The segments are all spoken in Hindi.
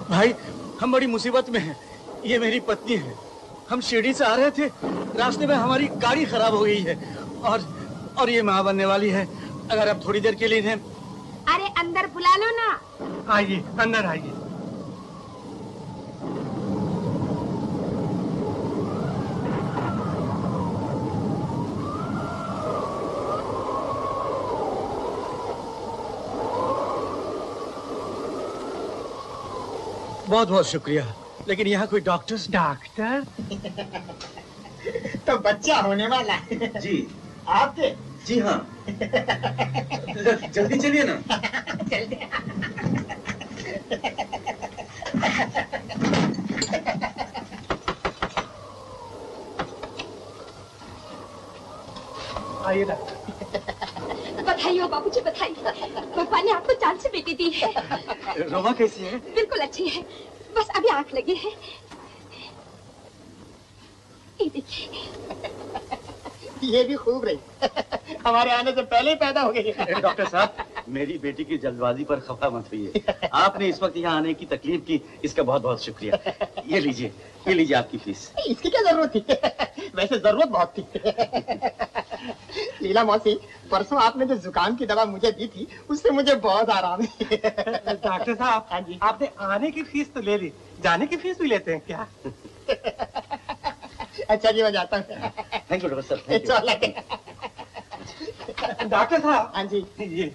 भाई हम बड़ी मुसीबत में हैं। ये मेरी पत्नी है। हम शिरडी से आ रहे थे, रास्ते में हमारी गाड़ी खराब हो गई है और ये माँ बनने वाली है। अगर आप थोड़ी देर के लिए इन्हें... अरे अंदर बुला लो ना। आइए, अंदर आइए। बहुत बहुत शुक्रिया, लेकिन यहाँ कोई डॉक्टर? डॉक्टर? तो बच्चा होने वाला है। जी आपके? जी हाँ। जल्दी चलिए ना। जल्दी। आइए ना। बधाई हो बाबूजी, बधाई। भगवान ने आपको जान से बेटी दी है। रोमा कैसी है? बिल्कुल अच्छी है, बस अभी आंख लगी है। ये देखिए। ये भी खूब रही। हमारे आने से पहले ही पैदा हो गई। डॉक्टर साहब, मेरी बेटी की जल्दबाजी पर खफा मत होइए। आपने इस वक्त यहाँ आने की तकलीफ की, इसका बहुत बहुत शुक्रिया। ये लीजिए आपकी फीस। इसकी क्या जरूरत थी? वैसे जरूरत बहुत थी। लीला मौसी, परसों आपने जो जुकाम की दवा मुझे दी थी, उससे मुझे बहुत आराम है। डॉक्टर साहब, हाँ जी। आपने आने की फीस तो ले ली, जाने की फीस भी लेते हैं क्या? अच्छा जी, मैं जाता हूँ। थैंक यू डॉक्टर साहब। डॉक्टर साहब। हाँ जी।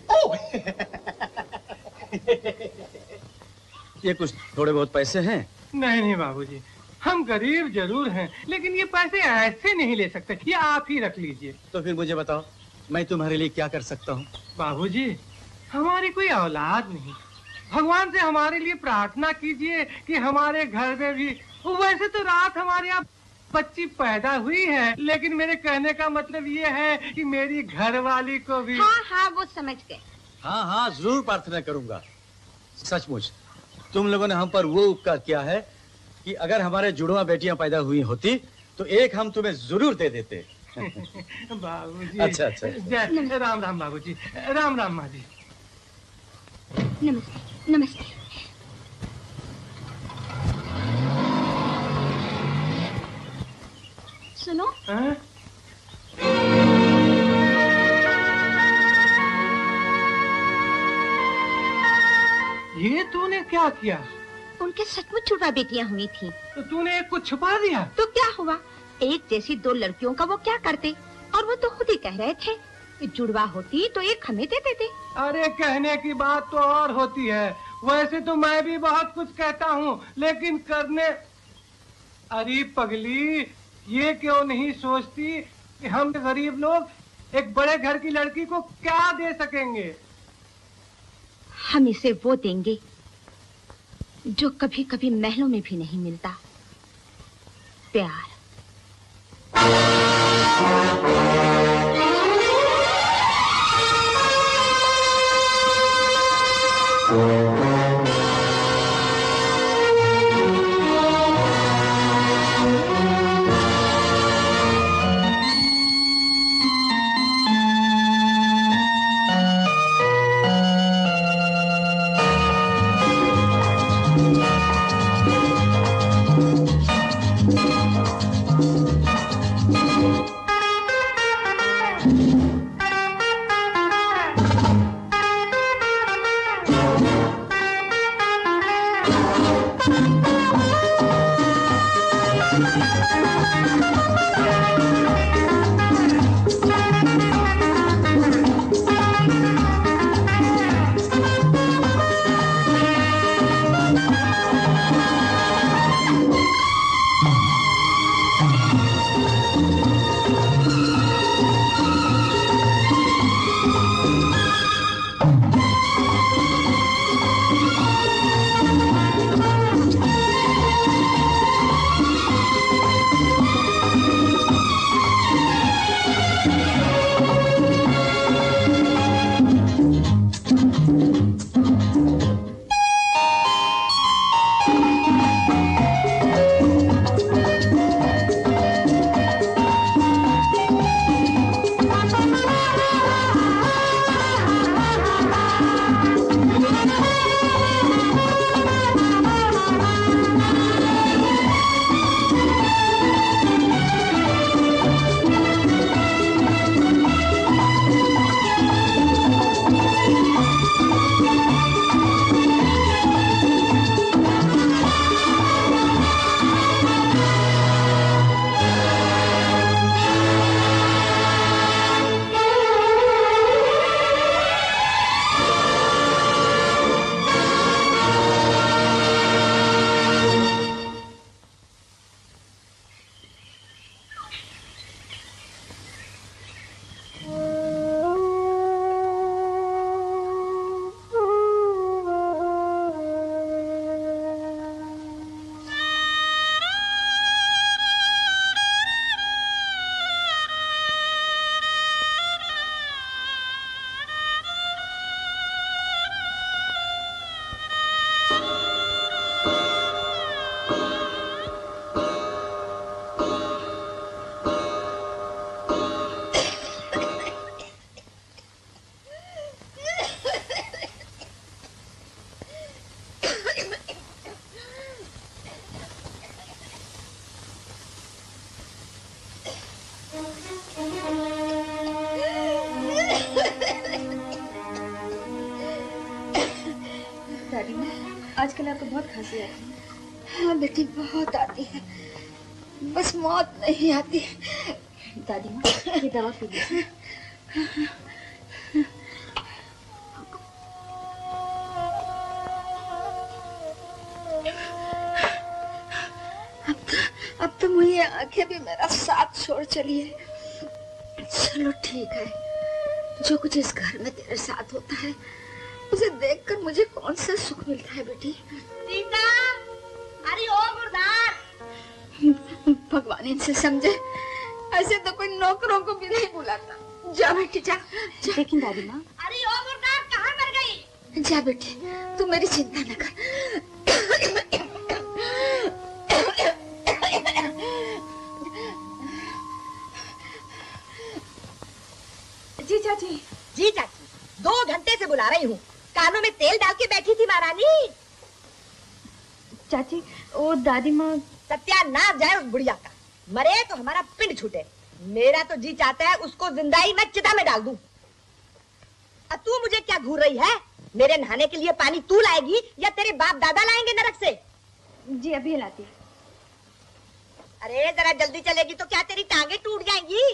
ये कुछ थोड़े बहुत पैसे हैं? नहीं बाबूजी, हम गरीब जरूर हैं, लेकिन ये पैसे ऐसे नहीं ले सकते। ये आप ही रख लीजिए। तो फिर मुझे बताओ, मैं तुम्हारे लिए क्या कर सकता हूँ? बाबूजी, हमारी कोई औलाद नहीं, भगवान से हमारे लिए प्रार्थना कीजिए कि हमारे घर में भी... वैसे तो रात हमारे यहाँ बच्ची पैदा हुई है, लेकिन मेरे कहने का मतलब ये है कि मेरी घरवाली को भी... हाँ, वो समझ गए। हाँ, जरूर प्रार्थना करूंगा। सचमुच तुम लोगों ने हम पर वो उपकार किया है कि अगर हमारे जुड़वा बेटियां पैदा हुई होती तो एक हम तुम्हें जरूर दे देते। बाबूजी। अच्छा। राम राम बाबूजी। राम राम माँ जी। नमस्ते। नमस्ते। सुनो। ये तूने क्या किया? उनके सचमुच जुड़वा बेटियां हुई थी। तो तूने एक को छुपा दिया? तो क्या हुआ, एक जैसी दो लड़कियों का वो क्या करते? और वो तो खुद ही कह रहे थे कि जुड़वा होती तो एक हमें दे देते। अरे कहने की बात तो और होती है, वैसे तो मैं भी बहुत कुछ कहता हूँ, लेकिन करने... अरे पगली, ये क्यों नहीं सोचती कि हम गरीब लोग एक बड़े घर की लड़की को क्या दे सकेंगे? हम इसे वो देंगे जो कभी कभी महलों में भी नहीं मिलता, प्यार। आजकल आपको बहुत खांसी आती है। हाँ बेटी, बहुत आती है, बस मौत नहीं आती। दादी माँ, ये दवा पी लीजिए। अब तो मुझे आंखें भी मेरा साथ छोड़ चली है। चलो ठीक है, जो कुछ इस घर में तेरे साथ होता है उसे देखकर मुझे कौन सा सुख मिलता है बेटी। सीता, अरे ओ मुर्दार। भगवान इनसे समझे, ऐसे तो कोई नौकरों को भी नहीं बुलाता। जा बेटी जा। लेकिन दादी माँ। अरे ओ मुर्दार, कहाँ मर गई? जा बेटी, तू मेरी चिंता न कर। जी चाची। जी चाची, 2 घंटे से बुला रही हूँ। कानों में तेल डाल के बैठी थी महारानी। चाची, वो दादी माँ। सत्यानाश जाए उस बुढ़िया का, मरे तो हमारा पिंड छूटे। मेरा तो जी चाहता है उसको जिंदाई मैं चिता में डाल दूं। अब तू मुझे क्या घूर रही है? मेरे नहाने के लिए पानी तू लाएगी या तेरे बाप दादा लाएंगे नरक से? जी अभी लाती। अरे जरा जल्दी चलेगी तो क्या तेरी टांगे टूट जाएंगी?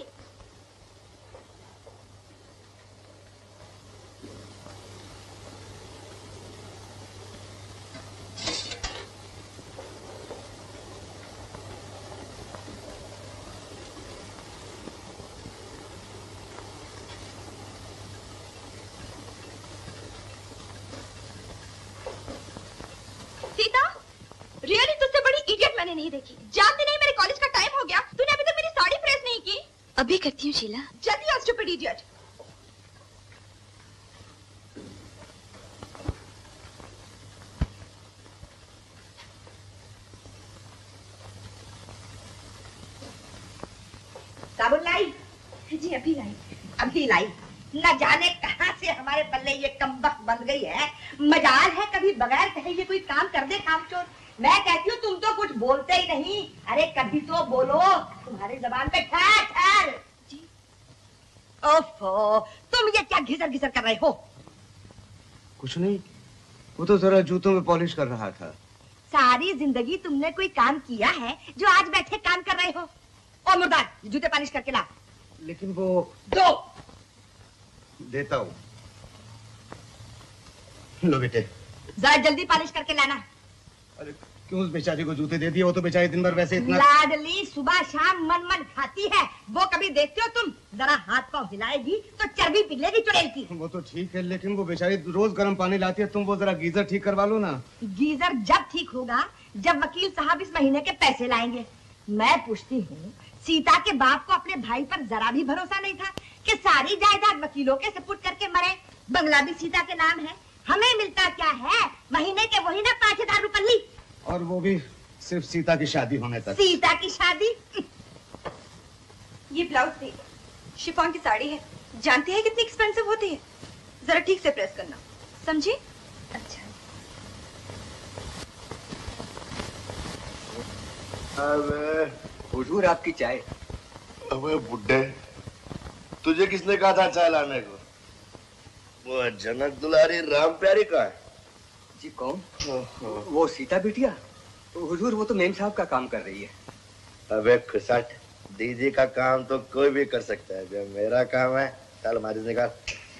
रियली तुझसे बड़ी इडियट मैंने नहीं देखी। जानती नहीं मेरे कॉलेज का टाइम हो गया, तूने अभी तक मेरी साड़ी प्रेस नहीं की। अभी करती हूँ शीला। जल्दी आ स्टूपिड इडियट। साबुन लाई? जी अभी लाई। अभी लाई? न जाने कहाँ से हमारे पल्ले ये कमबख्त बन गई है। मजाल है कभी बगैर कहे ये कोई काम कर दे कामचोर। मैं कहती हूँ तुम तो कुछ बोलते ही नहीं। अरे कभी तो बोलो, तुम्हारी जबान पे ठहर ठहर। जी। ओफो, तुम ये क्या घिसर घिसर कर रहे हो? कुछ नहीं, वो तो जरा जूतों में पॉलिश कर रहा था। सारी जिंदगी तुमने कोई काम किया है जो आज बैठे काम कर रहे हो? ओ मुर्दार, जूते पॉलिश करके ला। लेकिन वो दो। देता हूँ। लो बेटे। जरा जल्दी पॉलिश करके लाना। अरे क्यों उस बेचारी को जूते दे दिए? वो तो बेचारी दिन भर वैसे इतना। लाडली सुबह शाम मन मन खाती है, वो कभी देखते हो तुम? जरा हाथ पांव हिलाएगी तो चर्बी पिघलेगी चुड़ैल की। वो तो ठीक है, लेकिन वो बेचारी रोज गर्म पानी लाती है। तुम वो जरा गीजर ठीक करवा लो ना। गीजर जब ठीक होगा जब वकील साहब इस महीने के पैसे लाएंगे। मैं पूछती हूँ, सीता के बाप को अपने भाई पर जरा भी भरोसा नहीं था कि सारी जायदाद वकीलों के सुपुर्द करके मरे? बंगला भी सीता के नाम है, हमें मिलता क्या है? महीने के वही ना 5000 रुपये। और वो भी सिर्फ सीता की शादी होने तक। सीता की शादी? ये ब्लाउज देखिए, शिफॉन की साड़ी है। जानती है कितनी एक्सपेंसिव होती है? जरा ठीक से प्रेस करना, समझी? अच्छा। हुजूर आपकी चाय। अबे बुड्ढे, तुझे किसने कहा था चाय लाने को? वो जनक दुलारी राम प्यारी का है। जी कौन? वो सीता बिटिया? हुजूर वो तो मेम साहब का काम कर रही है। अबे खुसट, दीदी का काम तो कोई भी कर सकता है, जब मेरा काम है चल मारी निकाल।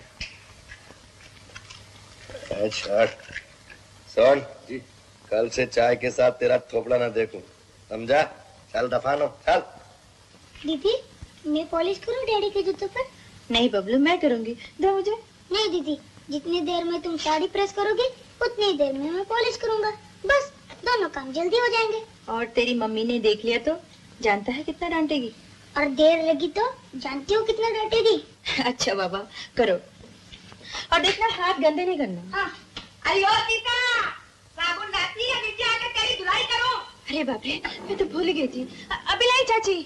सुन जी, कल से चाय के साथ तेरा थोपड़ा ना देखूं, समझा? चल दफानो चल। दीदी मैं पॉलिश करूं डैडी के जूतों पर? नहीं बबलू, मैं करूंगी, दो मुझे। नहीं दीदी, जितनी देर में तुम साड़ी प्रेस करोगी उतनी देर में मैं पॉलिश करूंगा। बस दोनों काम जल्दी हो जाएंगे। और तेरी मम्मी ने देख लिया तो जानता है कितना डांटेगी। और देर लगी तो जानती हो कितना डांटेगी। अच्छा बाबा करो, और देखना हाथ गंदे नहीं करना। हाँ। अरे ओ सीता, साबुन लाती है? नीचे आकर तेरी धुलाई करो। अरे बाप रे, मैं तो भूल गई थी। अभी लाई चाची।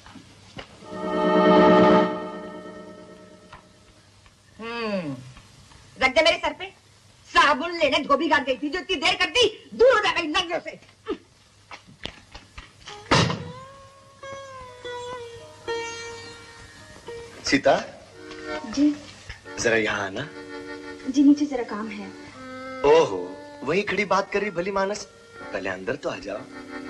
रख दे मेरे सर पे। साबुन लेने धोबी गाड़ गई थी जो इतनी देर कर दी। दूर हो जा मेरी नजरों से। सीता जी। जरा यहाँ आना। जी नीचे जरा काम है। ओहो, वही खड़ी बात कर रही भली मानस, पहले अंदर तो आ जाओ।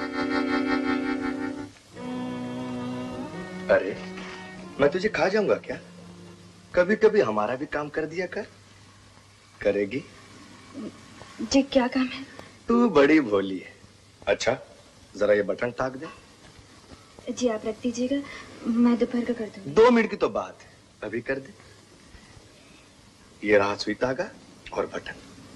अरे मैं तुझे खा जाऊंगा क्या? कभी कभी हमारा भी काम कर दिया कर। करेगी? जी क्या काम है? तू बड़ी भोली है। अच्छा जरा ये बटन टाक दे। जी आप रख दीजिएगा, मैं दोपहर का कर दूंगी। 2 मिनट की तो बात है, अभी कर दे। ये रहा सुई धागा और बटन,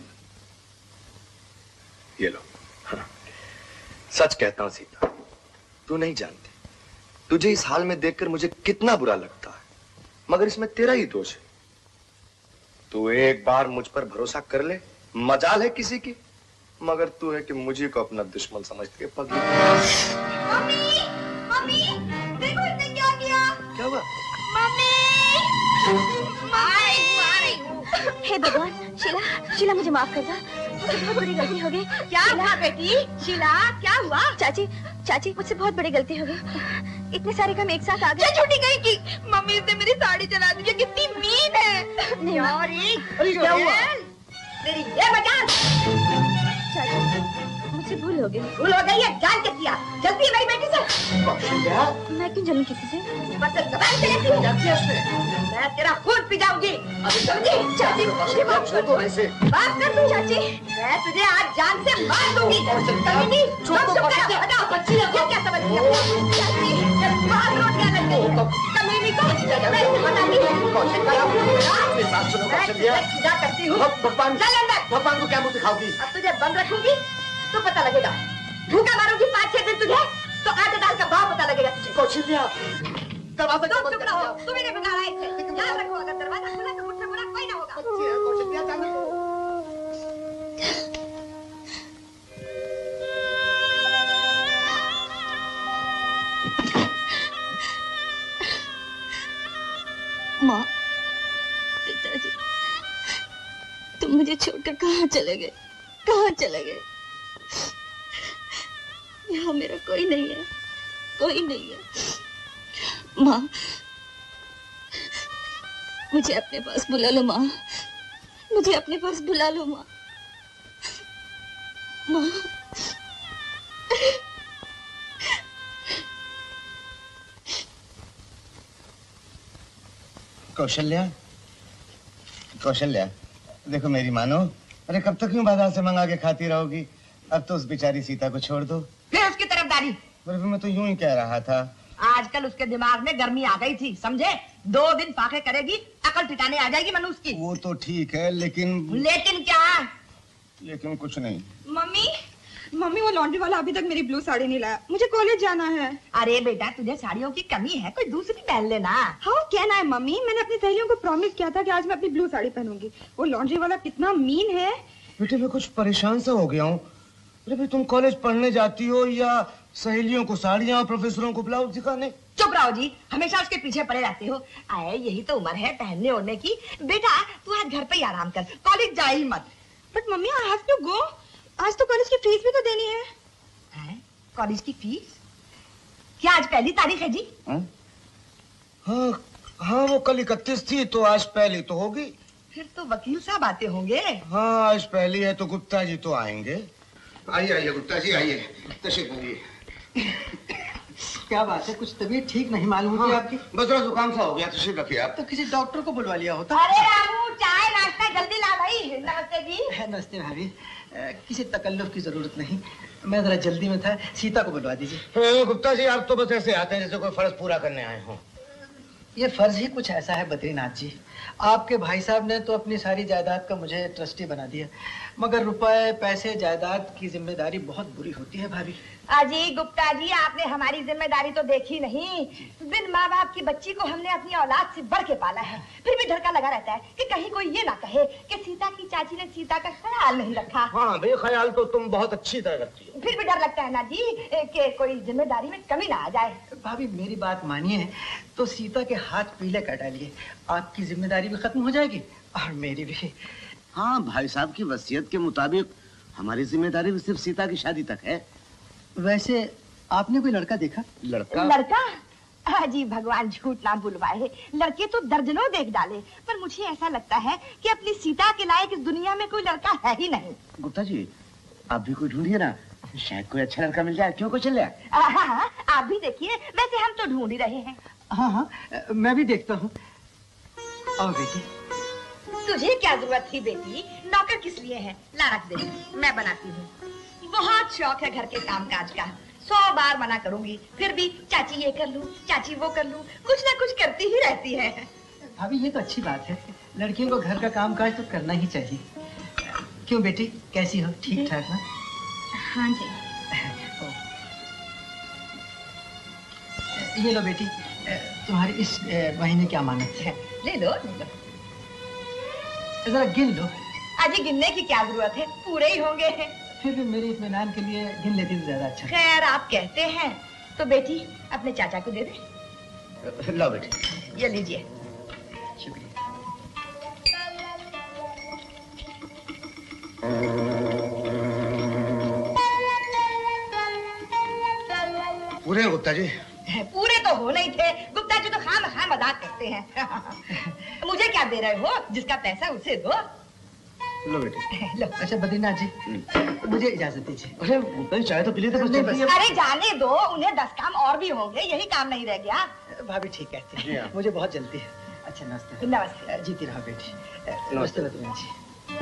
ये लो। हाँ। सच कहता हूं सीता, तू नहीं जानती तुझे इस हाल में देखकर मुझे कितना बुरा लगता है, मगर इसमें तेरा ही दोष है। तू एक बार मुझ पर भरोसा कर ले, मजाल है किसी की, मगर तू है कि मुझे को अपना दुश्मन समझ के पगली। मम्मी, मम्मी, देखो इसने क्या किया? क्या हुआ? मम्मी, हे भगवान, शीला मुझे माफ कर दो, मुझसे बहुत बड़ी गलती हो गई। क्या हुआ बेटी? शीला क्या हुआ? चाची मुझसे बहुत बड़ी गलती हो गई, इतने सारे काम एक साथ आ गए। छूटी गई कि मम्मी ने मेरी साड़ी चला दी, कितनी मीन है। नहीं अरे क्या हुआ? तेरी ये मजाल। चाची मुझसे भूल हो गई है, जान के किया। जल्दी मेरी बेटी से। मैं क्यों जलूं किसी से? बस जबान से लेती हूँ। मैं तेरा खून पी जाऊंगी। चाची बात कर दूं। चाची मैं तुझे आज जान से मार दूंगी। कमीनी, बच्ची ये क्या समझ लिया? चाची बात रोट क्या लग गई? कमीनी को मैं बताती मैं करती हूँ। भगवान को क्या मुंह दिखाओगी? अब तुझे बंद रखूंगी तो पता लगेगा। भूखा मारूंगी 5-6 दिन तुझे, तो आटे दाल का भाव पता लगेगा तुझे। कौशल्या, दरवाजा तुम चुप रहो, तुम्हें नहीं बिगाड़ा इसे। याद रखो, अगर दरवाजा खुला तो मुझसे बुरा कोई ना होगा। कौशल्या जाना। माँ, पिताजी, तुम मुझे छोड़कर कहाँ चले गए? कहाँ चले गए? यहाँ मेरा कोई नहीं है, कोई नहीं है। माँ, मुझे अपने पास बुला लो माँ, मुझे अपने पास बुला लो माँ। माँ, कौशल्या, कौशल्या, देखो मेरी मानो, अरे कब तक यूं बाजार से मंगा के खाती रहोगी? अब तो उस बेचारी सीता को छोड़ दो। फिर उसकी तरफदारी। मैं तो यूं ही कह रहा था। आजकल उसके दिमाग में गर्मी आ गई थी, समझे? 2 दिन फाके करेगी, अकल ठिकाने आ जाएगी मनुष्य की। वो तो ठीक है, लेकिन क्या? लेकिन कुछ नहीं। मम्मी वो लॉन्ड्री वाला अभी तक मेरी ब्लू साड़ी नहीं लाया, मुझे कॉलेज जाना है। अरे बेटा, तुझे साड़ियों की कमी है, कोई दूसरी पहन लेना। हाँ कहना है मम्मी, मैंने अपनी सहेलियों को प्रॉमिस किया था कि आज मैं अपनी ब्लू साड़ी पहनूंगी। वो लॉन्ड्री वाला कितना मीन है। बेटे मैं कुछ परेशान सा हो गया हूँ। अरे भाई तुम कॉलेज पढ़ने जाती हो या सहेलियों को साड़ियाँ और प्रोफेसरों को ब्लाउज दिखाने? चुप रहो जी, हमेशा उसके पीछे पड़े रहते हो। आए यही तो उम्र है पहनने ओढ़ने की। बेटा तू आज घर पे ही आराम कर, कॉलेज जा ही मत। But mummy I have to go, आज तो कॉलेज की फीस भी तो देनी है। कॉलेज की फीस? क्या आज पहली तारीख है जी? हाँ वो कल 31 थी तो आज पहली तो होगी। फिर तो वकील साहब आते होंगे। हाँ आज पहली है तो गुप्ता जी तो आएंगे। आइए आइए गुप्ता जी आइए, तशरीफ लाइए। क्या बात है, कुछ तबीयत ठीक नहीं मालूम होती आपकी? बस थोड़ा जुकाम सा हो गया, तशरीफ रखिए आप। तो किसी डॉक्टर को बुलवा लिया होता। अरे रामू, चाय नाश्ता जल्दी ला भाई। नमस्ते जी। नमस्ते भाभी, किसी तकल्लुफ की जरूरत नहीं, मैं जरा जल्दी में था, सीता को बुलवा दीजिए। गुप्ता जी आप तो बस ऐसे आते हैं जैसे कोई फर्ज पूरा करने आए हों। ये फर्ज ही कुछ ऐसा है बद्रीनाथ जी, आपके भाई साहब ने तो अपनी सारी जायदाद का मुझे ट्रस्टी बना दिया, मगर रुपए पैसे जायदाद की जिम्मेदारी बहुत बुरी होती है भाभी। अजी गुप्ता जी, आपने हमारी जिम्मेदारी तो देखी नहीं। बिन माँ बाप की बच्ची को हमने अपनी औलाद से बढ़ के पाला है, फिर भी डर का लगा रहता है कि कहीं कोई ये ना कहे कि सीता की चाची ने सीता का ख्याल नहीं रखा। हाँ बेख्याल तो तुम बहुत अच्छी तरह रखती हो। फिर भी डर लगता है ना जी कि कोई जिम्मेदारी में कमी ना आ जाए। भाभी मेरी बात मानिए तो सीता के हाथ पीले कर डालिए, आपकी जिम्मेदारी भी खत्म हो जाएगी और मेरी भी। हाँ भाई साहब की वसीयत के मुताबिक हमारी जिम्मेदारी भी सिर्फ सीता की शादी तक है। वैसे आपने कोई लड़का देखा? लड़का? लड़का? जी भगवान झूठ ना बुलवाए, लड़के तो दर्जनों देख डाले, पर मुझे ऐसा लगता है कि अपनी सीता के लायक इस दुनिया में कोई लड़का है ही नहीं। गुप्ता जी, आप भी कोई ढूंढिए ना, शायद कोई अच्छा लड़का मिल जाए। क्यों को चल जाए? हाँ, आप भी देखिए, वैसे हम तो ढूंढ ही रहे हैं। हाँ, मैं भी देखता हूँ। आओ बेटी। तुझे क्या जरूरत थी बेटी, नौकर किस लिए है? ला रख दे, मैं बनाती हूँ। बहुत शौक है घर के कामकाज का, 100 बार मना करूंगी, फिर भी चाची ये कर लूं, चाची वो कर लूं, कुछ ना कुछ करती ही रहती है। भाभी ये तो अच्छी बात है, लड़कियों को घर का कामकाज तो करना ही चाहिए। क्यों बेटी, कैसी हो? ठीक ठाक ना? हाँ जी। ये लो बेटी, तुम्हारी इस महीने की अमानत है। ले लो, ले लो। जरा गिन लो। अजी गिनने की क्या जरूरत है, पूरे ही होंगे। फिर भी मेरे इत्मीनान के लिए गिन लेती तो ज्यादा अच्छा। खैर आप कहते हैं तो बेटी अपने चाचा को दे दे। लो बेटी। ये लीजिए। शुक्रिया। पूरे गुप्ता जी? पूरे तो हो नहीं थे, गुप्ता जी तो खाम मजाक करते हैं। मुझे क्या दे रहे हो, जिसका पैसा उसे दो। लो बेटी। लो। अच्छा बद्रीनाथ जी, मुझे इजाजत दीजिए। अरे गुप्ता जी, चाय तो पी लेते बस। अरे जाने दो, उन्हें 10 काम और भी होंगे, यही काम नहीं रह गया। भाभी ठीक कहती है, मुझे बहुत जल्दी है। अच्छा नमस्ते। नमस्ते। जीती रहो बेटी। नमस्ते बद्रीनाथ जी।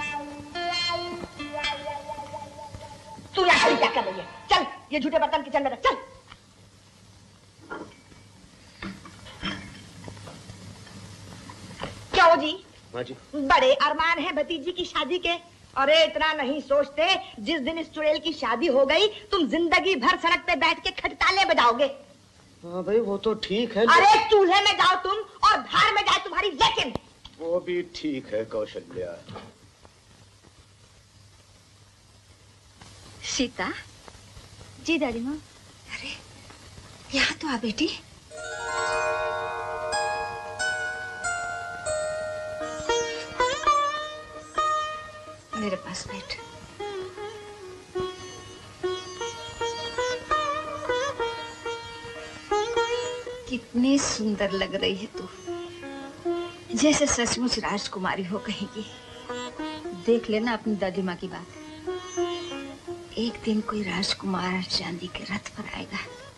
तू यहाँ क्या कर रही है? चल, ये झूठे बर्तन किचन में रख, चल। क्यों जी? हाँ जी। बड़े अरमान है भतीजी की शादी के। अरे इतना नहीं सोचते, जिस दिन इस चुड़ैल की शादी हो गई, तुम जिंदगी भर सड़क पे बैठ के खटताले बजाओगे। हाँ भाई, वो तो ठीक है। अरे चूल्हे में जाओ तुम और धार में जाए तुम्हारी लेकिन। वो भी ठीक है कौशल्या। सीता जी दादी माँ। अरे यहाँ तो आ बेटी। मेरे पास बैठ। कितनी सुंदर लग रही है तू, जैसे सचमुच राजकुमारी हो कहेगी। देख लेना अपनी दादी माँ की बात। एक दिन कोई राजकुमार चांदी के रथ पर आएगा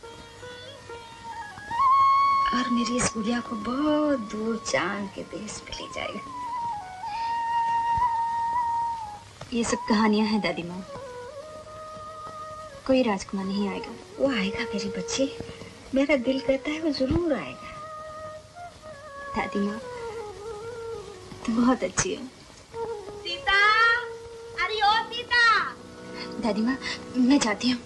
और मेरी इस गुड़िया को बहुत दूर चांद के देश पे ले जाएगा। ये सब कहानियां हैं दादी माँ, कोई राजकुमार नहीं आएगा। वो आएगा मेरी बच्ची, मेरा दिल कहता है वो जरूर आएगा। दादी माँ तुम बहुत अच्छी हो। सीता, अरे ओ सीता। दादी माँ मैं जाती हूँ।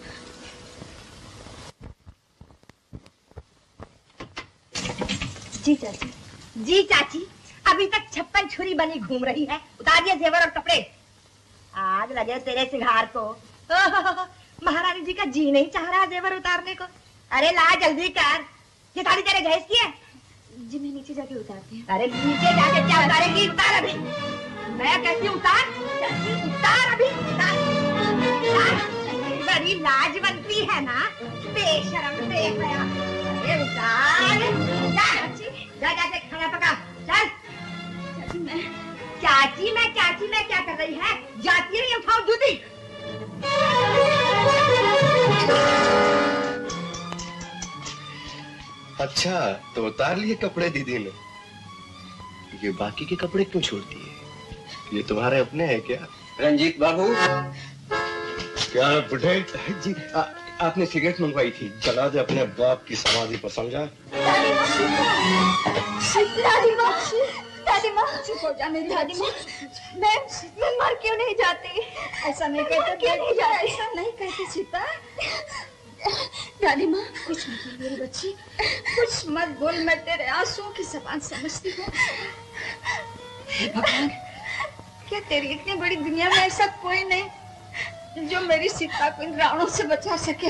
जी चाची। जी चाची, अभी तक 56 छुरी बनी घूम रही है। उतारिए जेवर और कपड़े। आग लगे तेरे सिंगार को। महारानी जी का जी नहीं चाह रहा जेवर उतारने को। अरे ला जल्दी कर, ये साड़ी तेरे जहेज की है। जी मैं नीचे जाके उतारती हूँ। अरे नीचे जाके क्या उतारेगी? उतार अभी। मैं कहती उतार, उतार अभी, उतार। बड़ी लाज बनती है ना, बेशरम बेहया। अरे उतार, जा जाके खाना पका, चल। चाची मैं क्या कर रही है? जाती नहीं, उठाओ जूती। अच्छा तो उतार लिए कपड़े दीदी ने। ये बाकी के कपड़े क्यों छोड़ती है? ये तुम्हारे अपने हैं क्या? रंजीत बाबू। क्या बुढ़े जी, आपने सिगरेट मंगवाई थी, जला दे अपने बाप की समाधि पर, समझा? दादी माँ चुप हो जा मेरी दादी माँ। मैं मर क्यों नहीं जाती? ऐसा नहीं कहते, क्यों नहीं जाती? ऐसा नहीं कहती सीता। दादी माँ कुछ मत बोल मेरी बच्ची, कुछ मत बोल। मैं तेरे आंसुओं की ज़बान समझती हूँ। भगवान, क्या तेरी इतनी बड़ी दुनिया में ऐसा कोई नहीं जो मेरी सीता को इन रावणों से बचा सके?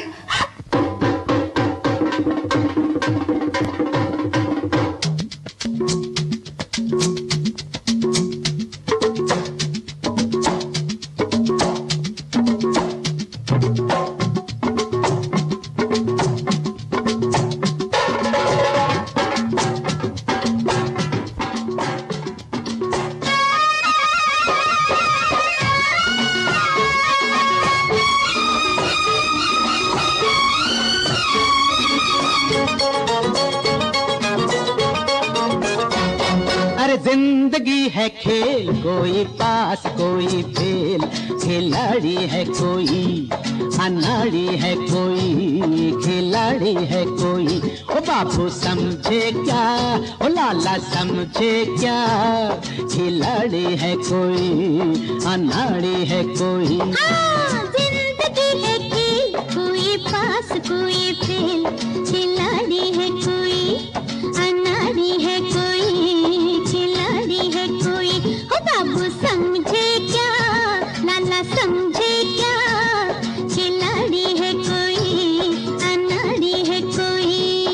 है खेल, कोई पास कोई फेल, खिलाड़ी है कोई अनाड़ी है कोई, खिलाड़ी है कोई। ओ बाबू समझे क्या, ओ लाला समझे क्या, खिलाड़ी है कोई अनाड़ी है कोई। हाँ, जिंदगी है खेल, कोई पास कोई फेल, खिलाड़ी है कोई अनाड़ी है कोई, खिलाड़ी है कोई। ओ बाबू समझे क्या, लाला समझे क्या, खिलाड़ी है कोई अनाड़ी है कोई।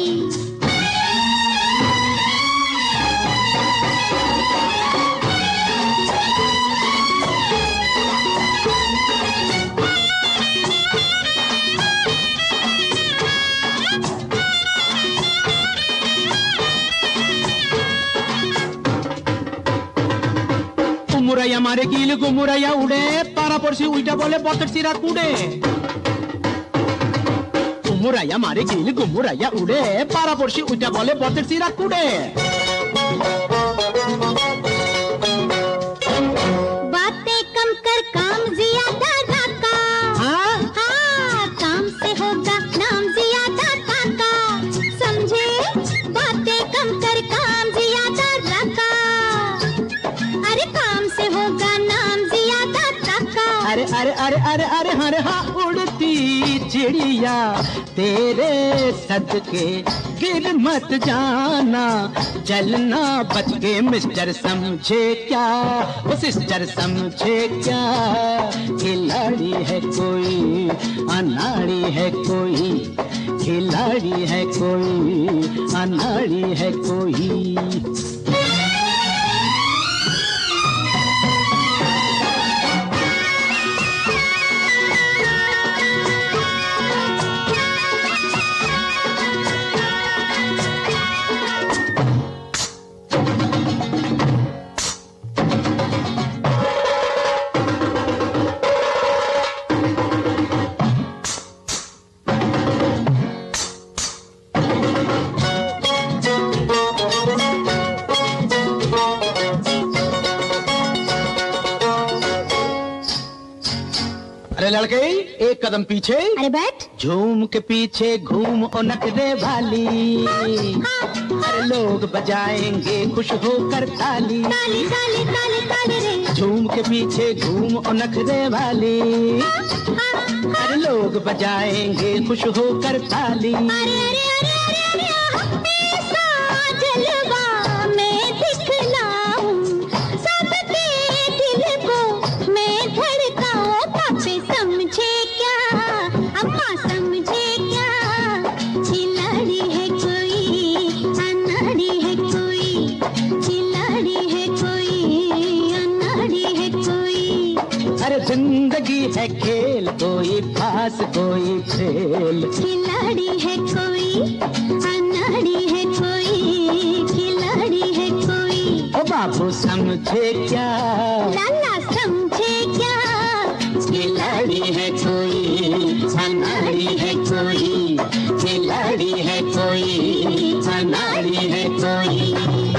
मुरैया मारे कील को मुरैया उड़े, पारा पड़सी उल्टा बोले बतट सिरा कूड़े। मुरैया मारे कील को मुरैया उड़े, पारा पड़सी उल्टा बोले बतट सिरा कूड़े। बातें कम कर काम ज्यादा रखा। हाँ हाँ, काम से होगा नाम ज्यादा काका, समझे? बातें कम कर काम ज्यादा रखा, अरे काम से होगा नाम ज्यादा काका। अरे अरे अरे अरे अरे हरे हाँ, उड़ती चिड़िया तेरे सदके गिर मत जाना, चलना बच के मिस्टर समझे क्या, वो सिस्टर समझे क्या, खिलाड़ी है कोई अनाड़ी है कोई, खिलाड़ी है कोई अनाड़ी है कोई। अरे लड़के एक कदम पीछे, अरे बैठ। झूम के पीछे घूम ओ नखरे वाली, अरे लोग बजाएंगे खुश होकर ताली, ताली ताली ताली ताली रे। झूम के पीछे घूम ओ नखरे वाली, अरे लोग बजाएंगे खुश होकर ताली। अरे अरे अरे अरे अरे ऐसा जलवा मैं दिखलाऊं, सबके दिल को मैं धड़काऊं। पापे समझे क्या, अम्मा समझे क्या, खिलाड़ी है कोई अनाड़ी है कोई, खिलाड़ी है कोई अनाड़ी है कोई। अरे जिंदगी है खेल, कोई पास कोई फेल, खिलाड़ी है कोई अनाड़ी है कोई, खिलाड़ी है कोई। ओ बाबू समझे क्या, लाला समझे क्या, खिलाड़ी है कोई अनाड़ी है कोई, खिलाड़ी है कोई अनाड़ी है कोई।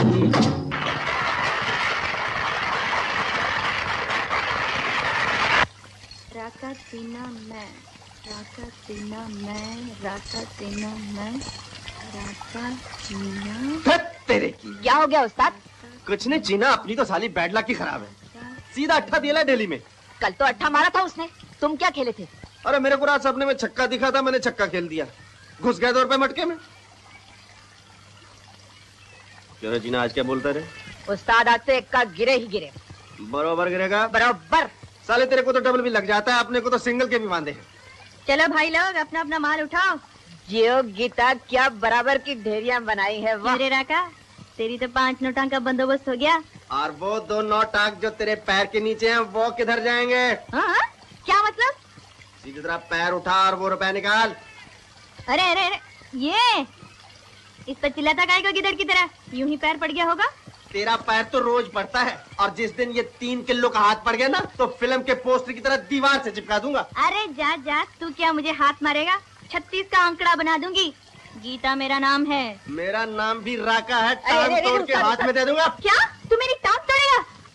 राका तीना मैं, राका तीना मैं, राका तीना मैं, राका तीना। तेरे की क्या हो गया उस्ताद? कुछ नहीं जीना, अपनी तो साली बैड लक की खराब है, सीधा अट्ठा दिया दिल्ली में। कल तो अट्ठा मारा था उसने, तुम क्या खेले थे? अरे मेरे को रात सपने में छक्का दिखा था, मैंने छक्का खेल दिया, घुस गया 2 रुपए मटके में। क्यों जीना, आज क्या बोलता रहे? उस्ताद आज तो एक्का गिरे ही गिरे। बराबर गिरेगा? बराबर। साले तेरे को तो डबल भी लग जाता है, अपने को तो सिंगल के भी बांधे हैं। चलो भाई लोग अपना अपना माल उठाओ। जियो गीता क्या बराबर की ढेरियां बनाई है। अरे राका, तेरी तो 5 नोटां का बंदोबस्त हो गया। और वो 2 नोट आंख जो तेरे पैर के नीचे हैं वो किधर जाएंगे? हाँ? क्या मतलब? सीधी तरह पैर उठा और वो रुपए निकाल। अरे अरे अरे, ये इस पर चिल्लाता काहे को गिदड़ की तरह? यूं ही पैर पड़ गया होगा। तेरा पैर तो रोज पड़ता है, और जिस दिन ये 3 किलो का हाथ पड़ गया ना, तो फिल्म के पोस्टर की तरह दीवार से चिपका दूंगा। अरे जा जा, तू क्या मुझे हाथ मारेगा? 36 का आंकड़ा बना दूंगी। गीता मेरा नाम है। मेरा नाम भी राका है, टांग तोड़ के हाथ में दे दूंगा। क्या? तू मेरी टांग तोड़ेगा?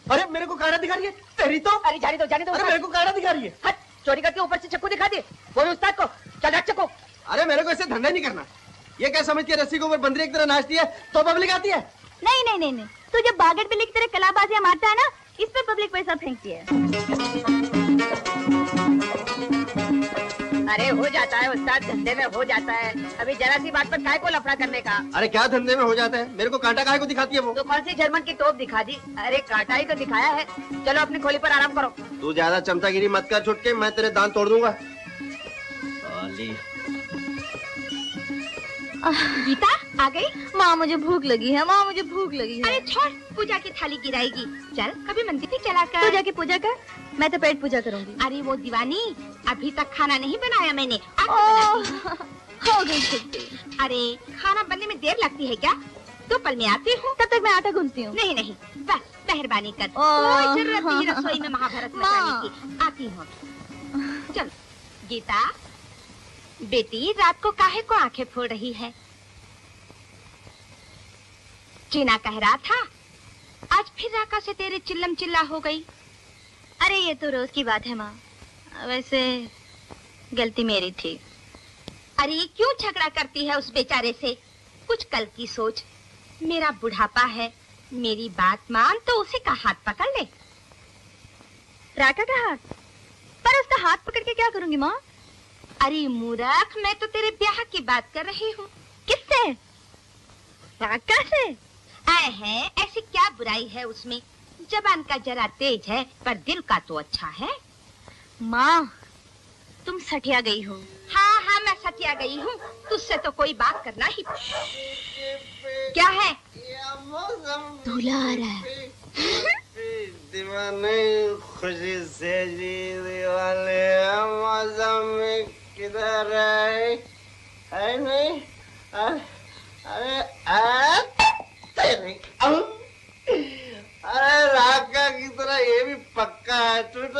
अरे मेरे को काड़ा दिखा रही है तेरी तो। अरे जाने दो जाने दो। अरे मेरे को काड़ा दिखा रही है। हट, चोरी करके ऊपर से चक्कू दिखा दे। बोल उस्ताद को, चल हट चक्कू। अरे मेरे को ऐसे धंधा नहीं करना। ये क्या समझ के रस्सी के ऊपर बंदरी एक तरह नाचती है तो पब्लिक आती है? नहीं नहीं नहीं नहीं, तू जब बागड़ बिल्ली की तरह कलाबाजियां मारता है ना, इस पर पब्लिक पैसा फेंकती है। अरे हो जाता है उस्ताद, धंधे में हो जाता है। अभी जरा सी बात पर काय को लफड़ा करने का। अरे क्या धंधे में हो जाता है? मेरे को कांटा काय को दिखाती है वो? तो कौन सी जर्मन की तोप दिखा दी? अरे कांटा ही तो दिखाया है। चलो अपनी खोली पर आराम करो। तू ज्यादा चमचागिरी मत कर छुटके, मैं तेरे दांत तोड़ दूंगा। गीता आ गई? माँ मुझे भूख लगी है, माँ मुझे भूख लगी है। अरे छोड़, पूजा की थाली गिराएगी। चल कभी मंदिर पे चला कर। तू जाके पूजा कर, मैं तो पेट पूजा करूंगी। अरे वो दीवानी, अभी तक खाना नहीं बनाया मैंने। हो गई छुट्टी। अरे खाना बनने में देर लगती है क्या? तो पल में आती हूँ। तब तक मैं आटा गूंथती हूँ। नहीं नहीं, बस मेहरबानी कर। कोई जरूरत नहीं रसोई में महाभारत मचाने की। आती हूँ। चल गीता बेटी, रात को काहे को आंखें फोड़ रही है? चीना कह रहा था आज फिर राका से तेरे चिल्लम चिल्ला हो गई। अरे ये तो रोज की बात है माँ, वैसे गलती मेरी थी। अरे क्यों झगड़ा करती है उस बेचारे से? कुछ कल की सोच। मेरा बुढ़ापा है, मेरी बात मान तो उसी का हाथ पकड़ ले। राका का हाथ? पर उसका हाथ पकड़ के क्या करूंगी माँ? अरे मूर्ख, मैं तो तेरे ब्याह की बात कर रही हूँ। किससे? राका से? आए हैं, ऐसी क्या बुराई है उसमें? जबान का जरा तेज है पर दिल का तो अच्छा है। माँ तुम सठिया गई हो। हाँ हाँ मैं सठिया गई हूँ, तुझसे तो कोई बात करना ही। क्या है? दूल्हा आ रहा है। दीवाने खुशी से जीने वाले मौसम में किधर है नहीं? अरे राका की तरह ये भी पक्का है।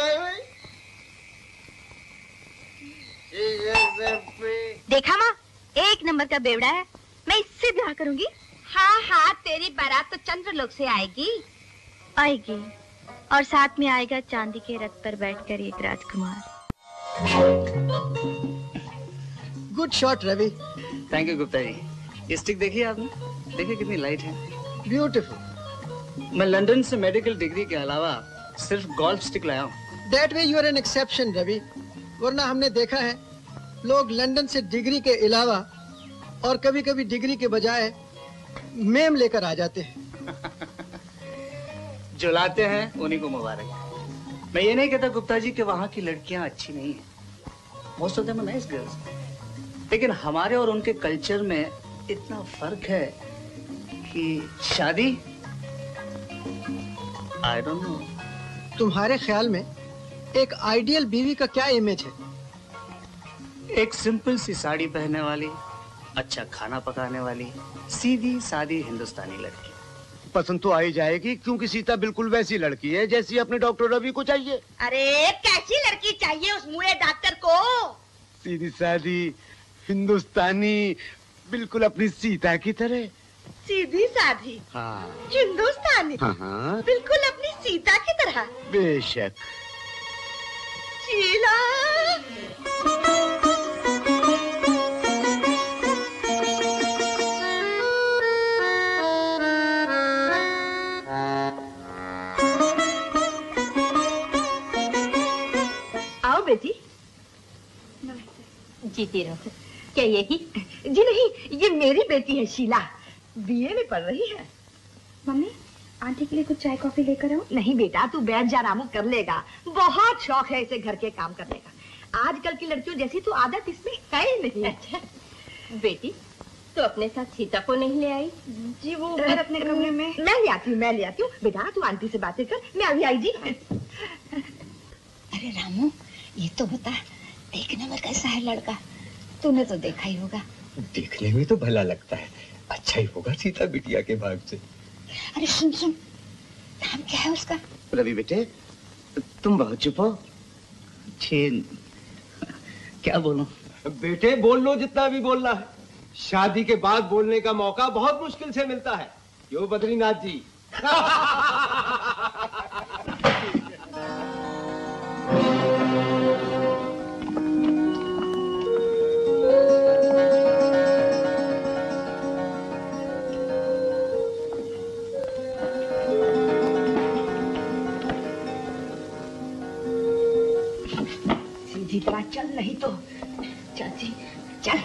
देखा माँ, एक नंबर का बेवड़ा है, मैं इससे ब्याह करूंगी। हाँ हाँ, तेरी बारात तो चंद्रलोक से आएगी। आएगी, और साथ में आएगा चांदी के रथ पर बैठकर एक राजकुमार। Good shot Ravi. Thank you Gupta ji. ये स्टिक देखिए आपने, देखिए कितनी लाइट है। ब्यूटीफुल। मैं लंदन से मेडिकल डिग्री के अलावा सिर्फ गोल्फ स्टिक लाया हूँ। That way you are an exception Ravi, वरना हमने देखा है लोग लंदन से डिग्री के अलावा और कभी कभी डिग्री के बजाय मेम लेकर आ जाते हैं। जो लाते हैं उन्हीं को मुबारक। मैं ये नहीं कहता गुप्ता जी कि वहाँ की लड़कियाँ अच्छी नहीं हैं, most of them are nice girls, लेकिन हमारे और उनके कल्चर में इतना फर्क है कि शादी, आई डोंट नो। तुम्हारे ख्याल में एक आइडियल बीवी का क्या इमेज है? एक सिंपल सी साड़ी पहनने वाली, अच्छा खाना पकाने वाली, सीधी सादी हिंदुस्तानी लड़की। पसंद तो आई जाएगी, क्योंकि सीता बिल्कुल वैसी लड़की है जैसी अपने डॉक्टर रवि को चाहिए। अरे कैसी लड़की चाहिए उस मुए डॉक्टर को? सीधी सादी हिंदुस्तानी, बिल्कुल अपनी सीता की तरह। सीधी साधी? हाँ। हिंदुस्तानी? हाँ हाँ। बिल्कुल अपनी सीता की तरह। बेशक। शीला। आओ बेटी। जीती रहो। क्या यही? जी नहीं, ये मेरी बेटी है शीला, बीए में पढ़ रही है। मम्मी आंटी के लिए कुछ चाय कॉफी लेकर आओ। नहीं बेटा, तू बैठ जा, रामू कर लेगा। बहुत शौक है इसे घर के काम करने का। आजकल की लड़कियों जैसी तो आदत इसमें है ही नहीं। अच्छा बेटी, तो अपने साथ सीता को नहीं ले आई? जी वो ऊपर अपने कमरे में। मैं ले आती हूँ। बेटा तू आंटी से बातें कर, मैं अभी आई जी। अरे रामू, ये तो बता, एक नंबर कैसा है लड़का? तूने तो देखा ही होगा। देखने में तो भला लगता है, अच्छा ही होगा सीता बिटिया के भाग से। अरे सुन सुन, नाम क्या है उसका? रवि बेटे, तुम बहुत चुप हो। क्या बोलूं? बेटे बोल लो जितना भी बोलना है। शादी के बाद बोलने का मौका बहुत मुश्किल से मिलता है। क्यों बद्रीनाथ जी? शीतला चल, नहीं तो। चाची चल।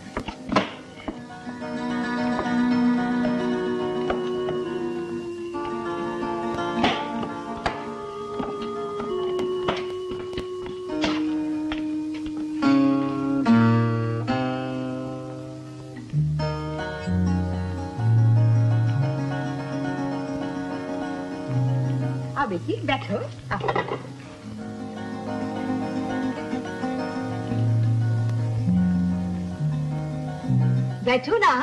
आओ बेटी, बैठो। बैठो ना।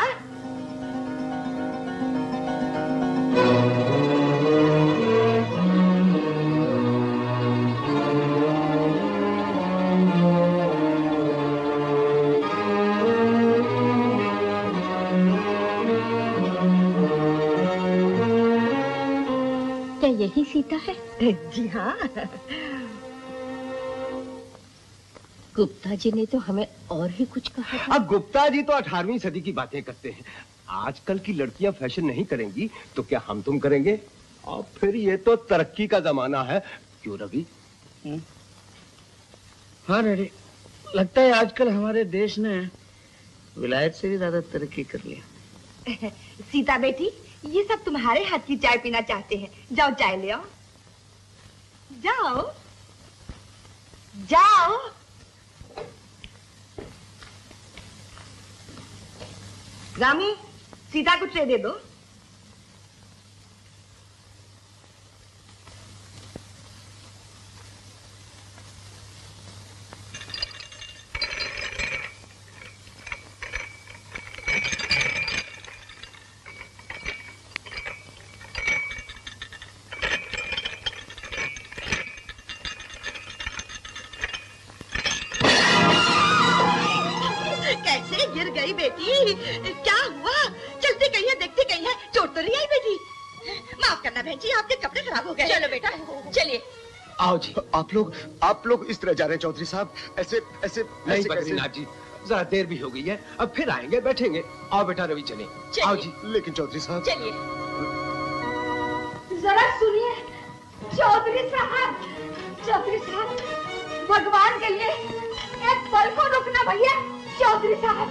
क्या यही सीता है? जी हाँ। गुप्ता जी ने तो हमें और ही कुछ कहा था। अब गुप्ता जी तो 18वीं सदी की बातें करते हैं। आजकल की लड़कियां फैशन नहीं करेंगी तो क्या हम तुम करेंगे? और फिर ये तो तरक्की का जमाना है, क्यों रवि? हाँ डैडी, लगता है आजकल हमारे देश ने विलायत से भी ज्यादा तरक्की कर लिया। सीता बेटी, ये सब तुम्हारे हाथ की चाय पीना चाहते हैं। जाओ चाय ले आओ। जाओ जाओ। रामू, सीता को ट्रे दे दो। कैसे गिर गई बेटी? क्या हुआ? चलती कहीं है, देखती कहीं है, चोट तो नहीं आई बेटी? माफ करना बहन जी, आपके कपड़े खराब हो गए। चलो बेटा, चलिए। आओ जी। आप लोग इस तरह जा रहे हैं चौधरी साहब? ऐसे ऐसे नहीं बद्रीनाथ जी, जरा देर भी हो गई है, अब फिर आएंगे, बैठेंगे। आओ बेटा रवि, चले। आओ जी। लेकिन चौधरी साहब। चलिए। जरा सुनिए चौधरी साहब, चौधरी साहब, भगवान के लिए एक पल को रुकना भैया। चौधरी साहब,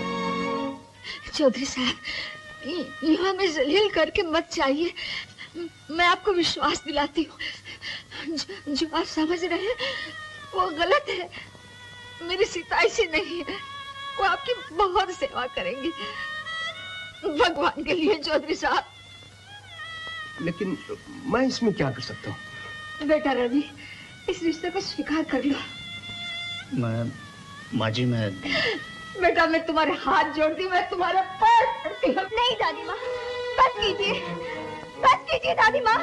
चौधरी साहब, यहाँ में जलील करके मत चाहिए। मैं आपको विश्वास दिलाती हूँ, जो आप समझ रहे हैं वो गलत है। मेरी सीता ऐसी नहीं है, वो आपकी बहुत सेवा करेंगी। भगवान के लिए चौधरी साहब। लेकिन मैं इसमें क्या कर सकता हूँ? बेटा रवि, इस रिश्ते को स्वीकार कर लो। माँ जी, मैं बेटा, मैं तुम्हारे हाथ जोड़ती हूँ, मैं तुम्हारे पैर पड़ती हूँ। नहीं दादी माँ, बस कीजिए, बस कीजिए दादी माँ।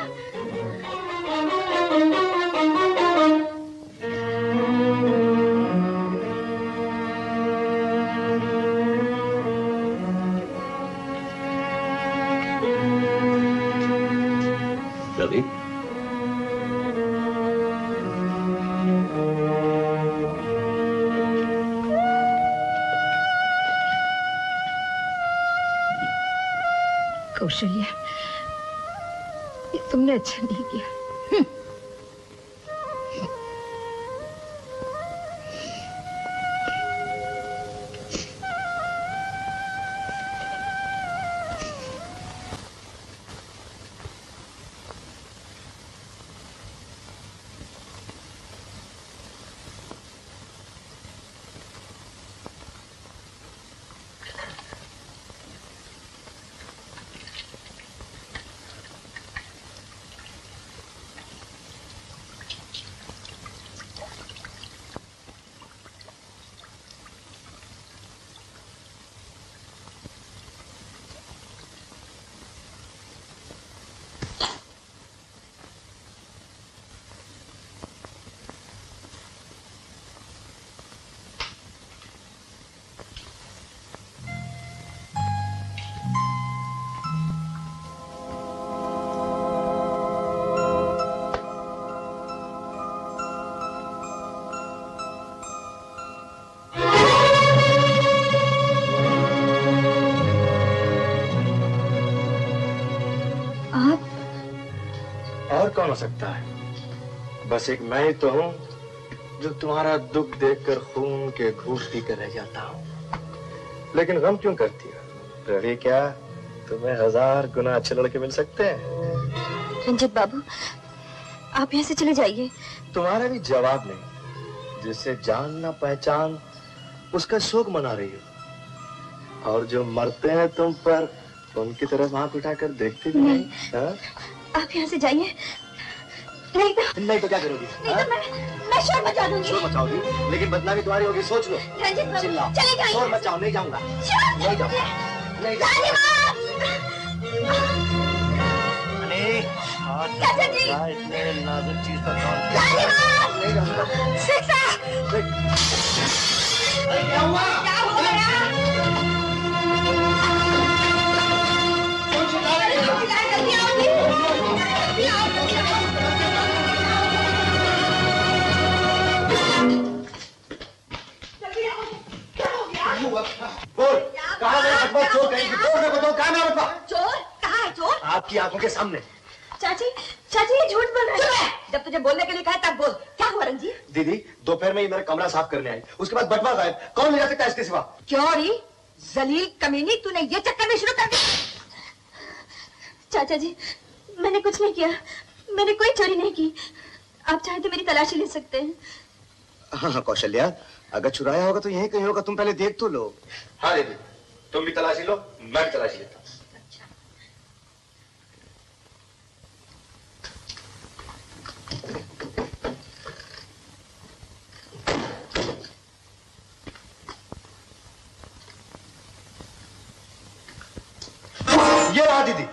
रवि, कौशल्या, ये तुमने अच्छा नहीं किया। कौन हो सकता है? बस एक मैं ही तो हूं जो तुम्हारा दुख देखकर खून के घूंट पीकर रह जाता हूँ। लेकिन गम क्यों करती हो रवि? क्या तुम्हें 1000 गुना अच्छे लड़के मिल सकते हैं? रंजित बाबू, आप यहाँ से चले जाइए। तुम्हारा भी जवाब नहीं। जिसे जान ना पहचान उसका शोक मना रही हो, और जो मरते हैं तुम पर उनकी तरफ आंख उठाकर देखते भी नहीं। आप यहाँ से जाइए। नहीं तो क्या करोगी? नहीं तो मैं शोर मचा दूंगी। शोर मचाओगी, लेकिन बदनामी तुम्हारी होगी, सोच लो। रंजित बाबू, चले जाइए। शोर मचाओ, नहीं जाऊंगा। नहीं जाऊंगा, नहीं जाऊंगा। इतने नाजुक चीज पर नहीं जाऊंगा। क्या हुआ? क्या हो गया? बोल, कहाँ मेरा बटवा? चोर कहीं की बोल, बताओ कहाँ मेरा बटवा? चोर? कहाँ है चोर? आपकी आंखों के सामने। चाची, चाची ये झूठ बोल रहा है। जब तुझे बोलने के लिए कहा तब बोल। क्या हुआ रंजीत? दीदी दोपहर में ही मेरा कमरा साफ करने आई, उसके बाद बटवा गायब। कौन ले जा सकता है इसके सिवा? क्यों री जलील कमीनी, तूने ये चक्कर में शुरू कर दिया? चाचा जी, मैंने कुछ नहीं किया, मैंने कोई चोरी नहीं की। आप चाहे तो मेरी तलाशी ले सकते हैं। हाँ कौशल्या, अगर चुराया होगा तो यहीं कहीं होगा, तुम पहले देख तो लो। हाँ दीदी, तुम भी तलाशी लो, मैं भी तलाशी लेता हूँ। ये रहा दीदी।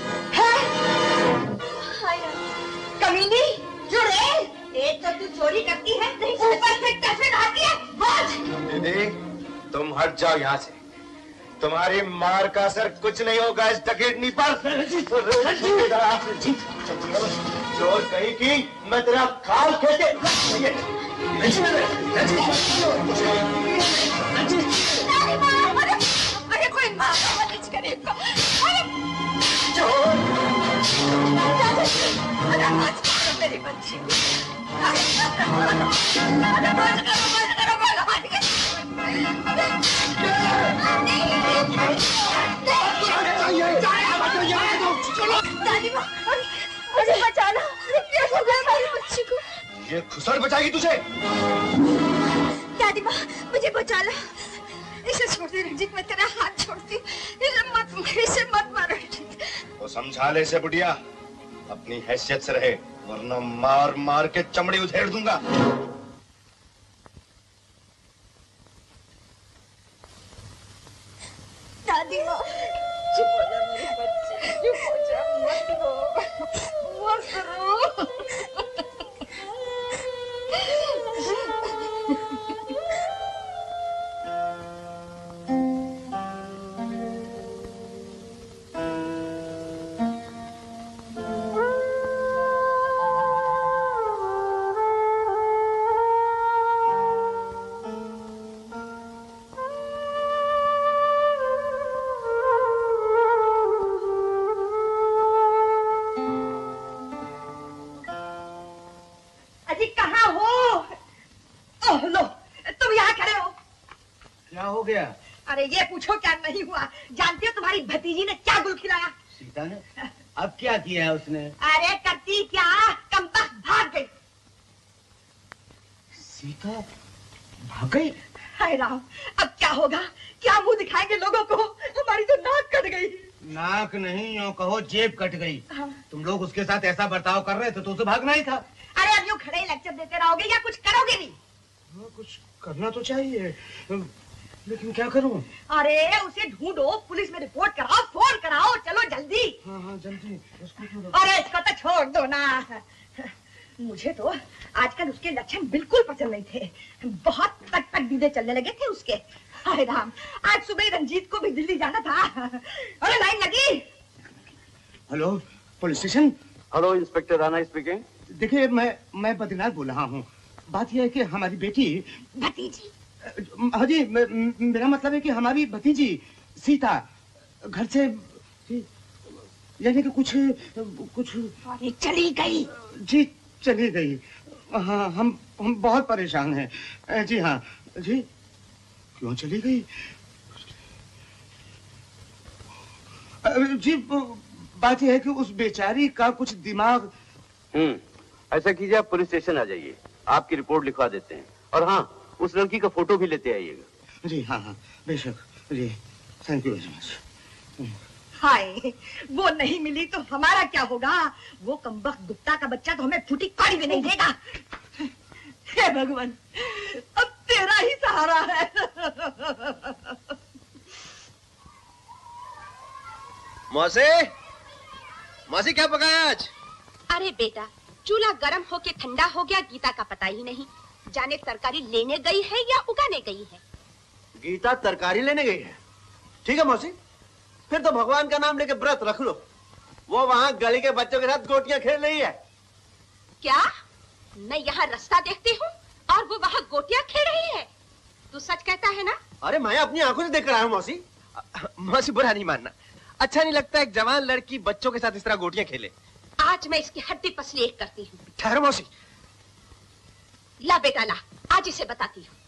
कमीनी, चुड़ैल, एक तो तू चोरी करती है, ऊपर से टफन आती है। बोल। दीदी तुम हट जाओ यहाँ से, तुम्हारी मार का असर कुछ नहीं होगा इस डकैतनी पर। चोर कहीं की, मैं तेरा खाल खेते। अरे कोई माँ का मदद करेगा। अरे मत मारो मेरी बच्ची। दादी माँ, मुझे बचा लो। क्या हो गया हमारी बच्ची को? ये खुसड़ बचाएगी तुझे। दादी माँ, मुझे बचा लो। इसे छोड़ दे रंजीत, मैं तेरा हाथ छोड़ती हूँ। इसे मत मारो। तो समझा ले इसे बुढ़िया, अपनी हैसियत से रहे, वरना मार मार के चमड़ी उधेड़ दूंगा। दादी माँ, चुप हो जा मेरी बच्ची, चुप हो जा, मत रो, मत रो। अरे ये पूछो क्या नहीं हुआ? जानती हो तुम्हारी भतीजी ने क्या गुल खिलाया? सीता ने? अब क्या किया है उसने? अरे करती क्या, कमबख्त भाग गई। सीता भाग गई? हाय राम, अब क्या होगा? क्या मुंह दिखाएंगे लोगों को? हमारी तो नाक कट गई। नाक नहीं, यूं कहो जेब कट गई। हाँ। तुम लोग उसके साथ ऐसा बर्ताव कर रहे थे तो उसे भागना ही था। अरे अब यूं खड़े लेक्चर देते रहोगे या कुछ करोगे नहीं? हाँ, कुछ करना तो चाहिए, लेकिन क्या करूं? अरे उसे ढूंढो, पुलिस में रिपोर्ट कराओ, फोन कराओ, चलो जल्दी। हाँ हाँ जल्दी। अरे इसको तो छोड़ दो ना। मुझे तो आजकल उसके लक्षण बिल्कुल पसंद नहीं थे। बहुत तक दीदे चलने लगे थे उसके। हाय राम, आज सुबह रंजीत को भी दिल्ली जाना था। अरे लाइन लगी। Hello police station. Hello inspector Rana speaking. देखिए मैं बद्रीनाथ बोल रहा हूँ। बात यह है कि हमारी बेटी भतीजी, हाँ जी, मेरा मतलब है कि हमारी भतीजी सीता घर से यानी कि कुछ अरे चली गई। जी चली गई। हाँ, हम बहुत परेशान हैं। जी हाँ। जी क्यों चली गई? जी बात यह है कि उस बेचारी का कुछ दिमाग। ऐसा कीजिए, आप पुलिस स्टेशन आ जाइए, आपकी रिपोर्ट लिखवा देते हैं। और हाँ, उस लड़की का फोटो भी लेते आइएगा। जी हाँ हाँ बेशक जी, thank you very much. Hi, वो नहीं मिली तो हमारा क्या होगा? वो कमबख्त गुप्ता का बच्चा तो हमें फूटी कौड़ी भी नहीं देगा। हे भगवान, अब तेरा ही सहारा है। मौसी, मौसी क्या पकाया आज? अरे बेटा, चूल्हा गर्म होके ठंडा हो गया, गीता का पता ही नहीं। जाने तरकारी लेने गई है या उगाने गई है। गीता तरकारी लेने गई है। ठीक है मौसी, फिर तो भगवान का नाम लेके व्रत रख लो। वो वहाँ गली के बच्चों के साथ गोटियां खेल रही है। क्या? मैं यहाँ रास्ता देखती हूँ और वो वहाँ गोटियां खेल रही है। तू सच कहता है ना? अरे मैं अपनी आंखों से देख कर आया हूँ मौसी। मौसी बुरा नहीं मानना, अच्छा नहीं लगता एक जवान लड़की बच्चों के साथ इस तरह गोटियां खेले। आज मैं इसकी हड्डी पसली एक करती हूँ। ठहरो मौसी। ला बेटा ला, आज इसे बताती हूँ।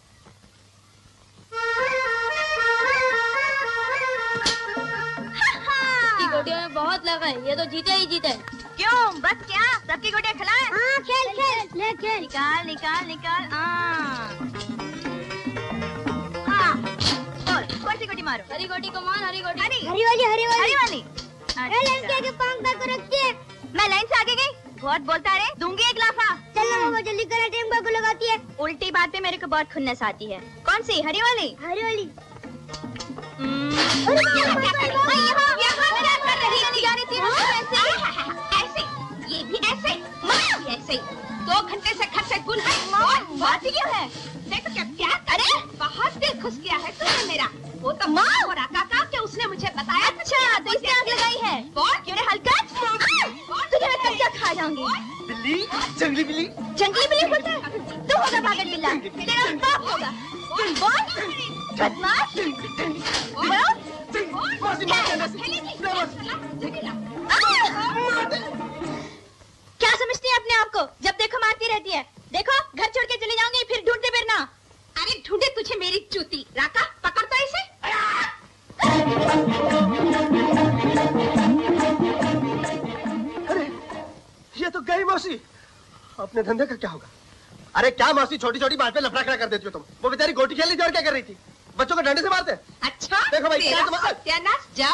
गोटियों में बहुत लगा है, ये तो जीते ही जीते। क्यों? बस क्या सबकी गोटियां खिलाएं? हाँ खेल खेल ले खेल। निकाल निकाल निकाल। हाँ बोल, कौन सी गोटी मारो? हरी गोटी को मान, हरी गोटी। हरी वाली हरी वाली हरी वाली। लाइन से आगे पांव तक रखती है। मैं लाइन से आगे गई, बहुत बोलता है। दूंगी एक लाफा। चल वो जल्दी करा, टेम्पो को लगाती है। उल्टी बात पे मेरे को बहुत खुन्नस आती है। कौन सी? हरी वाली? हरी वाली। ऐसे, ये भी ऐसे, भी ऐसे। 2 घंटे से घर से गुल है। बात ही क्या है? देखो क्या क्या? अरे बहुत दिल खुश किया है तूने मेरा। वो तो माँ हो रहा का उसने मुझे बताया। अच्छा तो इसने आग लगाई है। क्यों रे हल्का? तुझे मैं कब क्या खा जाऊंगी? बिल्ली, जंगली बिल्ली। जंगली बिल्ली बोलता है? तू होगा पागल बिल्ला, तेरा बाप होगा। बदमाश। क्या समझती है अपने आप को? जब देखो मारती रहती है। देखो घर छोड़ के चले जाऊंगी, फिर ढूंढते फिरना। अरे ढूंढे तुझे मेरी चूती। राका पकड़ तो इसे। अरे ये तो गई मौसी। अपने धंधे का क्या होगा? अरे क्या मौसी, छोटी छोटी बात पे लफड़ा खड़ा कर देती हो तुम। वो बेचारी गोटी खेलने जा क्या कर रही थी? बच्चों को डंडे से मारते। अच्छा देखो भाई, सत्यानाश जा।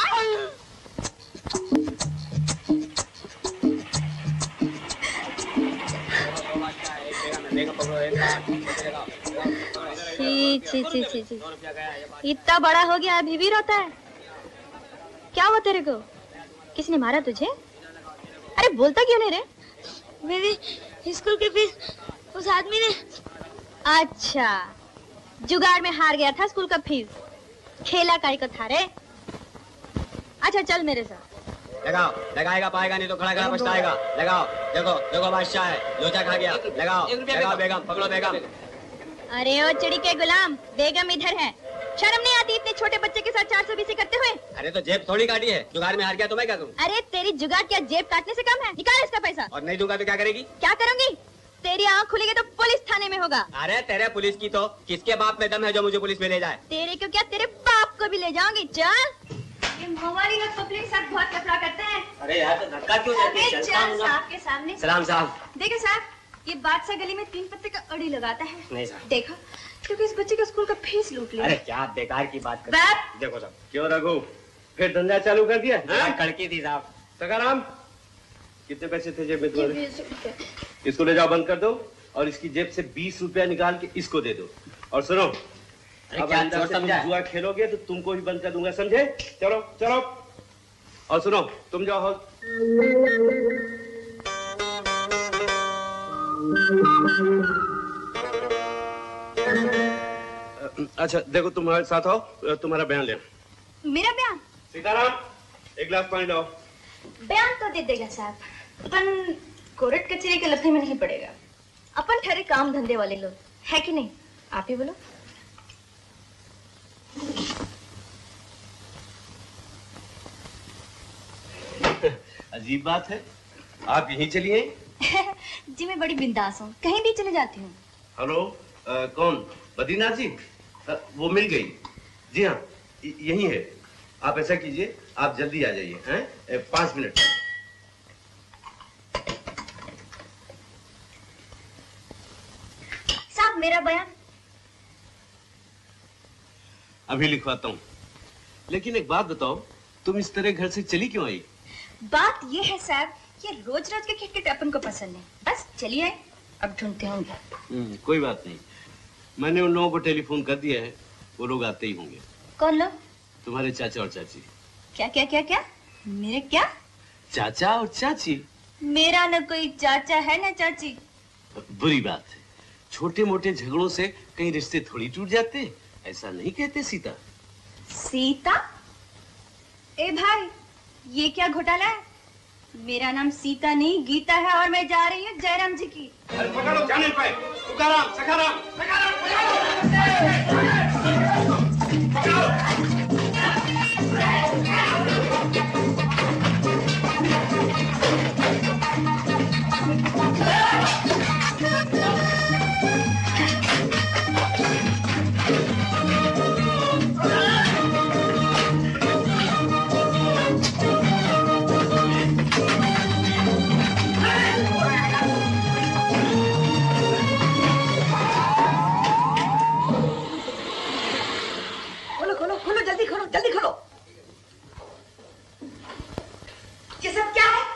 छी छी छी छी छी, इतना बड़ा हो गया अभी भी रोता है। क्या हुआ तेरे को? किसने मारा तुझे? अरे बोलता क्यों नहीं रे? मेरी स्कूल की फीस उस आदमी ने। अच्छा जुगाड़ में हार गया था स्कूल का फीस। खेला काई को था रे। अच्छा चल मेरे साथ। लगाओ, लगाएगा पाएगा नहीं तो खड़ा खड़ा पछताएगा। लगाओ, देखो देखो बादशाह है, लोचा खा गया। लगाओ लगाओ बेगम, पकड़ो बेगम। अरे ओ चिड़ी के गुलाम, बेगम इधर है। शर्म नहीं आती इतने छोटे बच्चे के साथ 420 करते हुए? अरे तो जेब थोड़ी काटी है, जुगाड़ में हार गया तो मैं क्या करूं? अरे तेरी जुगाड़ क्या जेब काटने से कम है? निकाल इसका पैसा। और नहीं दूंगा तो क्या करेगी? क्या करूंगी? तेरी आँख खुलेगी तो पुलिस थाने में होगा। अरे तेरे पुलिस की तो किसके बाप में दम है जो मुझे पुलिस में ले जाए? तेरे को क्या, तेरे बाप को भी ले जाऊंगी। चल। ये हमारी लोग पब्लिक के साथ बहुत लफड़ा करते हैं। अरे यार तो धक्का क्यों देते हैं? साहब के सामने। सलाम साहब। देखो साहब, ये बादशाह गली में 3 पत्ते का अड़ी लगाता है। नहीं साहब। देखो क्योंकि इस बच्चे का स्कूल का फीस लूट लिया। अरे क्या बेकार की बात करते हैं। देखो साहब। क्यों रघु, फिर धंधा चालू कर दिया? कड़की थी साहब। सकाराम, कितने पैसे थे जेब में तुम्हारे? इसको ले जाओ, बंद कर दो और इसकी जेब से 20 रुपया निकाल के इसको दे दो। और सुनो, अब अंदर से तुम जुआ खेलोगे तो तुमको भी बंद कर दूंगा, समझे? चलो चलो। और सुनो, तुम जाओ। अच्छा देखो, तुम्हारे साथ आओ, तुम्हारा बयान ले। मेरा बयान? सीताराम, एक गिलास पानी लाओ। बयान तो दे देगा साहब, अपन कोर्ट कचहरी के लफड़े में नहीं पड़ेगा। अपन ठहरे काम धंधे वाले लोग, है कि नहीं? आप ही बोलो। अजीब बात है, आप यहीं चली आई? जी मैं बड़ी बिंदास हूँ, कहीं भी चले जाती हूँ। हेलो, कौन? बद्रीनाथ जी? वो मिल गई। जी हाँ, यही है। आप ऐसा कीजिए, आप जल्दी आ जाइए, हैं? 5 मिनट। साहब मेरा बयान अभी लिखवाता हूँ। लेकिन एक बात बताओ, तुम इस तरह घर से चली क्यों आई? बात ये है साहब, ये रोज रोज के खिटखिट अपन को पसंद नहीं। बस चलिए, अब ढूंढते होंगे। कोई बात नहीं, मैंने उन लोगों को टेलीफोन कर दिया है, वो लोग आते ही होंगे। कौन लोग? तुम्हारे चाचा और चाची। क्या क्या क्या क्या? मेरे क्या? चाचा और चाची? मेरा न कोई चाचा है न चाची। बुरी बात है, छोटे मोटे झगड़ों से कहीं रिश्ते थोड़ी टूट जाते, ऐसा नहीं कहते सीता। सीता? ए भाई, ये क्या घोटाला है? मेरा नाम सीता नहीं गीता है और मैं जा रही हूँ जयराम जी की। अरे पकड़ो, जाने पाए। तुकाराम, सखाराम, जल्दी खोलो। ये सब क्या है?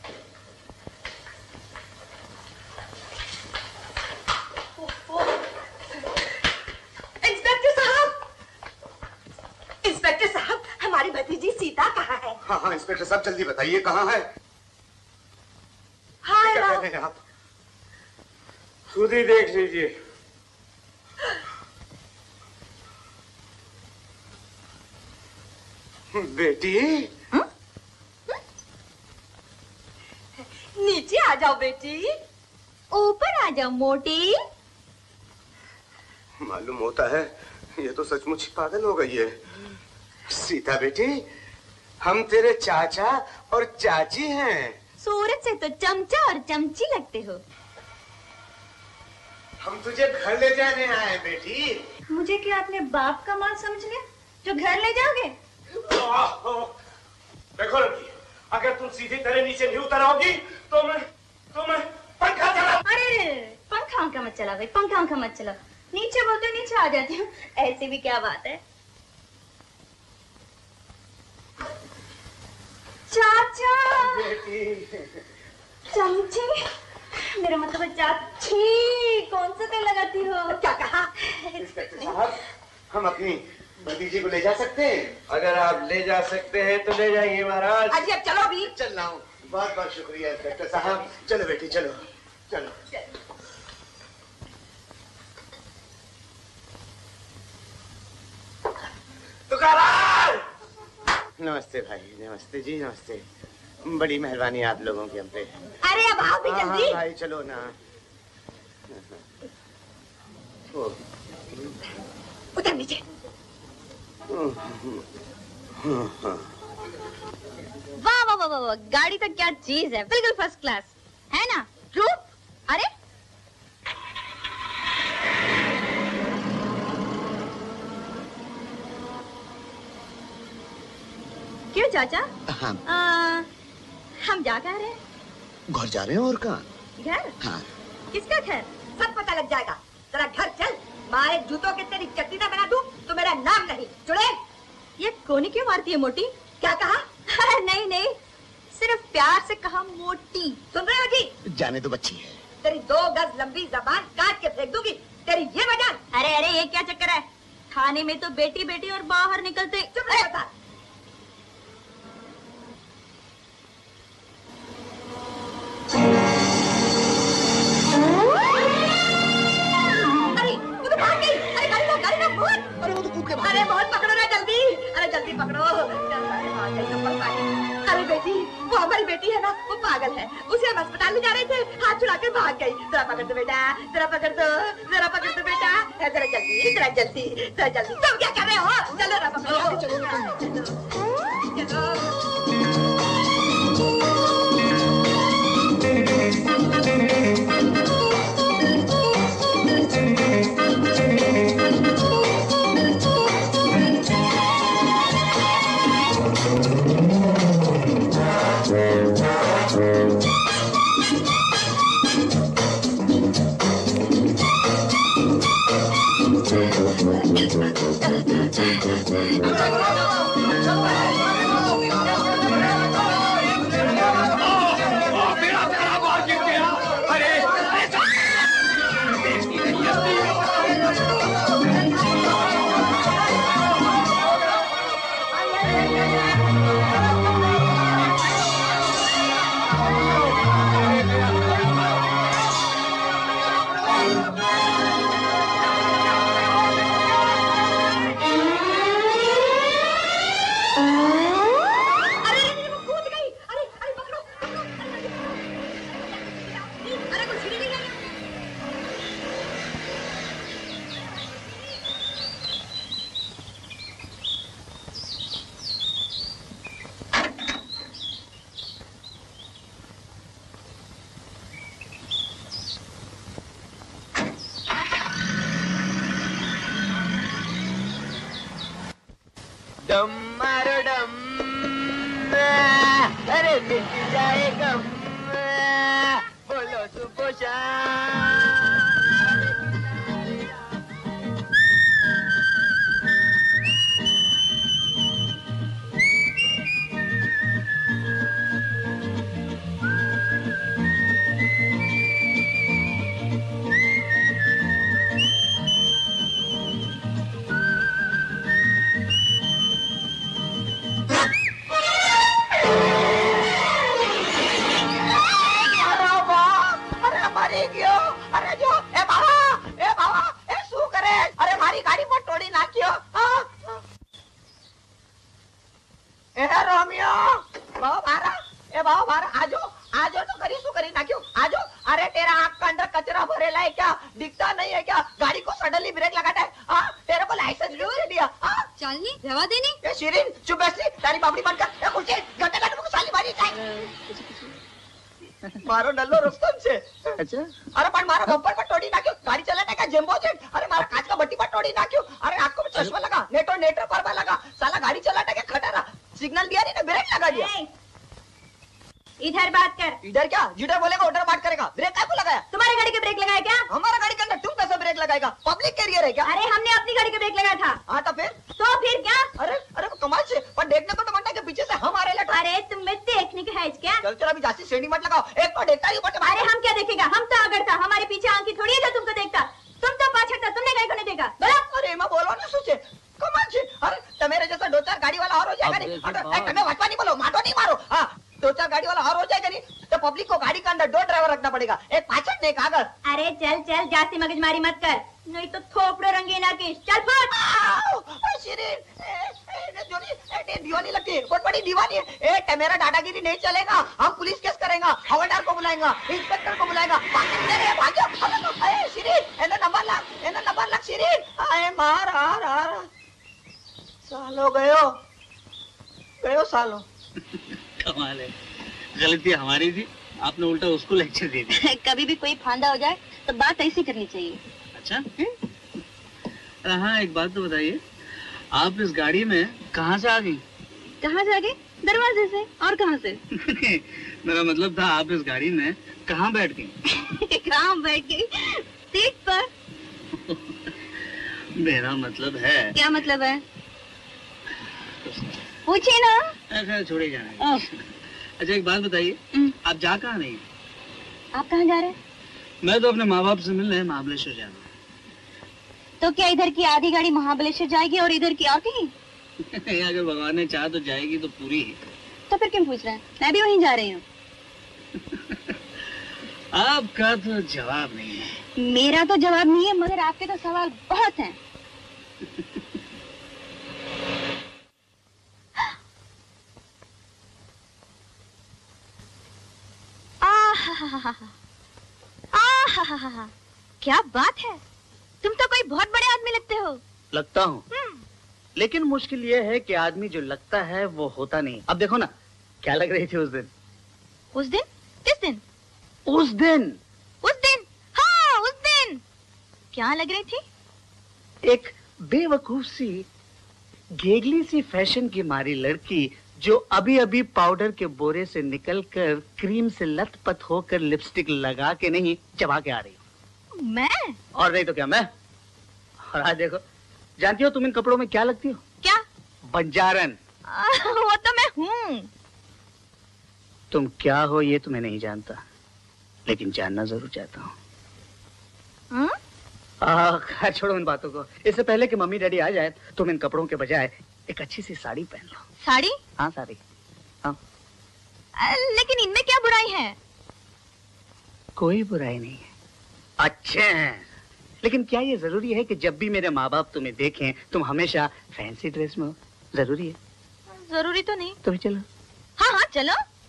इंस्पेक्टर साहब, इंस्पेक्टर साहब, हमारी भतीजी सीता कहाँ है? हाँ हाँ इंस्पेक्टर साहब, जल्दी बताइए कहाँ है? हाँ क्या कह रहे हैं आप? खुद ही देख लीजिए। बेटी, नीचे आ जाओ बेटी। ऊपर आ जाओ मोटी। मालूम होता है ये तो सचमुच ही पागल हो गई है। सीता बेटी, हम तेरे चाचा और चाची हैं। सूरत से तो चमचा और चमची लगते हो। हम तुझे घर ले जाने आए बेटी। मुझे क्या अपने बाप का माल समझ लिया जो घर ले जाओगे? देखो लड़की, अगर तुम सीधी तरह नीचे नहीं उतर आओगी तो मैं पंखा चला। अरे पंखा मत चला भाई, पंखा मत चला। नीचे बोलते नीचे आ जाती हूँ, ऐसी भी क्या बात है। चाचा, चमची, मेरा मतलब है चाची। कौन सा तेल लगाती हो? क्या कहा? इंस्पेक्टर साहब, हम अपनी भतीजी को ले जा सकते हैं? अगर आप ले जा सकते हैं तो ले जाइए महाराज। अजी अब चलो भी। चल रहा हूँ। बहुत बहुत शुक्रिया इंस्पेक्टर साहब। चलो बेटी, चलो चलो। तुकाराम! नमस्ते भाई, नमस्ते जी, नमस्ते। बड़ी मेहरबानी आप लोगों की हम पे। अरे अब आओ भी जल्दी। भाई चलो ना। उतर नीचे। वाह वाह वाह वाह, गाड़ी तो क्या चीज है, बिल्कुल फर्स्ट क्लास है ना। रूप, अरे क्यों चाचा? हम जा कह रहे हैं? घर जा रहे हैं। और कहाँ? घर? हाँ। किसका घर? सब पता लग जाएगा। तेरा घर चल, मारे जूतों के तेरी चटनी ना बना दूं तो मेरा नाम नहीं। चुड़ैल, ये कोनी क्यों मारती है मोटी? क्या कहा? नहीं नहीं, सिर्फ प्यार से कहा मोटी। सुन रहे हो जी? जाने दो बच्ची है। तेरी 2 गज लंबी जबान काट के फेंक दूंगी। तेरी ये वजह। अरे अरे, ये क्या चक्कर है? थाने में तो बेटी बेटी और बाहर निकलते। चुप रह बता। अरे बहुत पकड़ो ना जल्दी। अरे जल्दी पकड़ो। अरे बेटी, वो हमारी बेटी है ना, वो पागल है। उसे हम अस्पताल ले जा रहे थे, हाथ छुड़ा कर भाग गई। जरा पकड़ दो बेटा, जरा पकड़ दो, जरा पकड़ दो बेटा। जरा जल्दी, जरा जल्दी, जरा जल्दी। तुम क्या कर रहे हो? चलो ना पकड़ो। चलो। मिट जाए गम, बोलो सुबह शाम। दिखता नहीं है क्या? गाड़ी को सडनली ब्रेक लगाता है। तेरे को लाइसेंस भी नहीं दिया। चलनी रवा देनी। ये शिरीन चुप बैठ, तारी बाबड़ी बंद कर। ये कुर्सी घंटे घंटे को साली मारी जाए। मारो नल्लो रुस्तम से। अच्छा अरे पण मारो बम्पर पर तोड़ी ना क्यों? गाड़ी चलाने का जंबो जेट। अरे मारा कांच का भट्टी पर तोड़ी ना क्यों? अरे आंखों में चश्मा लगा, नेटो पर लगा, साला गाड़ी चलाने का खटारा। सिग्नल दिया नहीं ना, ब्रेक लगा दिया। इधर बात कर। इधर क्या? जिधर बोलेगा उधर बात करेगा। ब्रेक काय को लगाया? तुम्हारी गाड़ी के ब्रेक लगाया क्या? हमारा गाड़ी के अंदर तुम कैसे ब्रेक लगाएगा? पब्लिक कैरियर है क्या? अरे हमने अपनी गाड़ी के ब्रेक लगाया था। हाँ तो फिर क्या? अरे कमाल से, पर देखने को तो मंडा के पीछे से हम आ रहे लटा। अरे तुम्हें देखने का है क्या? चल चल अभी जास्ती श्रेणी मत लगाओ। एक तो देखता ही बट। अरे हम क्या देखेगा? हम तो अगर था, हमारे पीछे आंखी थोड़ी है जो तुमको देखता। तुम तो पाछड़ था, तुमने गाड़ी को नहीं देखा। बोलो। अरे मैं बोलो ना सोचे कमाल से। अरे तुम्हारे जैसा दो चार गाड़ी वाला और हो जाएगा नहीं? तुम्हें वटवा नहीं बोलो, मारो नहीं मारो। हाँ दो चार गाड़ी वाला और हो जाएगा नहीं तो पब्लिक को गाड़ी के अंदर दो ड्राइवर रखना पड़ेगा, एक पाछड़ ने एक आगे। अरे चल चल जास्ती मगजमारी मत कर, नहीं तो थोपड़ो रंगीना की। चल फुट। दीवानी लगती है, बहुत बड़ी दीवानी है। मेरा दादागिरी नहीं चलेगा। हम पुलिस केस करेंगे, हवलदार को बुलाएंगा, इंस्पेक्टर को बुलाएंगा। नंबर लग शिरीन। मार सालो गयो सालो। कमाल है, गलती हमारी थी, आपने उल्टा उसको लेक्चर दे दिया। कभी भी कोई फांदा हो जाए तो बात ऐसी करनी चाहिए। अच्छा हाँ एक बात तो बताइए, आप इस गाड़ी में कहाँ से आ गई? कहाँ से आ गई? दरवाजे से। और कहाँ से? मेरा मतलब था आप इस गाड़ी में कहाँ बैठ गई? कहाँ बैठ गई? सीट पर। मेरा मतलब है। क्या मतलब है? पूछिए ना। ऐसा छोड़े जाना। अच्छा एक बात बताइए, आप जा कहाँ नहीं? आप कहाँ जा रहे हैं? मैं तो अपने माँ बाप से मिलने महाबलेश्वर जा रहा हूँ। तो क्या इधर की आधी गाड़ी महाबलेश्वर जाएगी और इधर की आधी? अगर भगवान ने चाहा तो जाएगी तो पूरी ही। तो फिर क्यों पूछ रहे हैं? मैं भी वहीं जा रही हूँ। आपका तो जवाब नहीं है। मेरा तो जवाब नहीं है, मगर आपके तो सवाल बहुत हैं। क्या बात है, तुम तो कोई बहुत बड़े आदमी लगते हो। लगता हूँ, लेकिन मुश्किल ये है कि आदमी जो लगता है वो होता नहीं। अब देखो ना, क्या लग रही थी उस दिन? उस दिन? किस दिन? उस दिन। हाँ उस दिन। क्या लग रही थी? एक बेवकूफ सी घेगली सी फैशन की मारी लड़की जो अभी अभी पाउडर के बोरे से निकलकर क्रीम से लथपथ होकर लिपस्टिक लगा के नहीं चबा के आ रही। मैं? और नहीं तो क्या मैं। और आज देखो, जानती हो तुम इन कपड़ों में क्या लगती हो? क्या? बंजारन। वो तो मैं हूँ। तुम क्या हो ये तुम्हें नहीं जानता, लेकिन जानना जरूर चाहता हूँ। खैर छोड़ो इन बातों को। इससे पहले कि मम्मी डैडी आ जाए, तुम इन कपड़ों के बजाय एक अच्छी सी साड़ी पहन लो। साड़ी? हाँ साड़ी। हाँ। लेकिन इनमें क्या बुराई है? कोई बुराई नहीं है, अच्छे हैं। लेकिन क्या ये जरूरी है कि जब भी मेरे माँ बाप तुम्हें देखें तुम हमेशा फैंसी ड्रेस में हो? जरूरी है? जरूरी तो नहीं। तो चलो। हाँ हाँ चलो।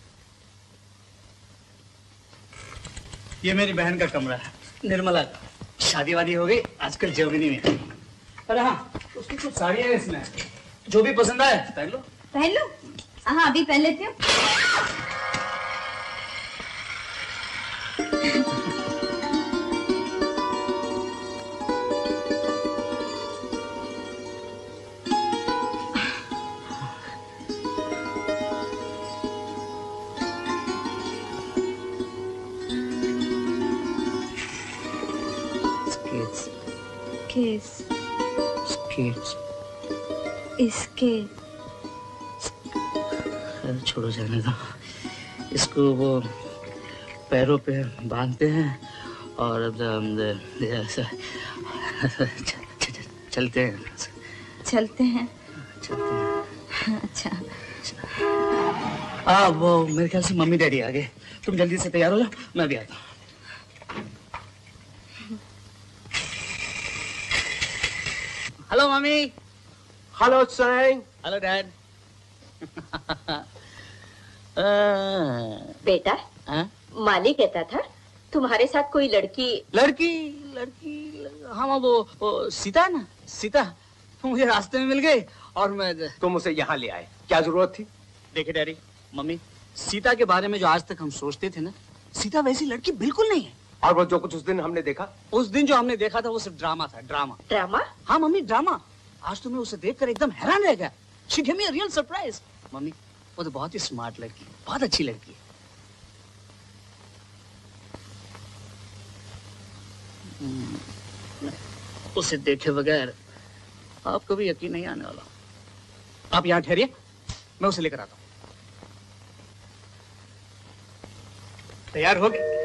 ये मेरी बहन का कमरा है, निर्मला का। शादी वादी हो गई आजकल जर्मनी में। अरे हाँ, उसकी कुछ साड़ियाँ हैं इसमें, जो भी पसंद आए पहन लो। पहन लो? हाँ अभी पहन लेती हूँ। स्केट्स केस स्केट्स इसके छोड़ो जाने दो। इसको वो पैरों पे बांधते हैं और चलते हैं। चलते हैं। चलते हैं। अच्छा। वो मेरे ख्याल से मम्मी डैडी आ गए। तुम जल्दी से तैयार हो जाओ, मैं भी आता हूँ। Hello mummy. Hello Sang. Hello dad. बेटा माली कहता था तुम्हारे साथ कोई लड़की हाँ वो सीता है ना, सीता मुझे रास्ते में मिल गई और मैं तुम उसे यहाँ ले आए, क्या जरूरत थी? देखिए डैडी मम्मी, सीता के बारे में जो आज तक हम सोचते थे ना, सीता वैसी लड़की बिल्कुल नहीं है। और वो जो कुछ उस दिन हमने देखा, उस दिन जो हमने देखा था वो सिर्फ ड्रामा था। ड्रामा? हाँ मम्मी ड्रामा। आज तो मैं उसे देखकर एकदम हैरान रह गया। She gave me a real surprise। Mummy वो तो बहुत ही स्मार्ट लड़की है, बहुत अच्छी लड़की है। उसे देखे बगैर आपको भी यकीन नहीं आने वाला। आप यहाँ ठहरिए, मैं उसे लेकर आता हूँ। तैयार हो गए?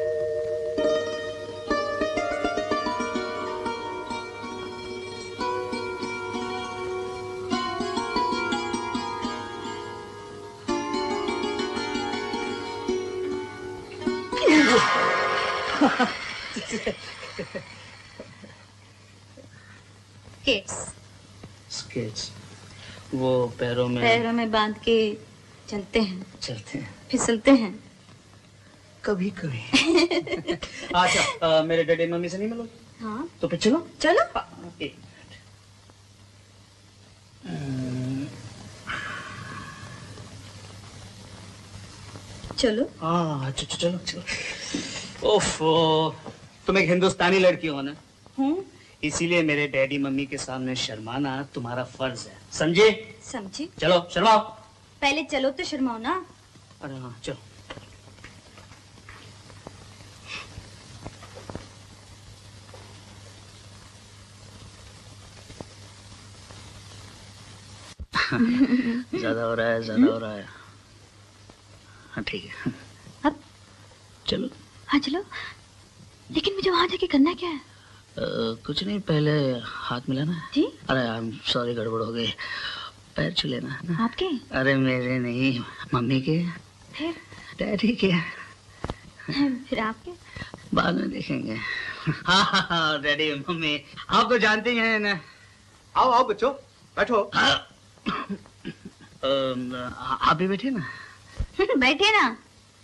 स्केट्स वो पैरों में बांध के चलते हैं फिसलते हैं कभी कभी। अच्छा मेरे डैडी मम्मी से नहीं मिलो? हाँ तो फिर चलो। चलो। हाँ चलो। ओफो, तुम एक हिंदुस्तानी लड़की हो ना, इसीलिए मेरे डैडी मम्मी के सामने शर्माना तुम्हारा फर्ज है, समझे? चलो शर्माओ। पहले चलो तो शर्माओ ना। अरे हाँ चलो। ज्यादा हो रहा है। हाँ ठीक है। अब चलो। हाँ चलो, लेकिन मुझे वहां जाके करना क्या है? कुछ नहीं, पहले हाथ मिलाना है। जी? अरे आई एम सॉरी, गड़बड़ हो गई। पैर छू लेना है ना। आपके? अरे मेरे नहीं, मम्मी के। फिर? डैडी के। फिर आपके? बाद में देखेंगे। हाँ डैडी मम्मी आप तो जानते ही हैं ना। आओ बच्चों बैठो। आप भी बैठे ना। बैठे ना।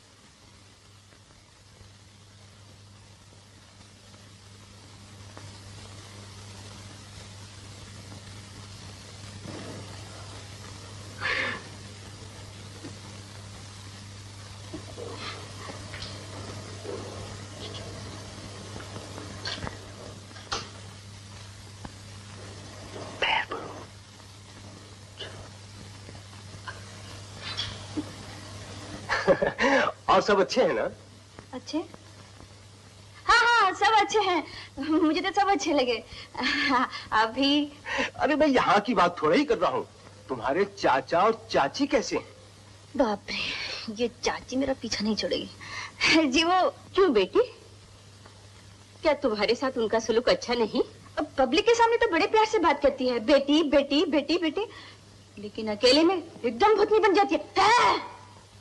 और सब अच्छे हैं ना? अच्छे? हाँ सब अच्छे हैं, मुझे तो सब अच्छे लगे। अभी अरे मैं यहाँ की बात थोड़ा ही कर रहा हूँ, तुम्हारे चाचा और चाची कैसे हैं? बाप रे, ये चाची मेरा पीछा नहीं छोड़ेगी। जी वो क्यों बेटी, क्या तुम्हारे साथ उनका सलूक अच्छा नहीं? अब पब्लिक के सामने तो बड़े प्यार से बात करती है, बेटी बेटी बेटी बेटी, लेकिन अकेले में एकदम भूतनी बन जाती है।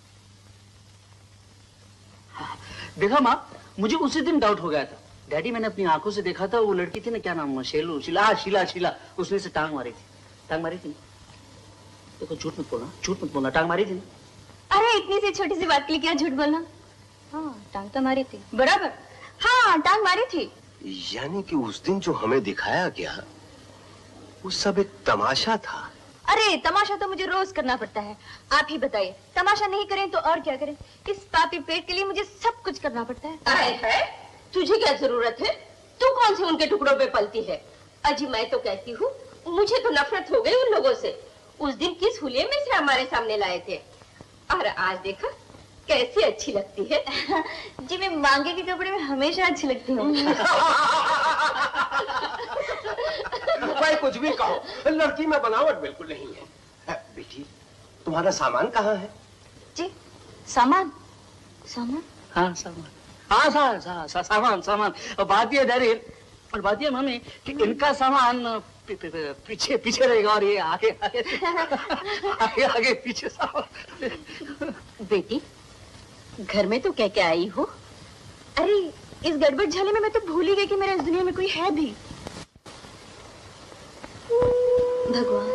देखा माँ, मुझे उसी दिन डाउट हो गया था। डैडी मैंने अपनी आंखों से देखा था, वो लड़की थी ना, क्या नाम है, शीला, उसने से टांग मारी थी। देखो झूठ मत बोलना, टांग मारी थी। अरे इतनी सी छोटी सी बात के लिए क्या झूठ बोलना। हाँ टांग तो मारी थी, बराबर। हाँ टांग मारी थी। यानी कि उस दिन जो हमें दिखाया गया वो सब एक तमाशा था। अरे तमाशा तो मुझे रोज करना पड़ता है, आप ही बताइए, तमाशा नहीं करें तो और क्या करें? इस पापी पेट के लिए मुझे सब कुछ करना पड़ता है। तुझे क्या जरूरत है? तू कौन से उनके टुकड़ों पे पलती है? अजी मैं तो कहती हूँ, मुझे तो नफरत हो गई उन लोगों से। उस दिन किस हुलिये में से हमारे सामने लाए थे, और आज देखा कैसी अच्छी लगती है। जी मैं मांगे के कपड़े में हमेशा अच्छी लगती हूँ। कुछ भी कहो, लड़की में बनावट बिल्कुल नहीं है। बेटी, तुम्हारा सामान कहाँ है? जी, सामान? सामान? हाँ सामान, हाँ सामान सामान। बात ये दरिल, और बात ये मम्मी कि इनका सामान पीछे पीछे रहेगा और ये आगे आगे आगे आगे पीछे सामान। बेटी, घर में तो क्या क्या आई हो? अरे इस गड़बड़ झाले में मैं तो भूल ही गई कि मेरे इस दुनिया में कोई है भी। भगवान,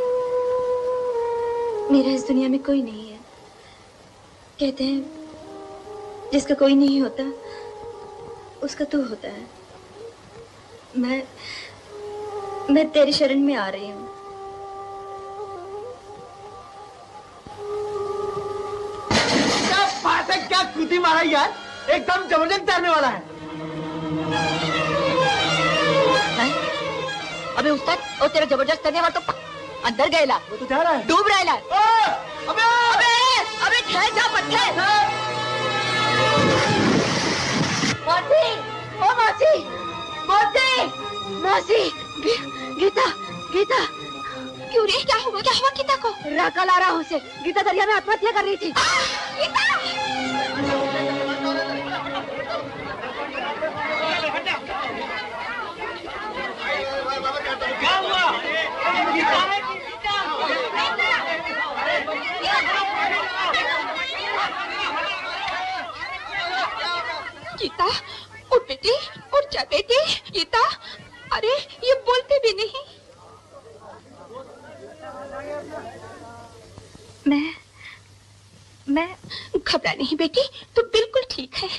मेरा इस दुनिया में कोई नहीं है। कहते हैं जिसका कोई नहीं होता उसका तू होता है। मैं तेरी शरण में आ रही हूँ। क्या बात है, क्या कूदी मारा यार, एकदम जबरदस्त तैरने वाला है। अबे उस्ताद, ओ तेरा जबरदस्त तैरने वाला तो अंदर गएला। वो तो जा रहा है, डूब रहा है। अबे ठहर जा पत्थर। मौसी, ओ मौसी, मौसी, मौसी, गीता, गीता। क्यों रे, क्या हुआ गीता को? राका ला रहा हूँ उसे। गीता दरिया में आत्महत्या कर रही थी। गीता! क्या हुआ? गीता, उठ बेटी, उठ जा बेटी। गीता, अरे ये बोलते भी नहीं। मैं घबरा नहीं बेटी, तू बिल्कुल ठीक है।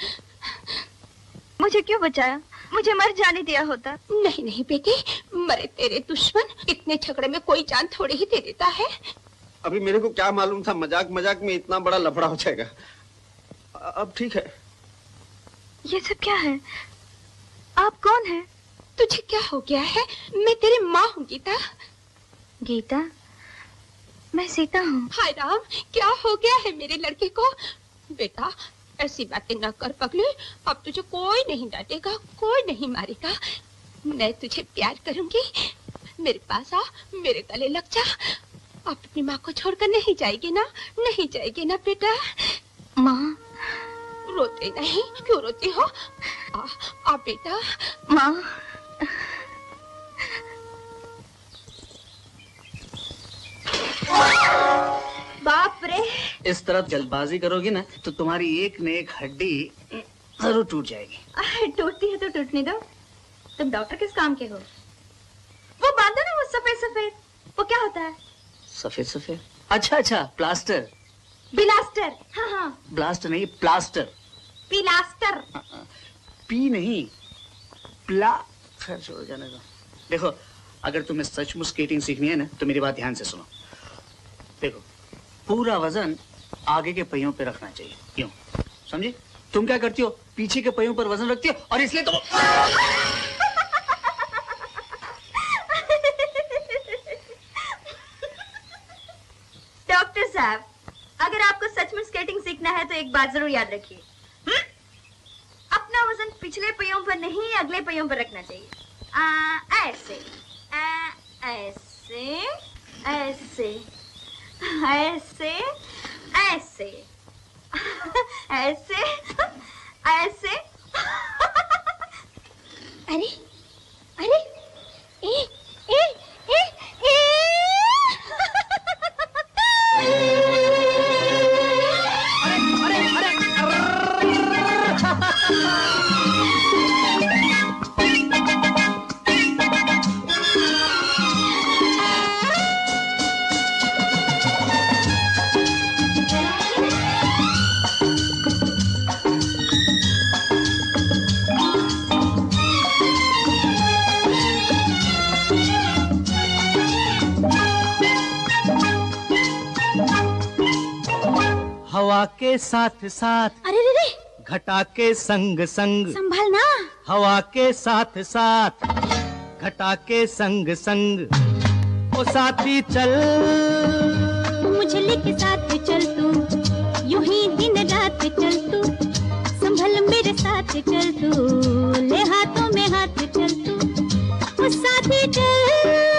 मुझे क्यों बचाया? मुझे मर जाने दिया होता। नहीं नहीं बेटी, मरे तेरे दुश्मन इतने झगड़े में कोई जान थोड़े ही दे देता है। अभी मेरे को क्या मालूम था मजाक मजाक में इतना बड़ा लफड़ा हो जाएगा। अब ठीक है। ये सब क्या है? आप कौन है? तुझे क्या हो गया है? मैं तेरी माँ हूँ गीता। गीता? मैं सीता हूँ। हाय राम, क्या हो गया है मेरे लड़के को? बेटा ऐसी बातें न कर पगले, अब तुझे कोई नहीं डांटेगा, कोई नहीं मारेगा। मैं तुझे प्यार करूंगी। मेरे पास आ, मेरे गले लग जा। आप अपनी माँ को छोड़कर नहीं जाएगी ना? नहीं जाएगी ना बेटा? माँ? रोते नहीं, क्यों रोती हो? आ बेटा। माँ। बाप रे, इस तरफ जल्दबाजी करोगी ना तो तुम्हारी एक न एक हड्डी जरूर टूट जाएगी। टूटती है तो टूटने दो। तुम डॉक्टर किस काम के हो? वो बांधो ना, वो सफेद सफेद, वो क्या होता है? सफेद सफेद? अच्छा, प्लास्टर। बिलास्टर। हाँ। ब्लास्टर नहीं, प्लास्टर। पिलास्टर। पी नहीं, प्ला। खैर छोड़ो, जाने दो। देखो, अगर तुम्हें सचमुच स्केटिंग सीखनी है ना तो मेरी बात ध्यान से सुनो। देखो, पूरा वजन आगे के पहियों पे रखना चाहिए, क्यों? समझे? तुम क्या करती हो? पीछे के पहियों पर वजन रखती हो और इसलिए तुम डॉक्टर साहब, अगर आपको सचमुच स्केटिंग सीखना है तो एक बात जरूर याद रखिए। अपना वजन पिछले पहियों पर नहीं, अगले पहियों पर रखना चाहिए। ऐसे ऐसे ऐसे ऐसे ऐसे ऐसे ऐसे। अरे अरे, ए ए ए ए। हवा के साथ साथ, अरे रे रे, घटा के संग संग, संभालना। हवा के साथ साथ, घटा के संग संग, ओ साथी चल, मुझे लेके साथ चल तू, यूं ही दिन रात चल तू, संभल मेरे साथ चल तू, ले हाथों में हाथ चल तू, ओ साथी चल।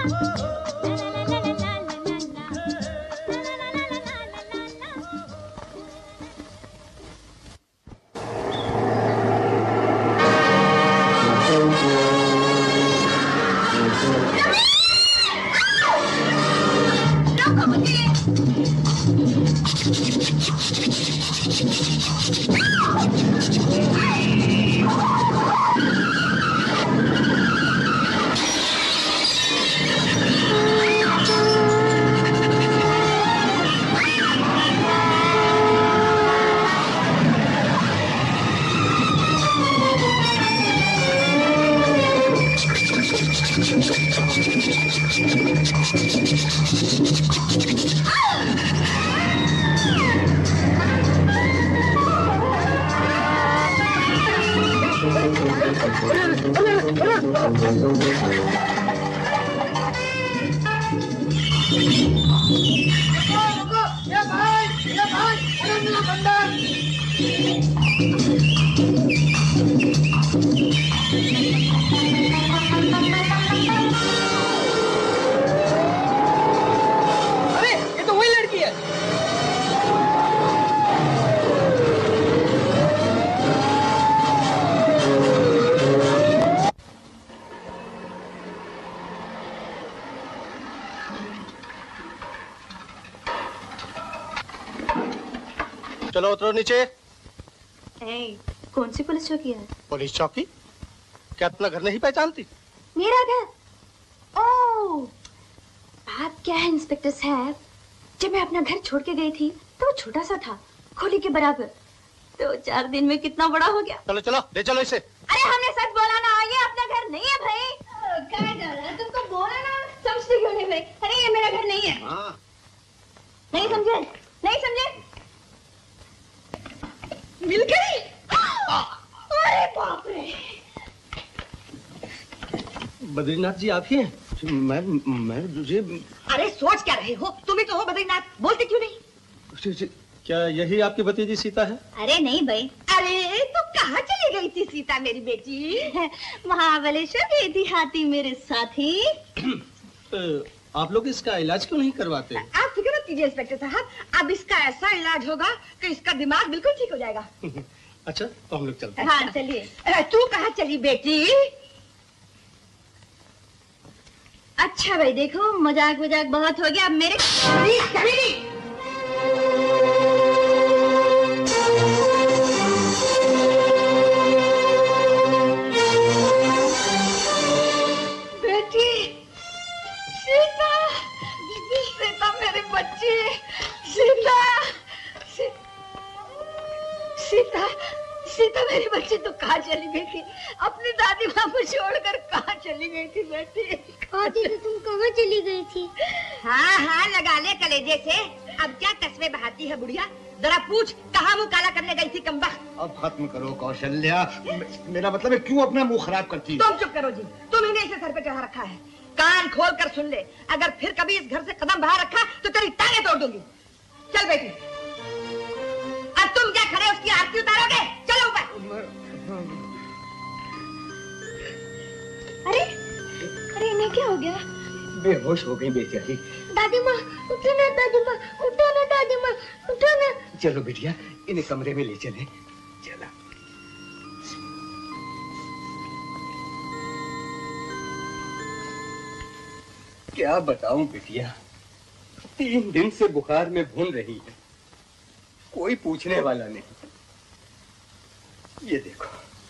चलो उतरो नीचे। कौन सी पुलिस चौकी है? पुलिस चौकी? क्या अपना घर नहीं पहचानती? मेरा घर? ओह, बात क्या है इंस्पेक्टर साहब, जब मैं अपना घर छोड़ के गई थी तो वो छोटा सा था, खोली के बराबर। 2-4 दिन में कितना बड़ा हो गया। चलो चलो ले चलो इसे। अरे हमने सच बोला ना, ये अपना घर नहीं है भाई। क्या जा रहा है, तुमको बोला ना, समझते क्यों नहीं भाई? अरे ये मेरा घर नहीं है। नहीं समझे, नहीं समझे। मिल गई। अरे बाप रे। बद्रीनाथ जी आप ही हैं? मैं मुझे। अरे सोच क्या रहे हो, तुम ही तो हो बद्रीनाथ, बोलते क्यों नहीं? क्या यही आपकी भतीजी सीता है? अरे नहीं भाई। अरे तो कहाँ चली गई थी सीता मेरी बेटी? महाबलेश्वर गई थी हाथी मेरे साथी। आप लोग इसका इलाज क्यों नहीं करवाते? आप फिक्र मत कीजिए इंस्पेक्टर साहब, अब इसका ऐसा इलाज होगा कि इसका दिमाग बिल्कुल ठीक हो जाएगा। अच्छा तो हम लोग चलते हैं। हाँ चलिए। तू कहाँ चली बेटी? अच्छा भाई देखो, मजाक मजाक बहुत हो गया, अब मेरे बेटी सीता, सीता मेरी बच्ची, सीता, सीता, सीता मेरी बच्ची तो कहाँ चली गई थी? अपनी दादी माँ को छोड़कर कहाँ चली गई थी बेटी? दीदी तुम कहाँ चली गई थी? हाँ हाँ लगा ले कलेजे से। अब क्या कस्मे बहाती है बुढ़िया, जरा पूछ कहाँ मुँह काला करने गई थी कमबख्त? अब खत्म करो कौशल्या, मेरा मतलब है क्यों अपना मुंह खराब करती तुम चुप करो जी, तुम ही इसे सर पे चढ़ा रखा है। कान खोल कर सुन ले, अगर फिर कभी इस घर से कदम बाहर रखा तो तेरी टांगे तोड़ दूंगी। चल बेटी। अब तुम क्या खड़े उसकी आरती उतारोगे? चलो ऊपर। अरे अरे इन्हें क्या हो गया? बेहोश हो गई बेचारी। दादी माँ उठो ना, दादी माँ उठो ना, दादी माँ उठो ना। चलो बिटिया इन्हें कमरे में ले चले। चला। क्या बताऊं बिटिया, 3 दिन से बुखार में भून रही है, कोई पूछने वाला नहीं। ये देखो,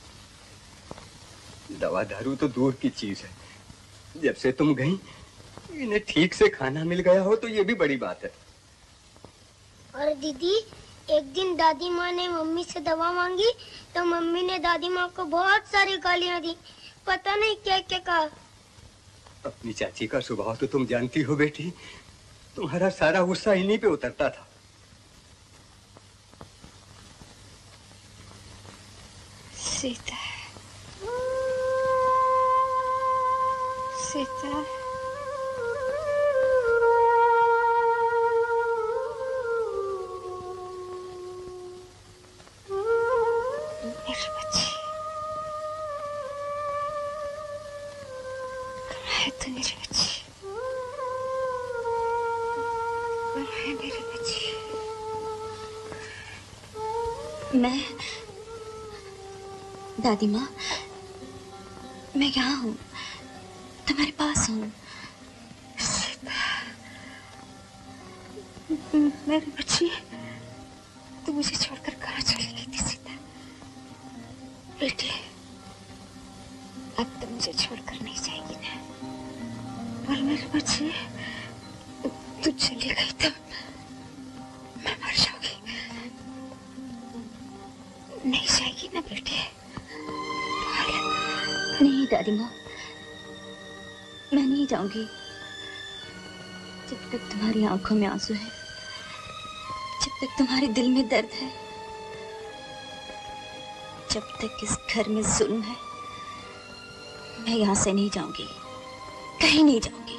दवा दारू तो दूर की चीज है, जब से तुम गई इन्हें ठीक से खाना मिल गया हो तो ये भी बड़ी बात है। और दीदी एक दिन दादी माँ ने मम्मी से दवा मांगी तो मम्मी ने दादी माँ को बहुत सारी गालियाँ दी, पता नहीं क्या क्या कहा। अपनी चाची का स्वभाव तो तुम जानती हो बेटी, तुम्हारा सारा गुस्सा इन्हीं पे उतरता था। सीता, सीता, मेरी बच्ची, कहाँ है तू मेरी बच्ची? कहाँ है मेरी बच्ची? मैं दादी माँ, मैं यहाँ हूँ, तुम्हारे पास हूँ। मेरी बच्ची, तू मुझे छोड़कर कहाँ चली गई थी सीता? बेटी, अब तो मुझे छोड़कर नहीं जाएगी ना? और मेरी बच्ची, तू चली गई तो मैं मर जाऊंगी। नहीं जाएगी ना बेटी? नहीं दादी माँ, मैं नहीं जाऊंगी जब तक तुम्हारी आंखों में आंसू है, जब तक तुम्हारे दिल में दर्द है, जब तक इस घर में जुल्म है, मैं यहाँ से नहीं जाऊंगी, कहीं नहीं जाऊंगी।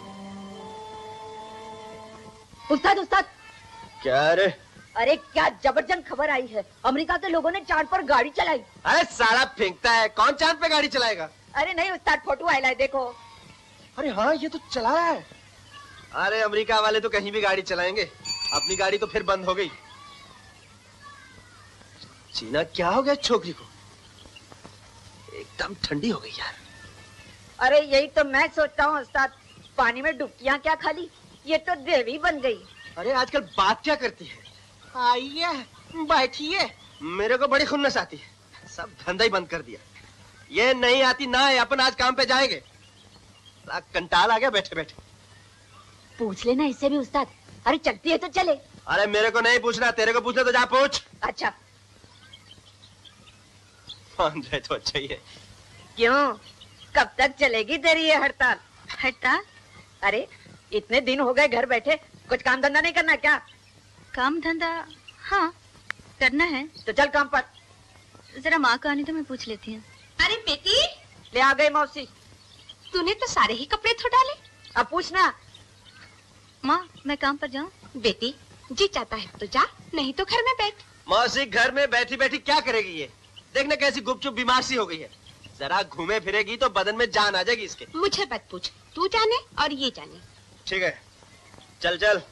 उस्ताद उस्ताद। क्या रे? अरे क्या जबरदस्त खबर आई है, अमेरिका के लोगों ने चांद पर गाड़ी चलाई। अरे साला फेंकता है, कौन चांद पे गाड़ी चलाएगा? अरे नहीं उस्ताद, फोटो आया है देखो। अरे हाँ ये तो चला है। अरे अमेरिका वाले तो कहीं भी गाड़ी चलाएंगे, अपनी गाड़ी तो फिर बंद हो गई। चीना क्या हो गया छोकरी को, एकदम ठंडी हो गई यार। अरे यही तो मैं सोचता हूँ उस्ताद, पानी में डुबकियाँ क्या खाली, ये तो देवी बन गई। अरे आजकल बात क्या करती है? आइए बैठिए, मेरे को बड़ी खुन्नस आती है, सब धंधा ही बंद कर दिया। ये नहीं आती ना है, अपन आज काम पे जाएंगे। कंटाल आ गया बैठे बैठे। पूछ लेना इससे भी उस्ताद, अरे चलती है तो चले। अरे मेरे को नहीं पूछना, तेरे को पूछना तो जा पूछ। अच्छा मान जाए तो अच्छा ही है। क्यों, कब तक चलेगी तेरी ये हड़ताल? हड़ताल? अरे इतने दिन हो गए घर बैठे, कुछ काम धंधा नहीं करना क्या? काम धंधा हाँ करना है। तो चल काम पर। जरा माँ का आने तो मैं पूछ लेती हूँ। अरे बेटी, ले आ गई मौसी। तूने तो सारे ही कपड़े धो डाले। अब पूछना। माँ मैं काम पर जाऊँ? बेटी जी चाहता है तो जा, नहीं तो घर में बैठ। मौसी घर में बैठी बैठी क्या करेगी ये? देखना कैसी गुपचुप बीमार सी हो गई है। जरा घूमे फिरेगी तो बदन में जान आ जाएगी इसके। मुझे मत पूछ, तू जाने और ये जाने। ठीक है, चल चल।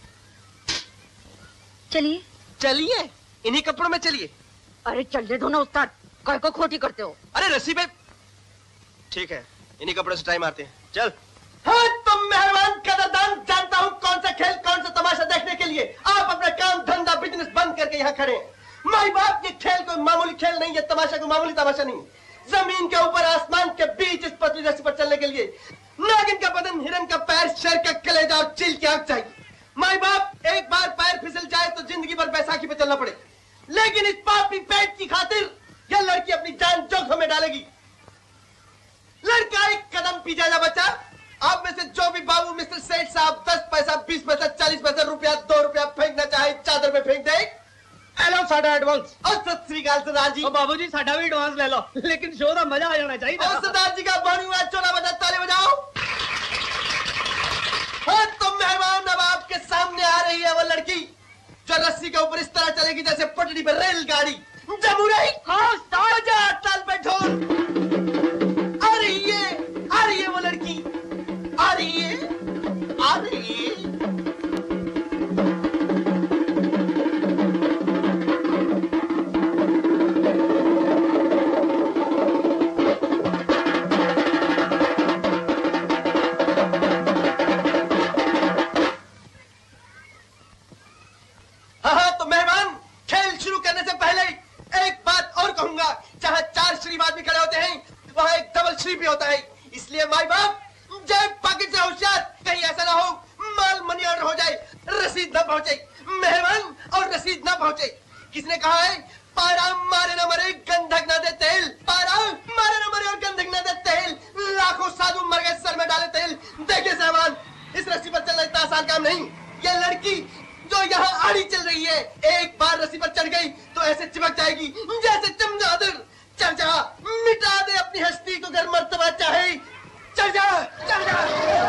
चलिए चलिए, इन्हीं कपड़ों में चलिए। अरे चल दे दो ना उस्ताद, काय को खोटी करते हो? अरे रस्सी पे। ठीक है, इन्हीं कपड़ों से ट्राई मारते हैं, चल। हाँ तुम मेहरबान कदरदान, जानता हूँ कौन सा खेल कौन सा तमाशा देखने के लिए आप अपना काम धंधा बिजनेस बंद करके यहाँ खड़े हैं। माई बाप, ये खेल कोई मामूली खेल नहीं है, तमाशा कोई मामूली तमाशा नहीं। जमीन के ऊपर आसमान के बीच इस पतली रस्सी पर चलने के लिए नागिन का बदन, हिरन का पैर, शेर का कलेजा और चील की आंख चाहिए। माई बाप, एक बार पैर फिसल जाए तो जिंदगी भर बैसाखी पे चलना पड़े, लेकिन इस पापी पेट की खातिर यह लड़की अपनी जान जोखिम में डालेगी। लड़का एक कदम पीछे जा बच्चा। आप में से जो भी बाबू मिस्टर सेठ साहब 10 पैसा, 20 पैसा, 40 पैसा, रुपया, 2 रुपया फेंकना चाहे चादर में फेंक दे। लो साडा एडवांस। और सत श्री अकाल सरदार जी। बाबूजी साडा भी एडवांस ले लो, लेकिन शो का मजा आ जाना चाहिए। और सरदार जी का बाणी हुआ, चोला बजा, ताली बजाओ। हाँ तो मेहमान, अब आपके सामने आ रही है वो लड़की जो रस्सी के ऊपर इस तरह चलेगी जैसे पटरी पर रेलगाड़ी। जमुराई हाँ ताल पे ढोल। आ रही है वो लड़की, आ रही है। हाँ तो मेहमान, खेल शुरू करने से पहले एक बात और कहूंगा, जहाँ 4 शरीफ आदमी खड़े होते हैं वहाँ एक डबल शरीफ भी होता है। इसलिए माई बाप, जेब पॉकेट से होशियार, कहीं ऐसा ना हो माल मनी ऑर्डर हो जाए, रसीद न पहुंचे। मेहमान और रसीद न पहुंचे। किसने कहा है पारा मारे न मरे गंधक न दे तेल? पारा मारे न मरे और गंधक न दे तेल। लाखों साधु मर गए सर में डाले तेल। देखिए साहबान, इस रस्सी पर चलना इतना आसान काम नहीं। यह लड़की जो यहाँ आड़ी चल रही है, एक बार रस्सी पर चढ़ गई तो ऐसे चिपक जाएगी जैसे चमगादड़। चल जा, मिटा दे अपनी हस्ती को अगर मर्तबा चाहे। चल जा, चल जा।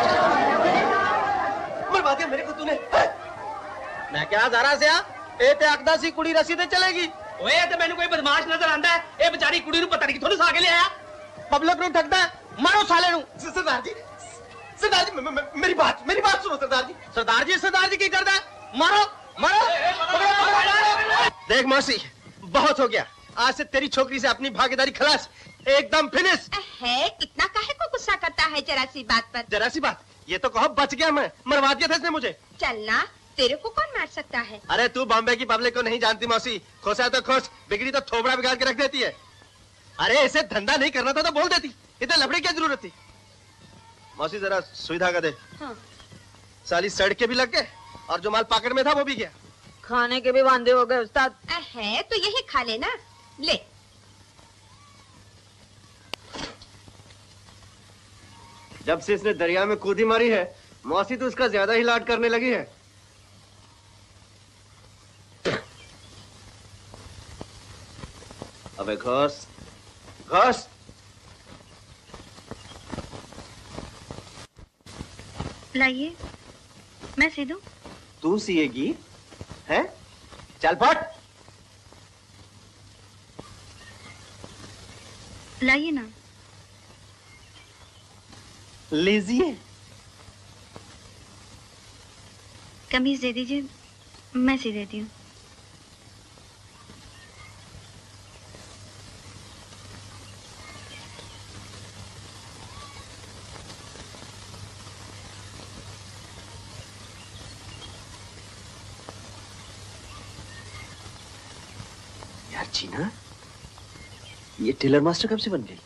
मरवा दिया मेरे को तूने। मैं क्या जरा से ए ते आखदा सी कुड़ी रस्सी ते चलेगी। ओए ते मैनू कोई बदमाश नजर आंदा है। ए बेचारी कुड़ी नु पता नहीं किथों सा के ले आया। पब्लिक नु ठगदा है, मारो साले नु। सरदार जी, सरदार जी, मेरी बात सुनो सरदार जी। सरदार जी की करदा है? मारो मारो। देख मौसी, बहुत हो गया। आज से तेरी छोकरी से अपनी भागीदारी खलास, एकदम फिनिश है। इतना काहे को गुस्सा करता है जरा सी बात पर? जरा सी बात, ये तो कहो बच गया मैं, मरवा दिया था इसने मुझे। चलना, तेरे को कौन मार सकता है? अरे तू बॉम्बे की पब्लिक को नहीं जानती मौसी, खोसा तो खोस, बिगड़ी तो थोबड़ा बिगाड़ के रख देती है। अरे इसे धंधा नहीं करना था तो बोल देती, इतने लफड़े की जरूरत थी। मौसी जरा सुविधा का दे। हाँ। साली सड़के भी लग गए और जो माल पॉकेट में था वो भी गया। खाने के भी वांदे हो गए उस्ताद। है तो यही खा लेना, ले। जब से इसने दरिया में कूदी मारी है, मौसी तो उसका ज्यादा ही लाड करने लगी है। अबे घोस घोस। लाइए, मैं सी दूं? तू सिएगी हैं? चल फट। लाइए ना। लीजिए। कमीज दे दीजिए, मैं सी देती हूँ। यार चीना, ये टेलर मास्टर कब से बन गई?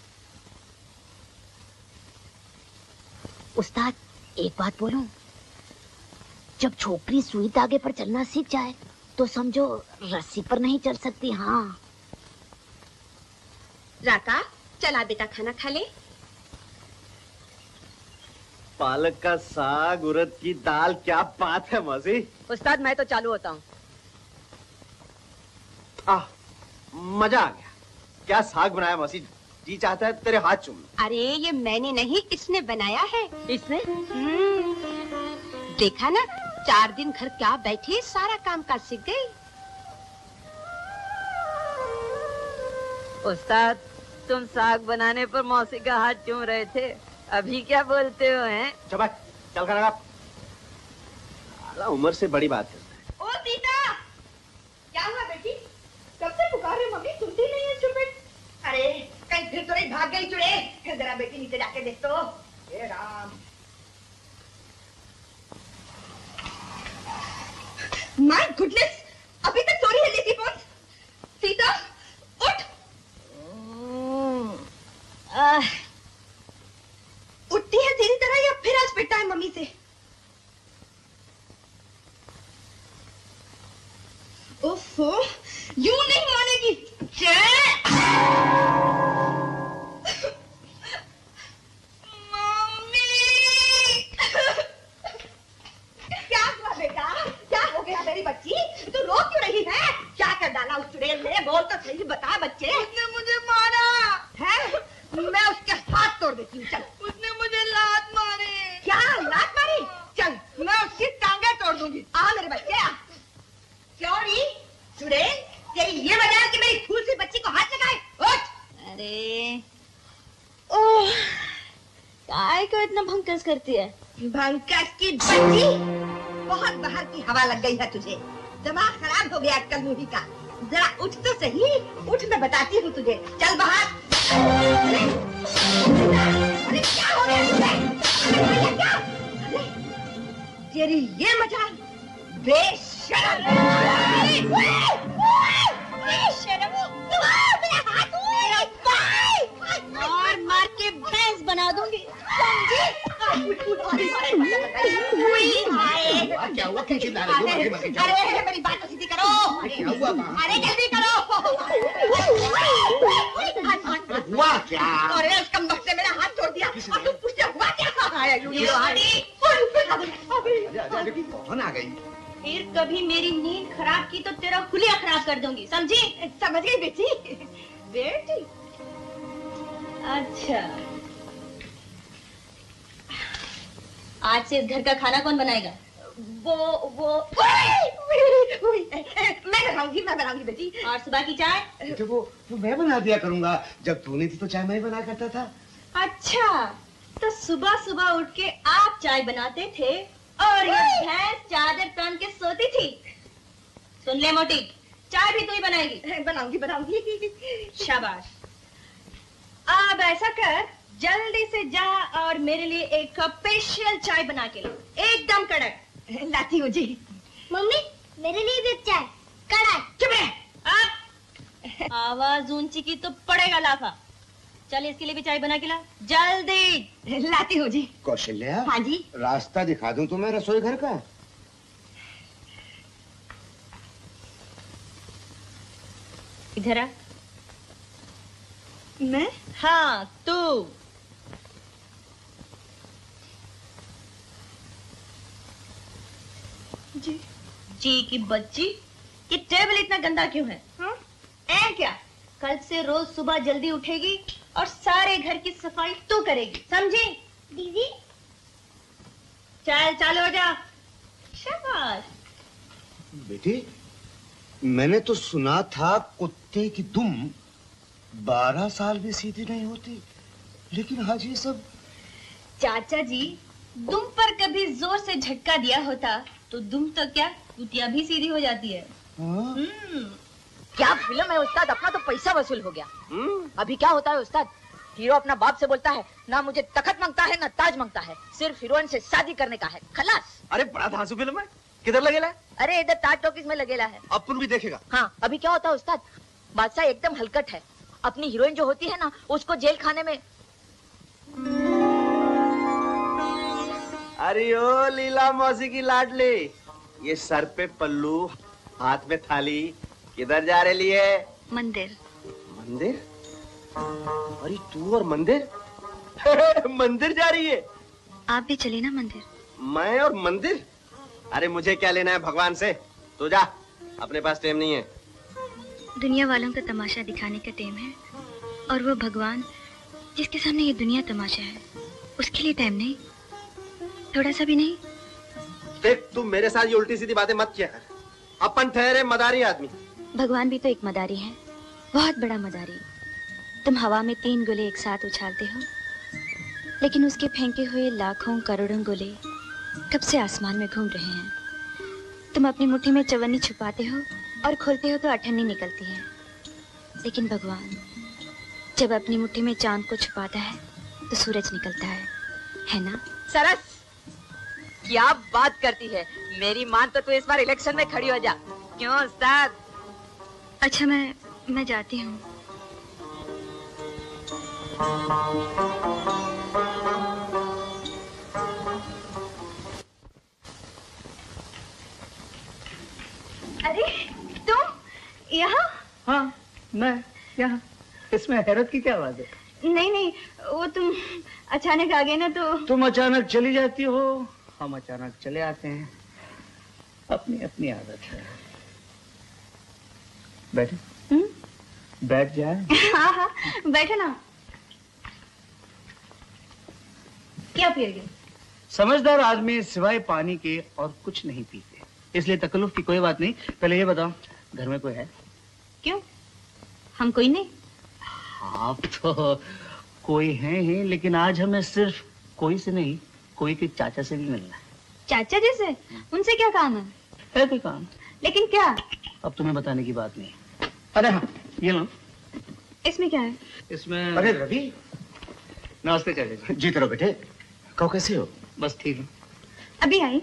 उस्ताद एक बात बोलूं, जब छोकरी सुई धागे पर चलना सीख जाए तो समझो रस्सी पर नहीं चल सकती। हाँ राका चला बेटा खाना खा ले। पालक का साग, उड़द की दाल, क्या बात है मौसी। उस्ताद मैं तो चालू होता हूँ। मजा आ गया। क्या साग बनाया मौसी, जी चाहता है तेरे हाथ चूम। अरे ये मैंने नहीं, इसने बनाया है। इसने? देखा ना, 4 दिन घर क्या बैठी सारा काम काज सीख गई। उस्ताद तुम साग बनाने पर मौसी का हाथ चूम रहे थे, अभी क्या बोलते हो हैं? चल चल खाना खा। उम्र से बड़ी बात है। ओ सीता, क्या हुआ बेटी? कब से पुकार रहे मम्मी, सुनती नहीं है चुपे। अरे कहीं फिर तो नहीं भाग गई चुड़ैल? जरा बेटी नीचे जाके देख तो। हे राम। माय गुडनेस, अभी तक सो रही है लेटी पोस्ट। सीता उठ। उठती है तेरी तरह या फिर आज पिटता है मम्मी से? ओफो, यूं नहीं मानेगी। मम्मी, क्या हुआ बेटा? क्या हो गया मेरी बच्ची? तू रो क्यों रही है? क्या कर डाला उस चुड़ैल ने? बोल तो सही, बता बच्चे। उसने मुझे मारा है। मैं उसके हाथ तोड़ देती हूँ। चल। उसने मुझे लात मारी। क्या लात मारी? चल मैं उसकी टांगे तोड़ दूंगी। आ मेरे बच्चे आ। क्यों री चुड़ैल, तेरी ये वजह है कि मेरी फूल सी बच्ची को हाथ लगाए? उठ। अरे ओह, काय को इतना भंकस करती है? भंकस की बच्ची, बहुत बाहर की हवा लग गई है तुझे। दिमाग खराब हो गया कल मुही का। जरा उठ तो सही। उठ, मैं बताती हूँ तुझे। चल बाहर। अरे क्या हो गया तुझे? क्या? अरे तेरी ये मजाल, बेशरम। बेशरम, मेरा हाथ, मेरा पाय और मार के भैंस बना दूंगी, समझी? क्या हुआ? क्यों चिल्ला रही हो? अरे मेरी बात तो सीधी करो। क्या हुआ? अरे जल्दी करो। हुआ क्या? अरे उस कमबख्त ने मेरा हाथ तोड़ दिया और तुम पूछते हुआ क्या? कौन आ गई? फिर कभी मेरी नींद खराब की तो तेरा खुलिया खराब कर दूंगी, समझी? समझ गई बेटी। बेटी अच्छा, आज से इस घर का खाना कौन बनाएगा? वो मैं बनाऊंगी बेटी। और सुबह की चाय? तो वो मैं बना दिया करूंगा। जब तू नहीं थी तो चाय मैं ही बना करता था। अच्छा, तो सुबह सुबह उठ के आप चाय बनाते थे और ये भैंस चादर तान के सोती थी। सुन ले मोटी, चाय भी तू ही बनाएगी? बनाऊंगी। शाबाश। अब ऐसा कर, जल्दी से जा और मेरे लिए एक कप स्पेशल चाय बना के ला, एकदम कड़क। लाती हूँ जी। मम्मी मेरे लिए भी चाय कड़क। चुप रह। अब आवाज ऊंची की तो पड़ेगा लाफा। चल इसके लिए भी चाय बना के ला, जल्दी। लाती हूँ जी। कौशल्या। हाँ जी। रास्ता दिखा दूं तुम्हें रसोई घर का? इधर आ। मैं? हाँ तू। जी की बच्ची, ये टेबल इतना गंदा क्यों है? हाँ? ऐ क्या, कल से रोज सुबह जल्दी उठेगी और सारे घर की सफाई तू करेगी, समझी? दीदी चल चालू हो जा। शाबाश। बेटी, मैंने तो सुना था कुत्ते की दुम 12 साल भी सीधी नहीं होती, लेकिन आज ये सब। चाचा जी, दुम पर कभी जोर से झटका दिया होता तो दुम तो क्या, कुतिया भी सीधी हो जाती है। क्या फिल्म है उस्ताद, अपना तो पैसा वसूल हो गया। अभी क्या होता है उस्ताद, हीरो अपना बाप से बोलता है ना मुझे तखत मांगता है ना ताज मांगता है, सिर्फ हीरोइन से शादी करने का है, खलास। अरे बड़ा धांसू फिल्म है, किधर लगेला है? अरे इधर ताज टॉकीज में लगेला है। अपन भी देखेगा। हाँ, अभी क्या होता है उस्ताद, बादशाह एकदम हलकट है, अपनी हीरोइन जो होती है ना उसको जेल खाने में। अरे ओ लीला मौसी की लाडली, ये सर पे पल्लू हाथ में थाली, किधर जा रही है? मंदिर। मंदिर? अरे तू और मंदिर मंदिर जा रही है? आप भी चले ना मंदिर। मैं और मंदिर? अरे मुझे क्या लेना है भगवान से, तू जा, अपने पास टाइम नहीं है। दुनिया वालों का तमाशा दिखाने का टाइम है, और वो भगवान जिसके सामने ये दुनिया तमाशा है, उसके लिए टाइम नहीं, थोड़ा सा भी नहीं। देख तू मेरे साथ ये उल्टी सीधी बातें मत किया कर, अपन ठहरे मदारी आदमी। भगवान भी तो एक मदारी है, बहुत बड़ा मदारी। तुम हवा में 3 गोले एक साथ उछालते हो, लेकिन उसके फेंके हुए लाखों करोड़ों गोले कब से आसमान में घूम रहे हैं। तुम अपनी मुट्ठी में चवन्नी छुपाते हो और खोलते हो तो अठन्नी निकलती है, लेकिन भगवान जब अपनी मुट्ठी में चांद को छुपाता है तो सूरज निकलता है ना? सरस, क्या बात करती है। मेरी मान तो तू इस बार इलेक्शन में खड़ी हो जा। क्यों उस्ताद? अच्छा मैं जाती हूँ। अरे तुम यहाँ? हाँ मैं यहाँ। इसमें हैरत की क्या बात है? नहीं, वो तुम अचानक आ गए ना तो। तुम अचानक चली जाती हो, हम अचानक चले आते हैं, अपनी अपनी आदत है। बैठे? बैठ जाए। हाँ बैठो ना। क्या पियोगे? समझदार आदमी सिवाय पानी के और कुछ नहीं पीते, इसलिए तकल्लुफ की कोई बात नहीं। पहले ये बताओ, घर में कोई है? क्यों, हम कोई नहीं? आप तो कोई हैं ही, लेकिन आज हमें सिर्फ कोई से नहीं, कोई के चाचा से भी मिलना है। चाचा जी से? उनसे क्या काम है? है कोई काम? लेकिन क्या? अब तुम्हें बताने की बात नहीं। अरे हाँ, ये लो। इसमें क्या है? इसमें अरे रवि। नमस्ते चाचा जी। जीते रहो बेटे। कहो कैसे हो? बस ठीक है। अभी आई।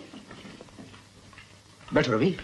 बैठो रवि।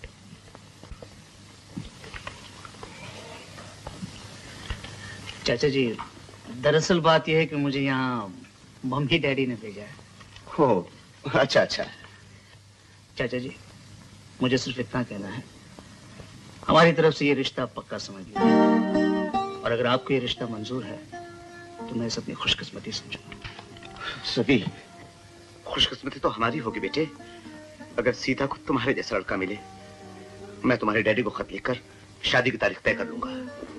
चाचा जी, दरअसल बात यह है कि मुझे यहाँ मम्मी डैडी ने भेजा है। हो, अच्छा अच्छा। चाचा जी, मुझे सिर्फ इतना कहना है, हमारी तरफ से ये रिश्ता पक्का समझ लीजिए, और अगर आपको ये रिश्ता मंजूर है तो मैं इसे अपनी खुशकिस्मती समझूंगा। सभी खुशकिस्मती तो हमारी होगी बेटे, अगर सीता को तुम्हारे जैसा लड़का मिले। मैं तुम्हारे डैडी को खत लिखकर शादी की तारीख तय कर लूंगा।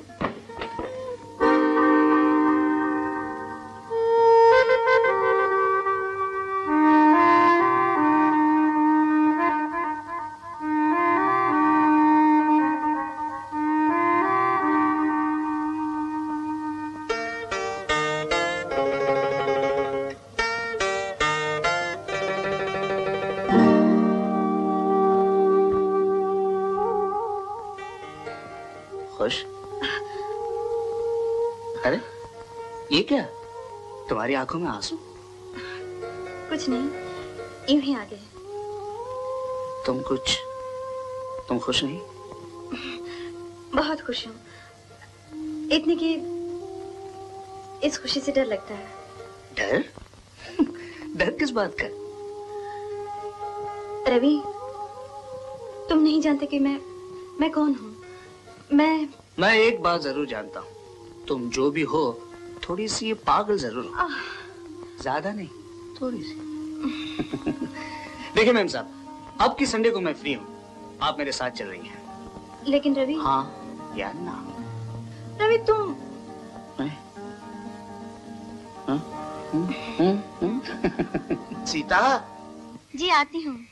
अरे ये क्या, तुम्हारी आंखों में आंसू? कुछ नहीं, यूं ही आ गए। तुम खुश नहीं? बहुत खुश हूँ, इतने की इस खुशी से डर लगता है। डर? डर किस बात का? रवि, तुम नहीं जानते कि मैं कौन हूँ। मैं एक बात जरूर जानता हूँ, तुम जो भी हो थोड़ी सी ये पागल जरूर हो। ज्यादा नहीं, थोड़ी सी। देखिए मैम साहब, अब की संडे को मैं फ्री हूँ, आप मेरे साथ चल रही हैं। लेकिन रवि। हाँ या ना? रवि तुम। सीता जी आती हूँ।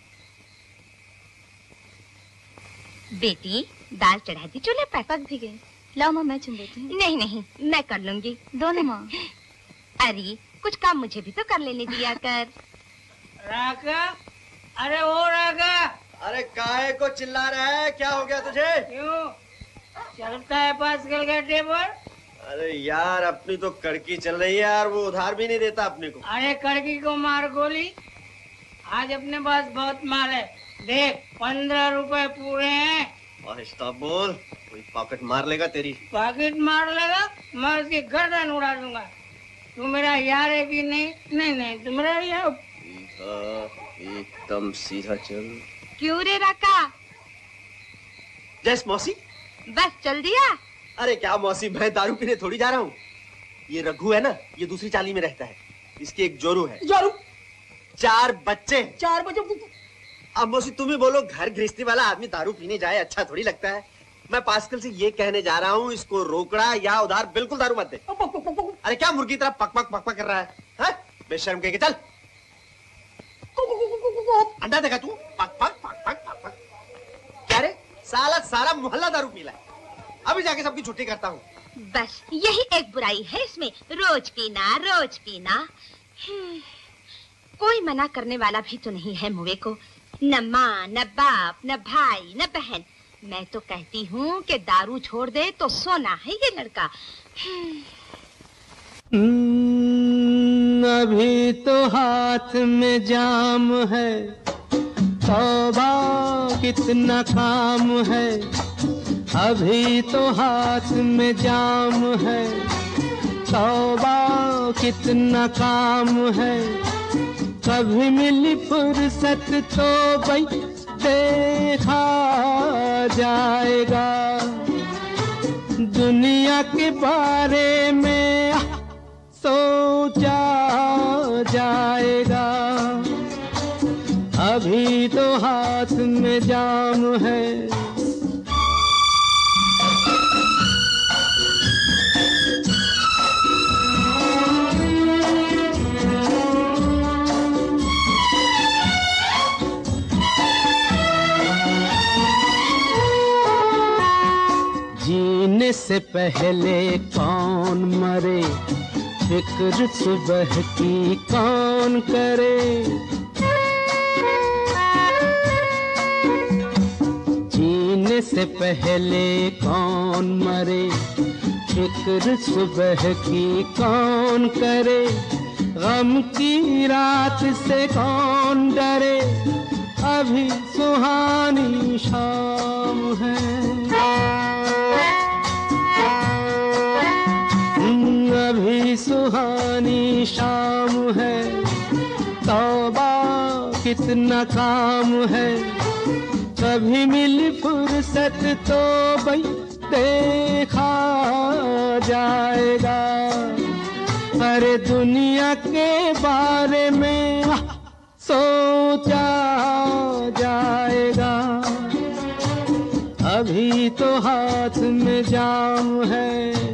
बेटी, दाल चढ़ा दी चूल्हे पर? पक भी गई। लाओ माँ, मैं चुन देती हूँ। नहीं, मैं कर लूंगी। दोनों माँ। अरे कुछ काम मुझे भी तो कर लेने दिया कर। राका, अरे ओ राका। अरे काहे को चिल्ला रहा है, क्या हो गया तुझे? क्यों चलता है पास्कल का टेबल? अरे यार, अपनी तो कड़की चल रही है यार, वो उधार भी नहीं देता अपने को। अरे कड़की को मार गोली, आज अपने पास बहुत माल है। देख 15 रुपए पूरे हैं। आहिस्ता बोल, कोई पॉकेट मार लेगा तेरी। पॉकेट मार लेगा? मैं उसकी गर्दन उड़ा दूंगा। तू मेरा यार है कि नहीं? नहीं, तू मेरा यार। एकदम सीधा चल। क्यों रे राका? जैस मौसी। बस चल दिया? अरे क्या मौसी, मैं दारू पीने थोड़ी जा रहा हूँ। ये रघु है ना, ये दूसरी चाली में रहता है। इसकी एक जोरू है। जोरू? 4 बच्चे। 4 बच्चे? अब मौसी तुम ही बोलो, घर गृहस्थी वाला आदमी दारू पीने जाए, अच्छा थोड़ी लगता है। मैं पास्कल से ये कहने जा रहा हूँ, इसको रोकड़ा या उधार बिल्कुल दारू मत दे। अरे क्या मुर्गी तरह पक पक पक पक कर रहा है? बेशर्म कह के चल। अंडा देखा तू? पक पक पक पक पक पक। क्या रे, साला सारा मोहल्ला दारू पीला है। अभी जाके सबकी छुट्टी करता हूँ। बस यही एक बुराई है इसमें, रोज पीना रोज पीना। कोई मना करने वाला भी तो नहीं है मुए को, न माँ न बाप न भाई न बहन। मैं तो कहती हूँ कि दारू छोड़ दे तो सोना है ये लड़का। अभी तो हाथ में जाम है, तौबा कितना काम है। अभी तो हाथ में जाम है, तौबा कितना काम है। कभी मिली फुर्सत तो भाई देखा जाएगा, दुनिया के बारे में सोचा जाएगा। अभी तो हाथ में जाम है। जीने से पहले कौन मरे, फिक्र सुबह की कौन करे। जीने से पहले कौन मरे, फिक्र सुबह की कौन करे। गम की रात से कौन डरे, अभी सुहानी शाम है। अभी सुहानी शाम है, तौबा कितना काम है। कभी मिली फुर्सत तो भाई देखा जाएगा। अरे दुनिया के बारे में सोचा जाएगा। अभी तो हाथ में जाम है।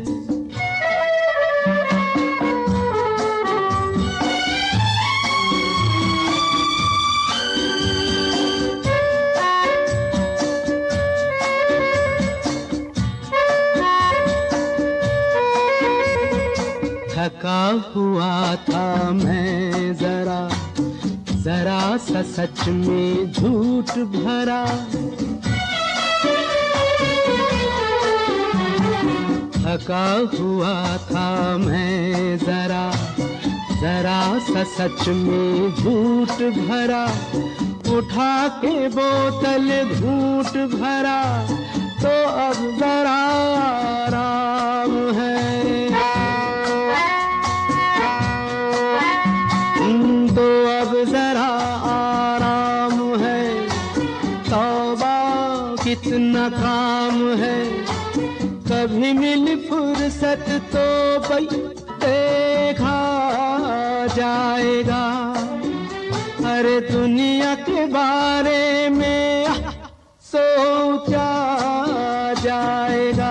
थका हुआ था मैं जरा, जरा सा सच में झूठ भरा। थका हुआ था मैं जरा, जरा सा सच में झूठ भरा। उठा के बोतल घूंट भरा, तो अब जरा आराम है। तो अब जरा आराम है, तौबा कितना काम है। कभी मिली फुर्सत तो भाई देखा जाएगा। अरे दुनिया के बारे में सोचा जाएगा।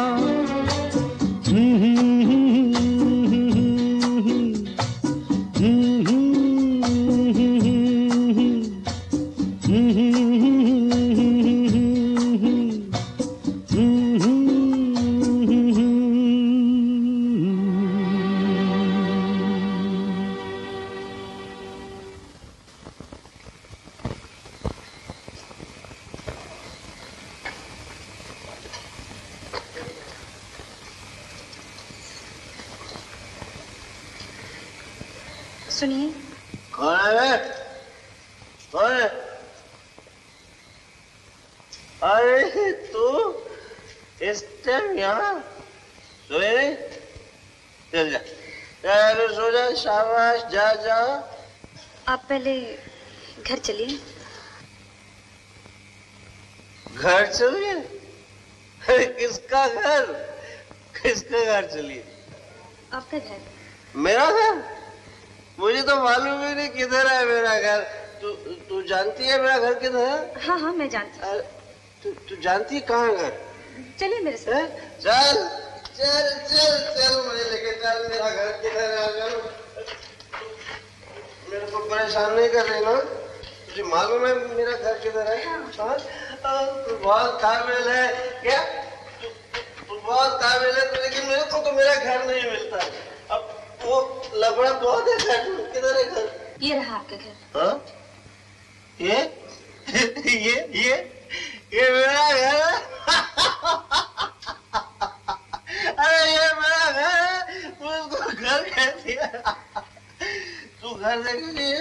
सुनिए। कौन है? कौन है? अरे तू इस टाइम यहाँ सोए नहीं? चल जा, सो जा। शाबाश, जा जा। आप पहले घर चलिए। घर चलिए? किसका घर? किसका घर चलिए? आपका घर। मेरा घर? मुझे तो मालूम ही नहीं किधर है मेरा घर। तू जानती है मेरा घर किधर है? हाँ हाँ मैं जानती हूँ। तू जानती है कहाँ घर? चलिए मेरे साथ। चल चल चल चल मुझे लेके चल। मेरा घर किधर है? मेरे को परेशान नहीं कर रही ना? तुझे मालूम है मेरा घर किधर है? हाँ? तू बहुत काबिल है क्या? तू बहुत काबिल है, लेकिन मेरे को तो मेरा घर नहीं मिलता। अब वो लफड़ा बहुत है। घर किधर है? घर ये रहा आपका घर। हाँ? ये मेरा घर है। अरे ये मेरा घर है। तू इसको घर कहती है? तू घर देखेगी?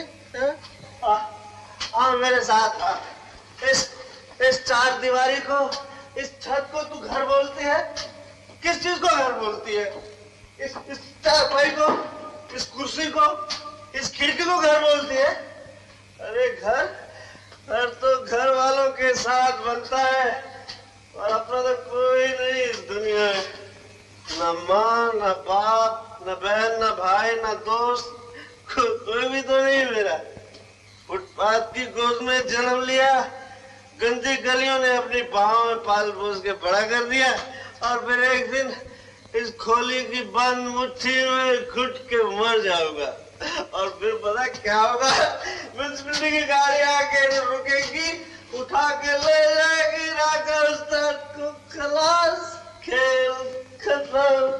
आ मेरे साथ आ। इस चार दीवारी को, इस छत को तू घर बोलती है? किस चीज को घर बोलती है? इस चारपाई को, इस कुर्सी को, इस खिड़की को घर बोलती है? अरे घर तो घर वालों के साथ बनता है, और अपना तो कोई नहीं इस दुनिया में। न माँ, न बाप, न बहन, न भाई, न दोस्त, कोई भी तो नहीं मेरा। फुटपाथ की गोद में जन्म लिया, गंदी गलियों ने अपनी बाहों में पाल पोस के बड़ा कर दिया, और फिर एक दिन इस खोली की बंद मुट्ठी में घुट के मर जाऊंगा। और फिर पता क्या होगा? म्युनिसिपैलिटी की गाड़ी आके रुकेगी, उठा के ले जाएगी, राकर उस्ताद को खलास, खेल खत्म।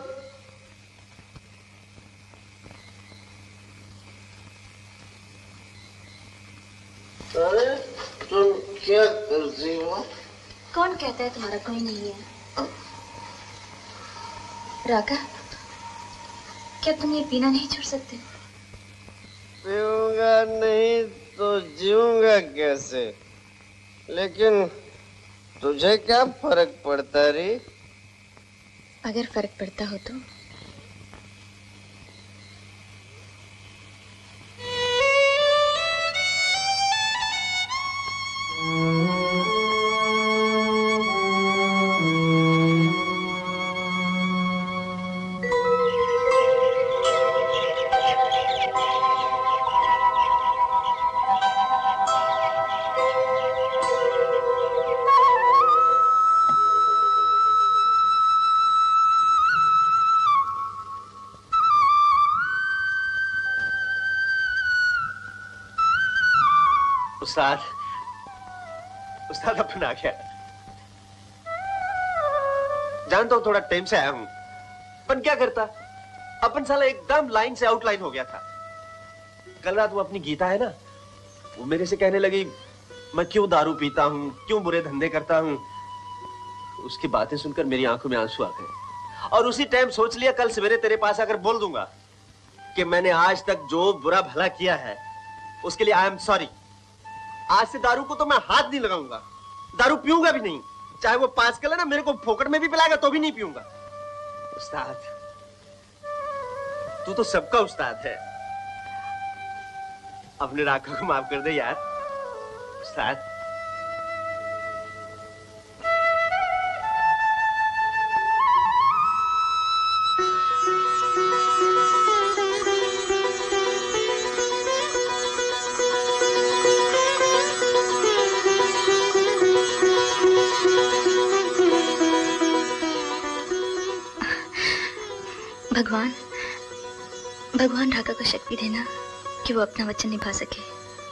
अरे तुम क्या करती हो? कौन कहता है तुम्हारा कोई नहीं है? राका, क्या तुम ये पीना नहीं छोड़ सकते? पीऊंगा नहीं तो जीऊंगा कैसे? लेकिन तुझे क्या फर्क पड़ता रे? अगर फर्क पड़ता हो तो उस्ताद अपन आ गया। जानता हूं थोड़ा टाइम से आया हूं, पर क्या करता, अपन साला एकदम लाइन से आउटलाइन हो गया था। कल रात वो अपनी गीता है ना, वो मेरे से कहने लगी मैं क्यों दारू पीता हूं, क्यों बुरे धंधे करता हूं। उसकी बातें सुनकर मेरी आंखों में आंसू आ गए, और उसी टाइम सोच लिया कल सवेरे तेरे पास आकर बोल दूंगा कि मैंने आज तक जो बुरा भला किया है उसके लिए आई एम सॉरी। आज से दारू को तो मैं हाथ नहीं लगाऊंगा, दारू पीऊंगा भी नहीं, चाहे वो 5 किलो ना मेरे को फोकट में भी पिलाएगा तो भी नहीं पीऊंगा। उस्ताद, तू तो सबका उस्ताद है, अपने राका को माफ कर दे यार। उस्ताद, भगवान राका को शक्ति देना कि वो अपना वचन निभा सके।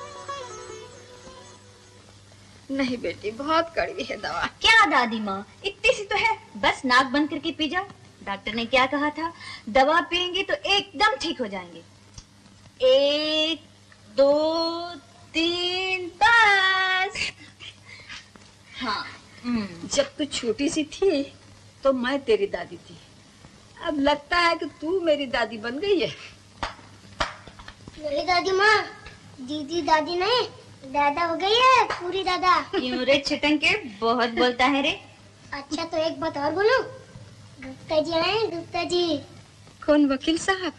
नहीं बेटी, बहुत कड़वी है दवा। क्या दादी माँ, इतनी सी तो है, बस नाक बंद करके पी जाओ। डॉक्टर ने क्या कहा था? दवा पिएंगे तो एकदम ठीक हो जाएंगे। 1 2 3 बस। हाँ, जब तू छोटी सी थी तो मैं तेरी दादी थी, अब लगता है कि तू मेरी दादी बन गई है। मेरी दादी माँ दीदी दादी नहीं, दादा हो गई है, पूरी दादा। क्यों रे छिटंके, बहुत बोलता है रे। अच्छा तो एक बात और बोलूं, गुप्ता जी आए, गुप्ता जी। कौन? वकील साहब?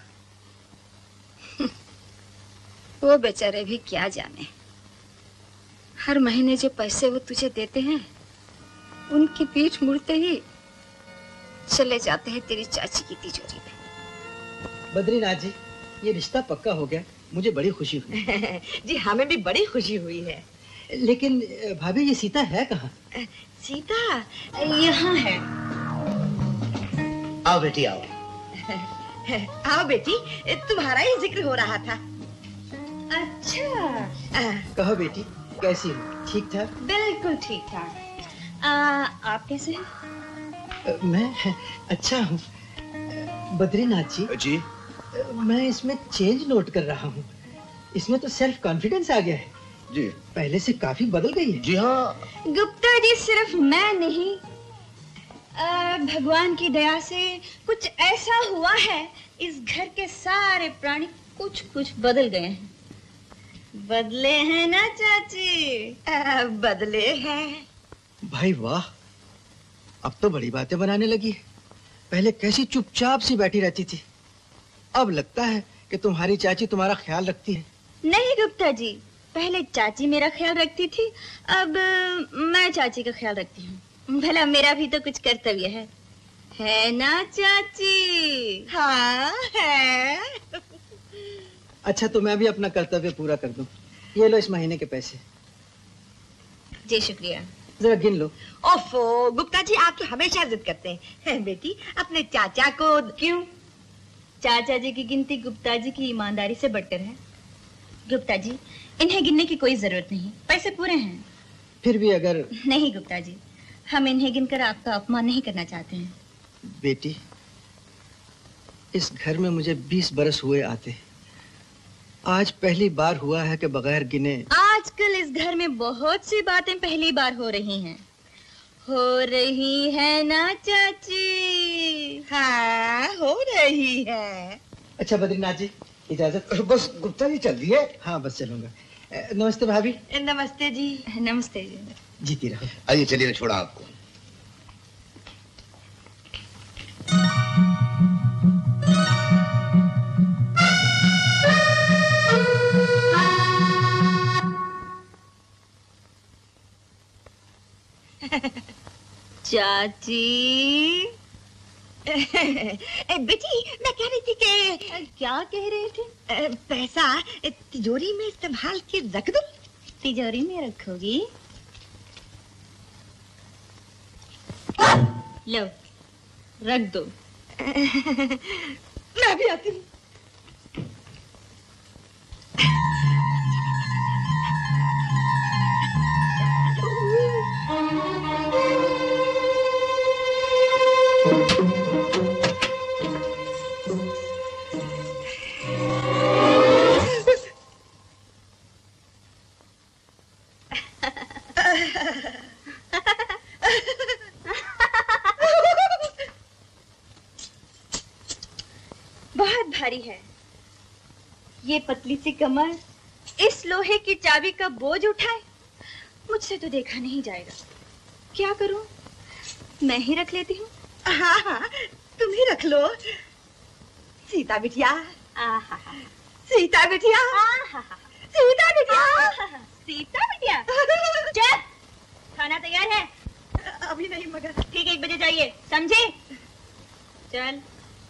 वो बेचारे भी क्या जाने, हर महीने जो पैसे वो तुझे देते हैं उनकी पीठ मुड़ते ही चले जाते हैं तेरी चाची की तिजोरी में। बद्रीनाथ जी, ये रिश्ता पक्का हो गया, मुझे बड़ी खुशी हुई। जी हमें भी बड़ी खुशी हुई है। लेकिन भाभी ये सीता है कहाँ? सीता यहाँ है। आओ बेटी आओ। आओ बेटी, तुम्हारा ही जिक्र हो रहा था। अच्छा, कहो बेटी, कैसी हो? ठीक ठाक? बिल्कुल ठीक ठाक। आप कैसे हैं? मैं अच्छा हूँ। बद्रीनाथ जी जी, मैं इसमें चेंज नोट कर रहा हूँ। इसमें तो सेल्फ कॉन्फिडेंस आ गया है जी, पहले से काफी बदल गई है। जी हाँ। गुप्ता जी, सिर्फ मैं नहीं, भगवान की दया से कुछ ऐसा हुआ है, इस घर के सारे प्राणी कुछ कुछ बदल गए हैं। बदले हैं ना चाची? बदले हैं। भाई वाह, अब तो बड़ी बातें बनाने लगी है। पहले कैसी चुपचाप सी बैठी रहती थी, अब लगता है कि तुम्हारी चाची तुम्हारा ख्याल रखती है। नहीं गुप्ता जी, पहले चाची मेरा ख्याल रखती थी, अब मैं चाची का ख्याल रखती हूँ। भला मेरा भी तो कुछ कर्तव्य है ना चाची? हाँ है। अच्छा, तो मैं भी अपना कर्तव्य पूरा कर दूं। ये लो इस महीने के पैसे। जी शुक्रिया। जरा गिन लो। ओफो गुप्ता जी, आप तो हमेशा जिद करते हैं। बेटी अपने चाचा को क्यों? चाचा जी की गिनती गुप्ता जी की ईमानदारी से बढ़कर है। गुप्ता जी, इन्हें गिनने की कोई जरूरत नहीं, पैसे पूरे हैं। फिर भी अगर... नहीं गुप्ता जी, हम इन्हें गिनकर आपका अपमान नहीं करना चाहते हैं। बेटी, इस घर में मुझे 20 बरस हुए आते, आज पहली बार हुआ है कि बगैर गिने... आजकल इस घर में बहुत सी बातें पहली बार हो रही हैं। हो रही है ना चाची? हाँ हो रही है। अच्छा बद्रीनाथ जी, इजाजत। बस गुप्ता जी चल दिए? हाँ बस चलूंगा। नमस्ते भाभी। नमस्ते जी। नमस्ते जी। जीती रहो। आइए चलिए, मैं छोड़ा आपको। चाची। बेटी मैं कह रही थी कि... क्या कह रहे थे? पैसा तिजोरी में संभाल के रख दो। तिजोरी में रखोगी? लो रख दो। मैं भी आती हूँ। बहुत भारी है ये पतली सी कमर, इस लोहे की चाबी का बोझ उठाए। मुझसे तो देखा नहीं जाएगा। क्या करूं? मैं ही रख लेती हूँ। हाँ हाँ तुम ही रख लो। सीता बिटिया, सीता बिटिया, सीता बिटिया, सीता बिटिया। चल, खाना तैयार है? अभी नहीं मगर ठीक 1 बजे जाइए, समझे? चल।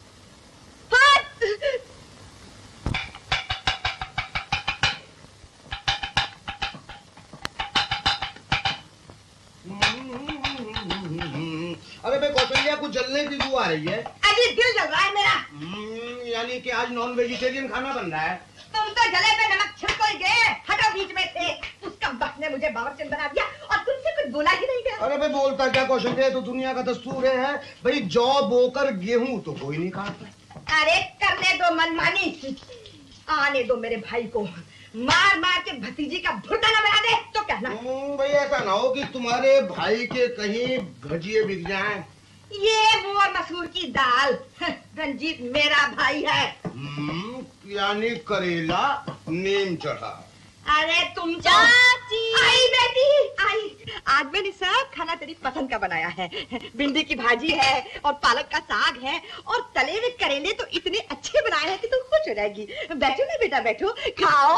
अरे भाई कौशल्या, कुछ जलने की बू आ रही है। अजी दिल जल रहा है मेरा। यानी कि आज नॉन वेजिटेरियन खाना बन रहा है। तुम तो जले पे नमक छिड़को ही गए। हटो बीच में से। उसका बस ने मुझे बावर्चन बना दिया और तुमसे कुछ बोला ही नहीं गया। अरे भाई बोलता क्या कौशल्या, तो दुनिया का दस्तूर है भाई, जौ बोकर गेहूं तो कोई नहीं काटता। अरे करने दो मनमानी, आने दो मेरे भाई को। मार मार के भतीजी का भुट्टा न बना दे तो कहना। भाई ऐसा ना हो कि तुम्हारे भाई के कहीं भजिए बिक जाएं। ये वो मसूर की दाल, रंजीत मेरा भाई है। यानी करेला नीम चढ़ा। अरे तुम तो चाची आई बेटी आई। आज मैंने सब खाना तेरी पसंद का बनाया है। भिंडी की भाजी है और पालक का साग है और तले हुए करेले तो इतने अच्छे बनाए हैं कि तुम खुश हो जाएगी। बैठो ना बेटा, बैठो खाओ।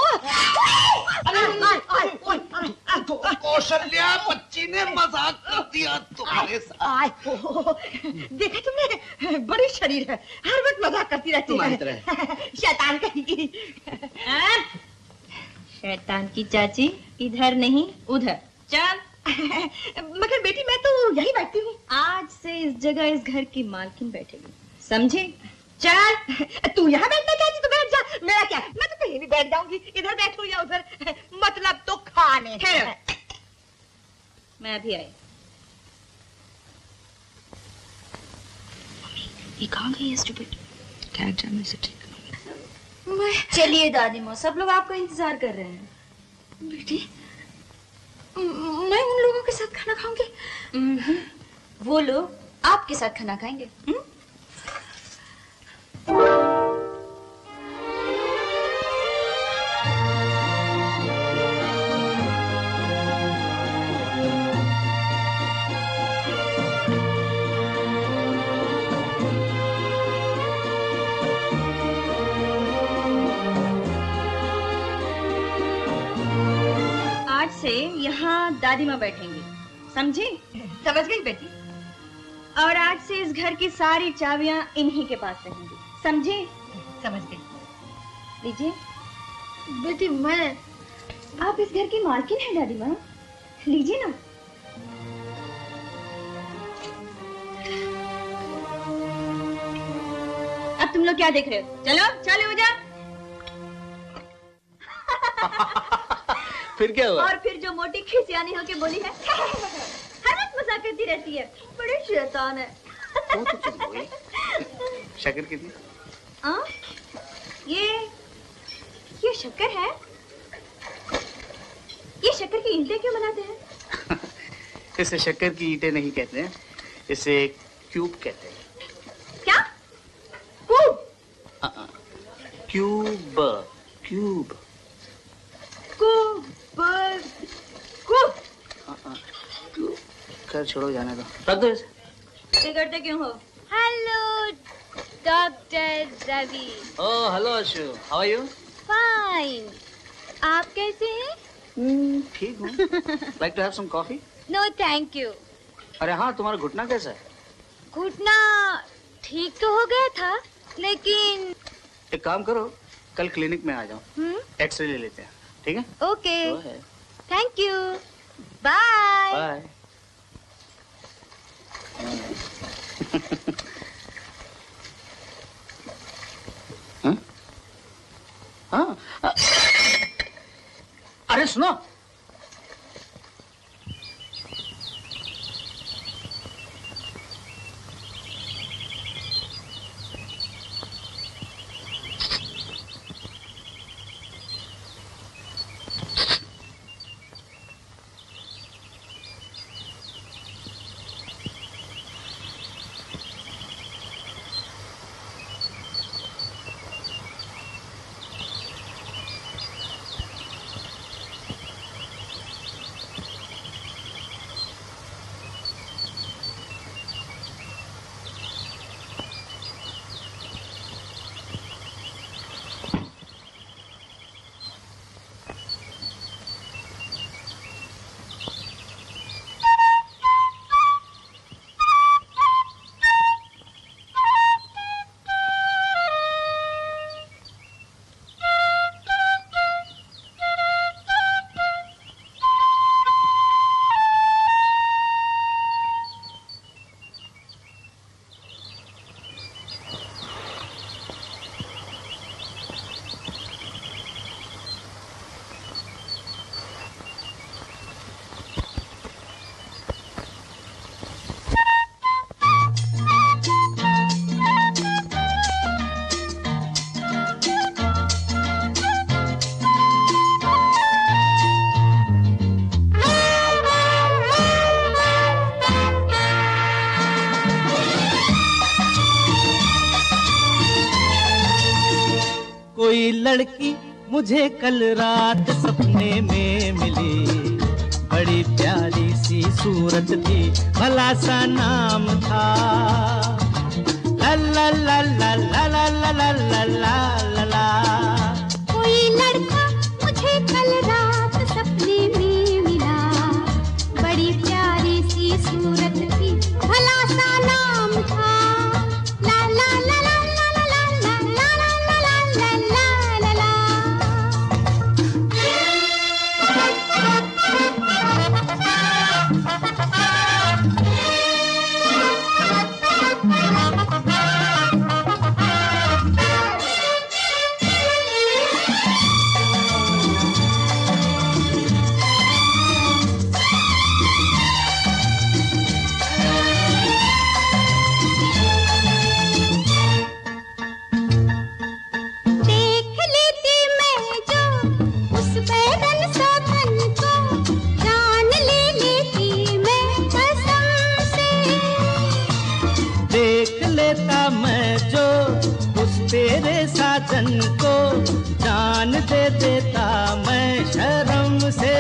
कौशल्या, बच्ची ने मजाक कर दिया तुम्हारे साथ। देखा तुमने, बड़ी शरीर है, हर वक्त मजाक करती रहती है। शैतान कहीं। शैतान की चाची, इधर नहीं उधर चल। मगर बेटी मैं तो यही बैठती हूँ। आज से इस जगह इस घर की मालकिन बैठेगी, समझे? चल। तू यहाँ बैठना चाहती तो बैठ जा, मेरा क्या, मैं तो कहीं भी बैठ जाऊंगी, इधर बैठूं या उधर, मतलब तो खाने। मैं अभी आई। ये कहाँ गई है स्टूपिड? क्या एग्जाम में से ठीक। चलिए दादी माँ, सब लोग आपका इंतजार कर रहे हैं। बेटी, मैं उन लोगों के साथ खाना खाऊंगी? वो लोग आपके साथ खाना खाएंगे। से यहाँ दादी माँ बैठेंगी, समझी? समझ गई बेटी। और आज से इस घर की सारी चाबियाँ इन्हीं के पास रहेंगी, समझी? समझ गई। लीजिए बेटी। मैं आप इस घर की मालकिन है दादी माँ, लीजिए ना। अब तुम लोग क्या देख रहे हो? चलो चलो हो जा। फिर क्या हुआ? और फिर जो मोटी खिसियानी होके बोली है, हर वक्त मजाक करती रहती है, बड़ी शैतान है। वो तो तुम बोली। शक्कर कितनी? ये शक्कर है? ये शक्कर की ईंटें क्यों बनाते हैं? इसे शक्कर की ईंटें नहीं कहते हैं, इसे क्यूब कहते हैं। क्या? क्यूब? क्यूब क्यूब कर छोड़ो, जाने दो, रख दो इसे। बिगड़ते क्यों हो? Hello doctor Ravi. Oh hello Ashu, how are you? Fine. आप कैसे हैं? ठीक हूँ। Like to have some coffee? No thank you. अरे हाँ, तुम्हारा घुटना कैसा है? घुटना ठीक तो हो गया था, लेकिन एक काम करो, कल क्लिनिक में आ जाओ, एक्सरे ले लेते हैं, ठीक है? Okay, thank you, bye. Bye. हाँ? अरे सुनो, कोई लड़की मुझे कल रात सपने में मिली, बड़ी प्यारी सी सूरत थी, भला सा नाम था। ला ला ला ला ला ला ला ला ला ला ला। कोई लड़का मुझे कल रात सपने में मिला, बड़ी प्यारी सी सूरत थी, भला सा नाम था। ला ला ला ला ला ला ला ला ला ला ला ला ला। तेरे साजन को जान दे देता मैं शर्म से।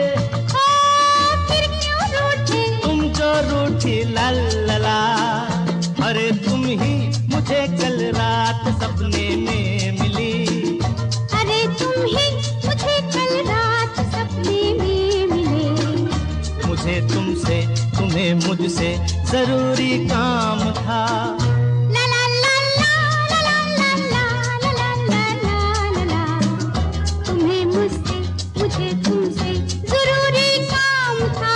फिर क्यों रूठे तुम जो रूठी ला ला ला। अरे तुम ही मुझे कल रात सपने में मिली, अरे तुम ही मुझे कल रात सपने में मिले। मुझे तुमसे तुम्हें मुझसे जरूरी काम था। मुझे तुमसे जरूरी काम था।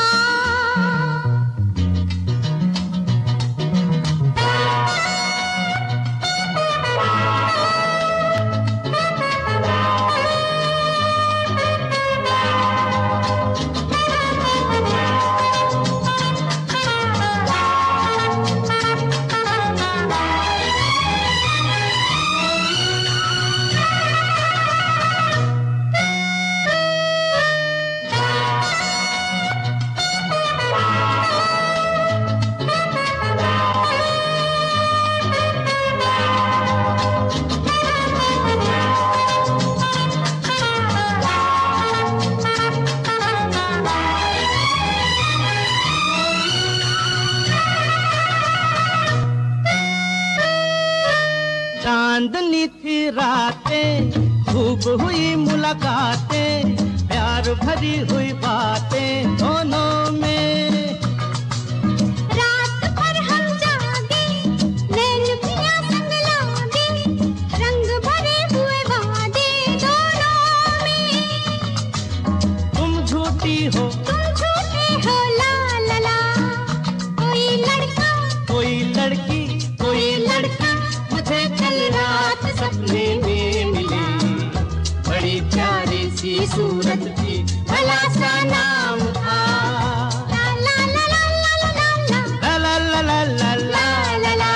चांदनी थी रातें, खूब हुई मुलाकातें, प्यार भरी हुई बातें दोनों में। रात भर हम जागे, नैन पिया संग लागे, रंग भरे हुए वादे दोनों में। तुम झूठी हो तुम झूठे हो ला ला ला। कोई लड़का कोई लड़की कोई लड़का मुझे कल रात सपने में मिली, बड़ी प्यारी सी सूरत थी, भला सा नाम था। ला ला ला ला ला ला ला ला ला ला ला ला ला।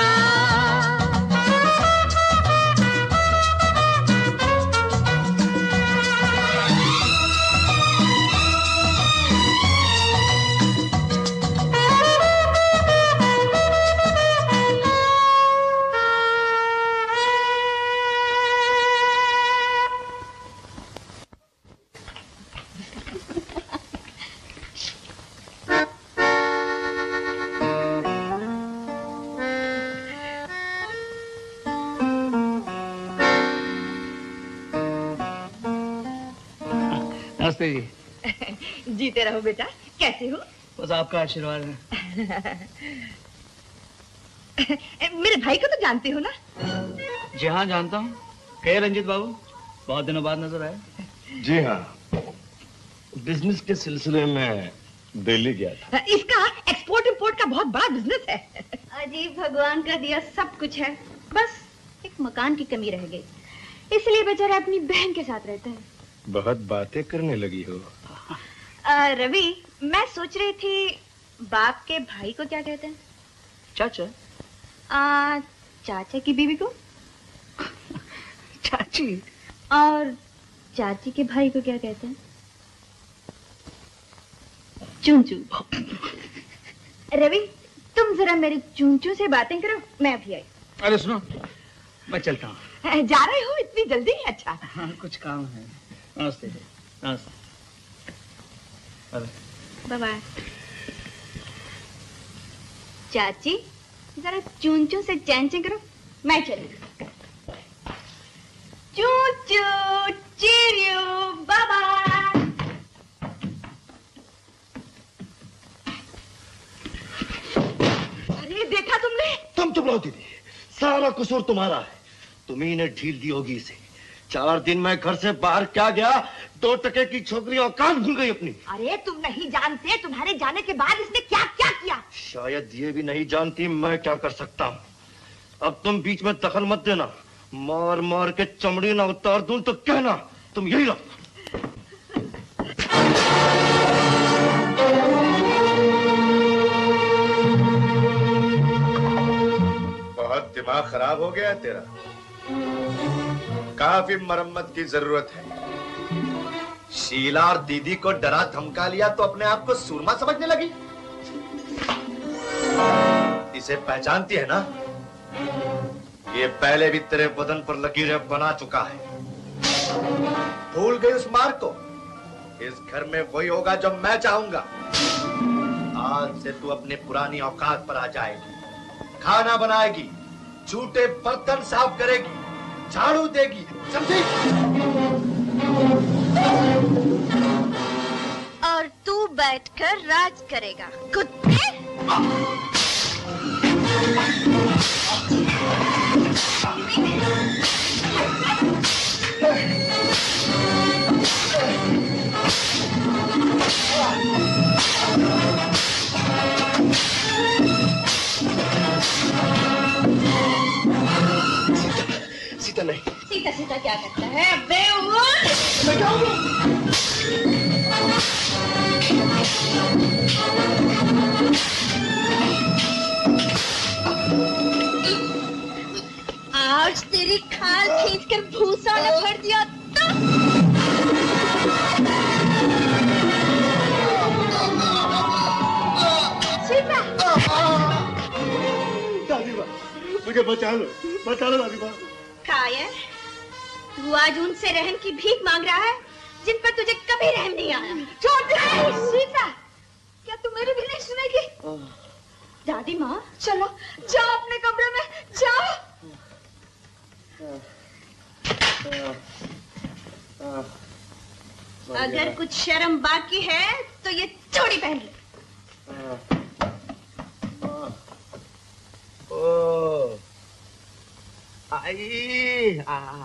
नमस्ते जी। जीते रहो बेटा। कैसे हो? बस आपका आशीर्वाद है। मेरे भाई को तो जानते हो ना? जी हाँ जानता हूँ। कहे रंजीत बाबू, बहुत दिनों बाद नजर आए। जी हाँ, बिजनेस के सिलसिले में दिल्ली गया था। इसका एक्सपोर्ट इंपोर्ट का बहुत बड़ा बिजनेस है। अजीब, भगवान का दिया सब कुछ है, बस एक मकान की कमी रह गई, इसलिए बेचारा अपनी बहन के साथ रहता है। बहुत बातें करने लगी हो। रवि, मैं सोच रही थी बाप के भाई को क्या कहते हैं? चाचा। चाचा की बीवी को चाची। और चाची के भाई को क्या कहते हैं? चूंचू। रवि, तुम जरा मेरे चूंचू से बातें करो, मैं अभी आई। अरे सुनो, मैं चलता हूँ। जा रहे हो इतनी जल्दी? अच्छा हाँ, कुछ काम है। नमस्ते नमस्ते। Bye bye. चाची जरा चूं चूं से चैन चैन करो, मैं चली। चू चू चीरियो बाबा। अरे देखा तुमने? तुम चुप रहो दीदी, सारा कसूर तुम्हारा है। तुम्ही ने ढील दी होगी इसे। 4 दिन मैं घर से बाहर क्या गया, 2 टके की छोकरी औकात भूल गई अपनी। अरे तुम नहीं जानते, तुम्हारे जाने के बाद इसने क्या क्या किया। शायद ये भी नहीं जानती मैं क्या कर सकता हूँ। अब तुम बीच में दखल मत देना, मार मार के चमड़ी ना उतार दूं तो कहना तुम यही रहो। बहुत दिमाग खराब हो गया है तेरा। काफी मरम्मत की जरूरत है। शीला और दीदी को डरा धमका लिया तो अपने आप को सूरमा समझने लगी। इसे पहचानती है ना? ये पहले भी तेरे बदन पर लकीरें बना चुका है। भूल गई उस मार को? इस घर में वही होगा जो मैं चाहूंगा। आज से तू अपने पुरानी औकात पर आ जाएगी। खाना बनाएगी, झूठे बर्तन साफ करेगी, झाड़ू देगी, समझी? और तू बैठकर राज करेगा, कुत्ते। सीता नहीं। सीता सीता क्या करता है? बेवकूफ। मैं जाऊंगा। आज तेरी खाल खींचकर भूसा न भर दिया तो। सीता। दादी माँ, मुझे बचा लो दादी माँ। कायर, तू आज उनसे रहम की भीख मांग रहा है जिन पर तुझे कभी रहम नहीं आया। छोड़ दे सीता। क्या तू मेरी भी नहीं सुनेगी? दादी माँ चलो, जाओ अपने कमरे में जाओ। अगर कुछ शर्म बाकी है तो ये चूड़ी पहन ले। ओ आई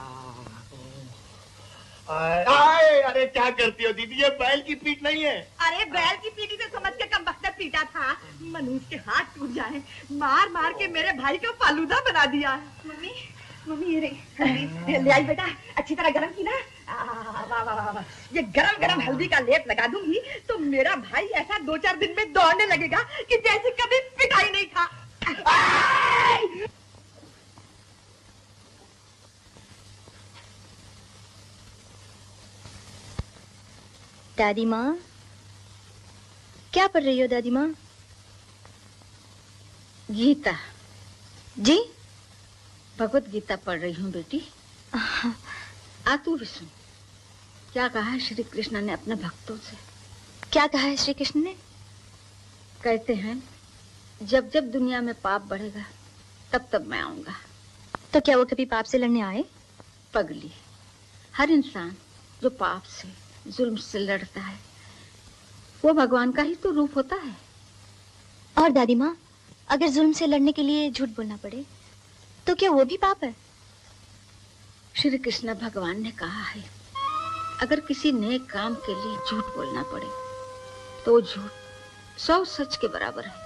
अरे क्या करती हो दीदी, ये बैल की पीठ नहीं है। अरे बैल की पीठी से समझ के कम वक्त पीटा था। मनूज के हाथ टूट जाए, मार मार के मेरे भाई का फालूदा बना दिया। मम्मी मम्मी ये रही, ले आई बेटा, अच्छी तरह गरम की ना। वाह वाह वाह, ये गरम गरम हल्दी का लेप लगा दूंगी तो मेरा भाई ऐसा 2-4 दिन में दौड़ने लगेगा कि जैसे कभी पिटाई नहीं था। दादी माँ क्या पढ़ रही हो दादी माँ? गीता। जी? भगवत गीता पढ़ रही हूँ बेटी। आ तू भी सुन, क्या कहा है श्री कृष्ण ने अपने भक्तों से। क्या कहा है श्री कृष्ण ने? कहते हैं जब जब दुनिया में पाप बढ़ेगा तब तब मैं आऊंगा। तो क्या वो कभी पाप से लड़ने आए? पगली, हर इंसान जो पाप से जुल्म से लड़ता है वो भगवान का ही तो रूप होता है। और दादी माँ, अगर जुल्म से लड़ने के लिए झूठ बोलना पड़े तो क्या वो भी पाप है? श्री कृष्ण भगवान ने कहा है अगर किसी नेक काम के लिए झूठ बोलना पड़े तो झूठ 100 सच के बराबर है।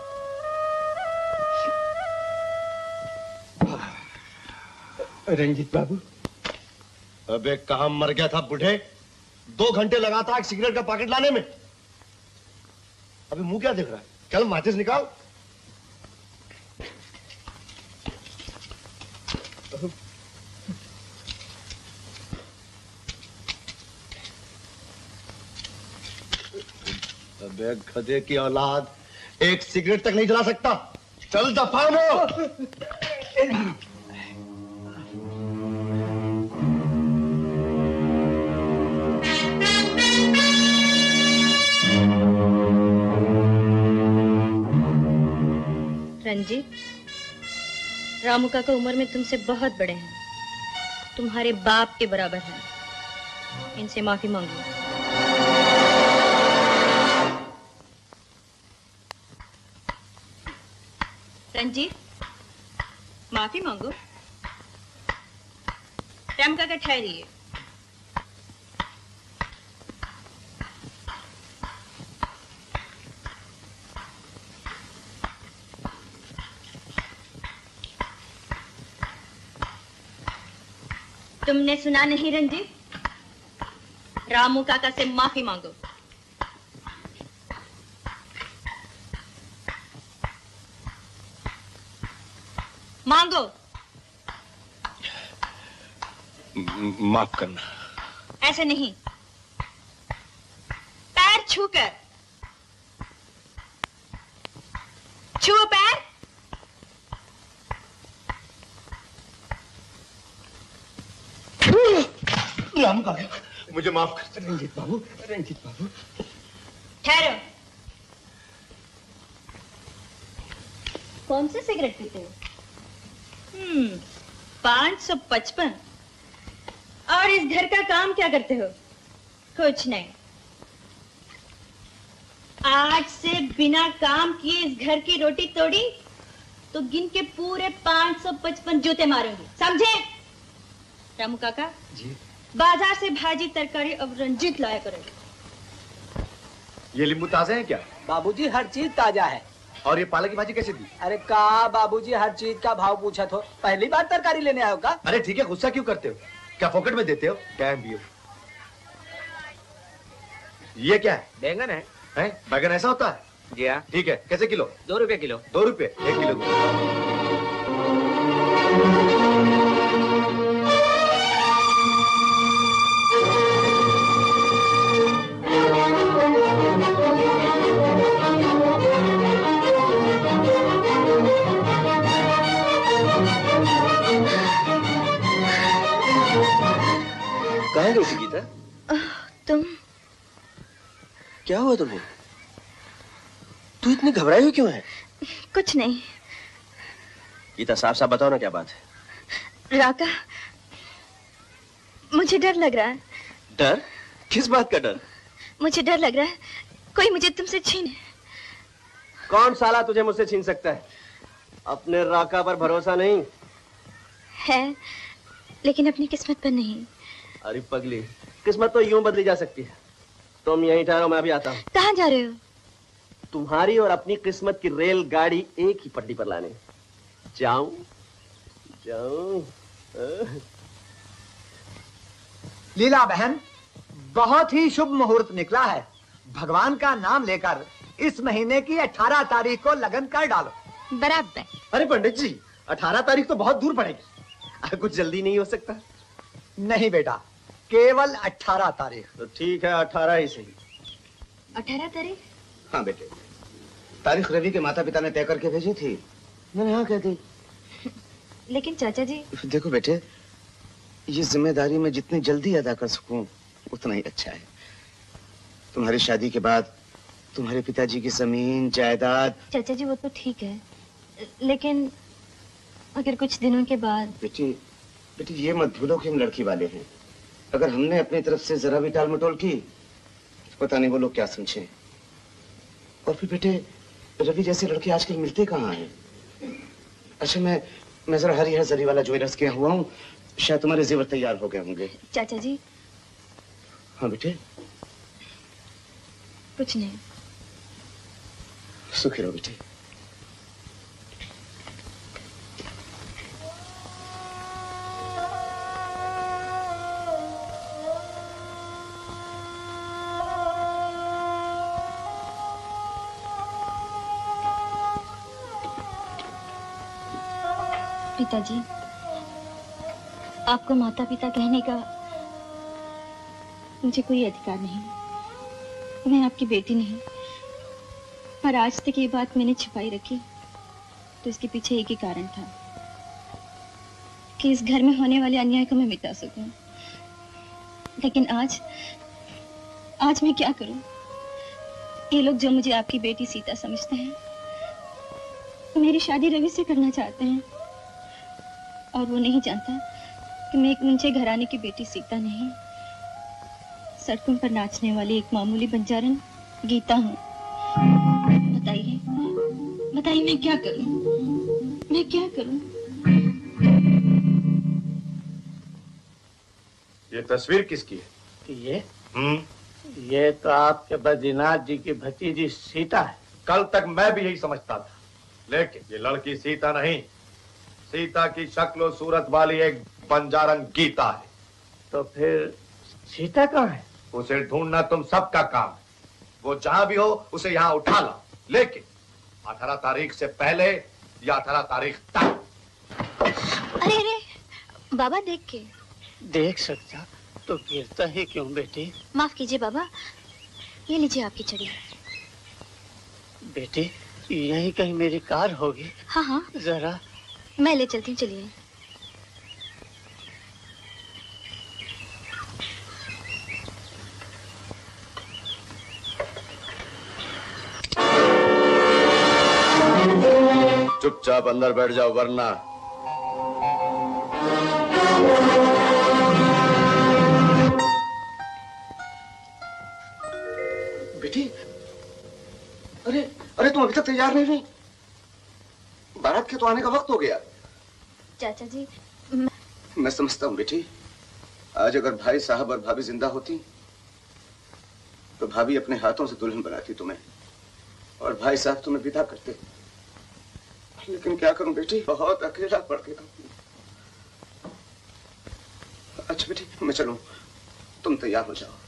रंजीत बाबू, अबे कहाँ मर गया था बूढ़े? 2 घंटे लगा था एक सिगरेट का पैकेट लाने में। अबे मुंह क्या देख रहा है? चल माचिस निकाल। अबे गधे की औलाद, एक सिगरेट तक नहीं जला सकता। चल दफा हो। रंजीत, रामू काका उम्र में तुमसे बहुत बड़े हैं, तुम्हारे बाप के बराबर हैं। इनसे माफी मांगो। रंजीत, माफी मांगो। राम काका ठहरिए। तुमने सुना नहीं रंजीत? रामू काका से माफी मांगो। मांगो। माफ करना। ऐसे नहीं, पैर छूकर। छुओ पैर। राम काका, मुझे माफ कर। रंजीत बाबू, रंजीत बाबू। ठहरो। कौन से सिगरेट पीते हो? 555। और इस घर का काम क्या करते हो? कुछ नहीं। आज से बिना काम किए इस घर की रोटी तोड़ी तो गिन के पूरे 555 जूते मारूंगी, समझे? रामू काका जी, बाजार से भाजी तरकारी अब रंजीत लाया करेगा। ये नींबू ताजे हैं क्या? बाबूजी हर चीज ताजा है। और ये पालक की भाजी कैसे दी? अरे कहा बाबूजी हर चीज का भाव पूछा तो पहली बार तरकारी लेने आयो का? अरे ठीक है, गुस्सा क्यों करते हो? क्या पॉकेट में देते हो? Damn you. ये क्या है? बैंगन है। हैं? बैंगन ऐसा होता है? जी हाँ। ठीक है, कैसे किलो? 2 रुपए किलो। 2 रुपए 1 किलो। कहाँ गई थी गीता? तुम क्या हुआ तुम्हें? तू इतनी घबराई हुई क्यों है? कुछ नहीं। गीता साफ साफ बताओ ना, क्या बात है? राका, मुझे डर लग रहा है। डर? किस बात का डर? मुझे डर लग रहा है कोई मुझे तुमसे छीने। कौन साला तुझे मुझसे छीन सकता है? अपने राका पर भरोसा नहीं है, लेकिन अपनी किस्मत पर नहीं। अरे पगली, किस्मत तो यूं बदली जा सकती है। तुम यहीं ठहरो, मैं अभी आता हूँ। कहाँ जा रहे हो? तुम्हारी और अपनी किस्मत की रेलगाड़ी एक ही पटरी पर लाने। जाऊं जाऊं। लीला बहन, बहुत ही शुभ मुहूर्त निकला है। भगवान का नाम लेकर इस महीने की 18 तारीख को लगन कर डालो। बराबर। अरे पंडित जी, 18 तारीख तो बहुत दूर पड़ेगी। कुछ जल्दी नहीं हो सकता? नहीं बेटा, केवल 18 तारीख। तो ठीक है, 18 ही सही। 18 तारीख? हाँ बेटे, तारीख रवि के माता पिता ने तय करके भेजी थी, मैंने हाँ कह दी। लेकिन चाचा जी। देखो बेटे, ये जिम्मेदारी मैं जितनी जल्दी अदा कर सकूं उतना ही अच्छा है। तुम्हारी शादी के बाद तुम्हारे पिताजी की जमीन जायदाद। चाचा जी वो तो ठीक है, लेकिन अगर कुछ दिनों के बाद। बेटी ये मत भूलो कि हम लड़की वाले हैं। अगर हमने अपनी तरफ से जरा भी टाल मटोल की तो पता नहीं वो लोग क्या समझे। और फिर बेटे, रवि जैसे लड़के आजकल मिलते कहाँ हैं? अच्छा मैं जरा हरी जरी वाला ज्वेलर्स के हुआ हूँ, शायद तुम्हारे जेवर तैयार हो गए होंगे। चाचा जी। हाँ बेटे। कुछ नहीं। सुखी रहो बेटे। पिताजी, आपको माता पिता कहने का मुझे कोई अधिकार नहीं। मैं आपकी बेटी नहीं, और आज तक ये बात मैंने छिपाई रखी तो इसके पीछे एक ही कारण था कि इस घर में होने वाले अन्याय को मैं मिटा सकूं। लेकिन आज मैं क्या करूं? ये लोग जो मुझे आपकी बेटी सीता समझते हैं, मेरी शादी रवि से करना चाहते हैं और वो नहीं जानता कि मैं एक ऊंचे घराने की बेटी सीता नहीं, सड़कों पर नाचने वाली एक मामूली बंजारन गीता हूँ। बताइए बताइए मैं क्या करूं, मैं क्या करूं? ये तस्वीर किसकी है? ये तो आपके बद्रीनाथ जी की भतीजी सीता है। कल तक मैं भी यही समझता था, लेकिन ये लड़की सीता नहीं, सीता की शक्ल और सूरत वाली एक बंजारन गीता है। तो फिर सीता कहाँ है? उसे ढूंढना तुम सबका काम है। वो जहां भी हो उसे यहाँ उठा ला, लेकिन 18 तारीख से पहले या 18 तारीख तक। अरे अरे बाबा देख के। देख सकता तो गिरता ही क्यों बेटी? माफ कीजिए बाबा, ये लीजिए आपकी छड़ी। बेटी यही कहीं मेरी कार होगी। हाँ हाँ जरा मैं ले चलती हूँ, चलिए। चुपचाप अंदर बैठ जाओ वरना। बेटी, अरे अरे तुम अभी तक तैयार नहीं हुई? बारात के तो आने का वक्त हो गया। चाचा जी मैं समझता हूँ बेटी, आज अगर भाई साहब और भाभी जिंदा होती तो भाभी अपने हाथों से दुल्हन बनाती तुम्हें और भाई साहब तुम्हें विदा करते। लेकिन क्या करूं बेटी, बहुत अकेला पड़ गया। अच्छा बेटी मैं चलूं, तुम तैयार हो जाओ।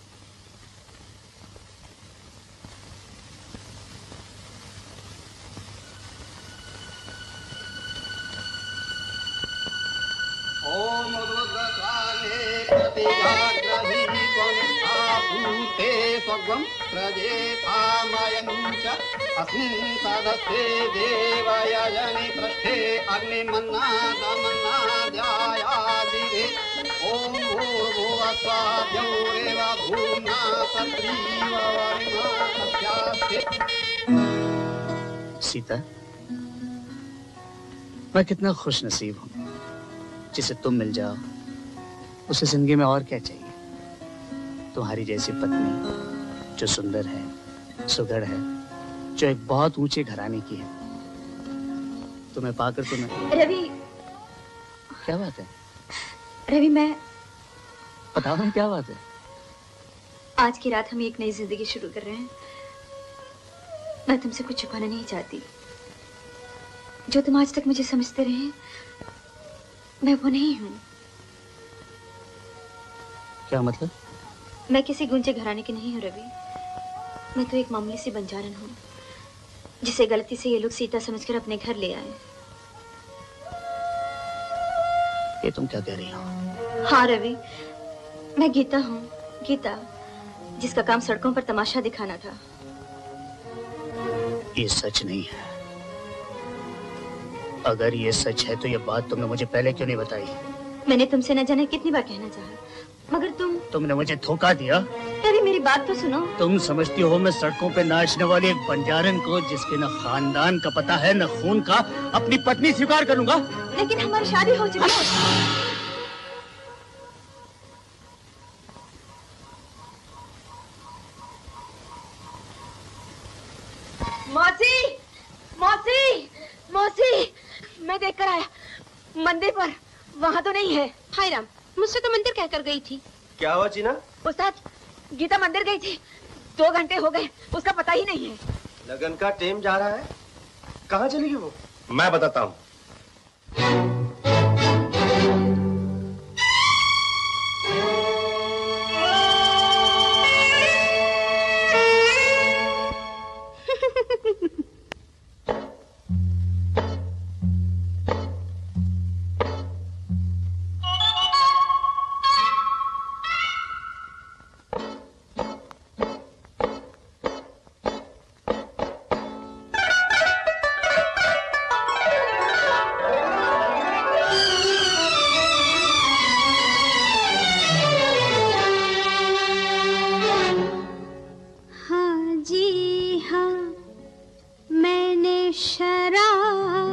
ओम रुद्रकाले प्रतिजाग्रही त्वं स्वगं प्रजेतामयं च अस्मिन् सदस्ये देवयजनि पृष्ठे अग्निमन्नादमन्नाद्यायादिवे ओम भूर्भुवः स्वाद्यौरेव भूम्ना तत्रैव वरुणः तस्यास्ति। सीता, मैं कितना खुश नसीब हूँ जिसे तुम मिल जाओ। उसे जिंदगी में और क्या चाहिए? तुम्हारी जैसी पत्नी जो सुंदर है, सुघड़ है, जो एक बहुत ऊंचे घराने की है। तुम्हें पाकर तो मैं। रवि, क्या बात है? रवि मैं बताओ ना क्या बात है? आज की रात हम एक नई जिंदगी शुरू कर रहे हैं। मैं तुमसे कुछ छुपाना नहीं चाहती। जो तुम आज तक मुझे समझते रहे मैं वो नहीं हूँ। क्या मतलब? मैं किसी गूंजे घराने की नहीं हूँ रवि। मैं तो एक मामूली सी बंजारन हूँ जिसे गलती से ये लोग सीता समझकर अपने घर ले आए। ये तुम क्या कह रही हो? हाँ रवि, मैं गीता हूँ, गीता, जिसका काम सड़कों पर तमाशा दिखाना था। ये सच नहीं है। अगर ये सच है तो ये बात तुमने मुझे पहले क्यों नहीं बताई? मैंने तुमसे न जाने कितनी बार कहना चाहा, मगर तुमने मुझे धोखा दिया। रवि मेरी बात तो सुनो। तुम समझती हो मैं सड़कों पे नाचने वाली एक बंजारन को, जिसके न खानदान का पता है न खून का, अपनी पत्नी स्वीकार करूंगा? लेकिन हमारी शादी हो चुकी है। मौसी, मौसी, मौसी, मैं देखकर आया मंदिर पर, वहाँ तो नहीं है। हाय राम, मुझसे तो मंदिर कहकर गई थी। क्या हुआ चीना? उस्ताद, गीता मंदिर गई थी, 2 घंटे हो गए, उसका पता ही नहीं है। लगन का टाइम जा रहा है, कहाँ चली गई वो? मैं बताता हूँ। हाँ जी हाँ, मैंने शराब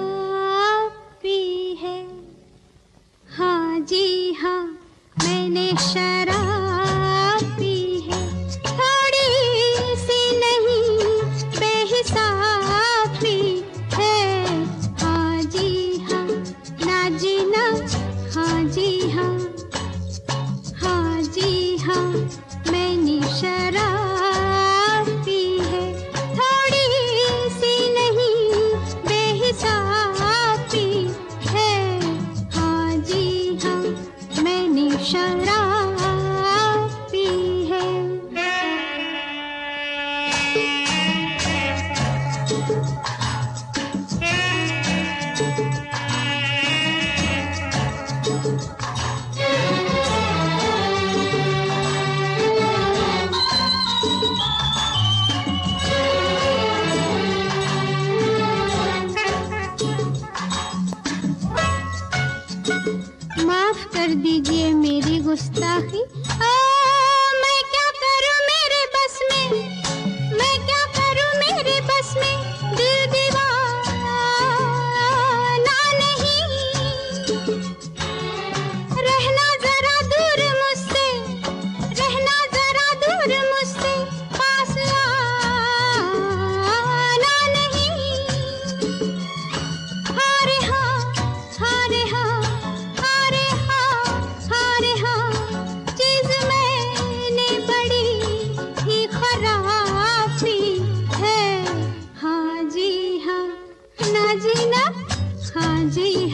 जी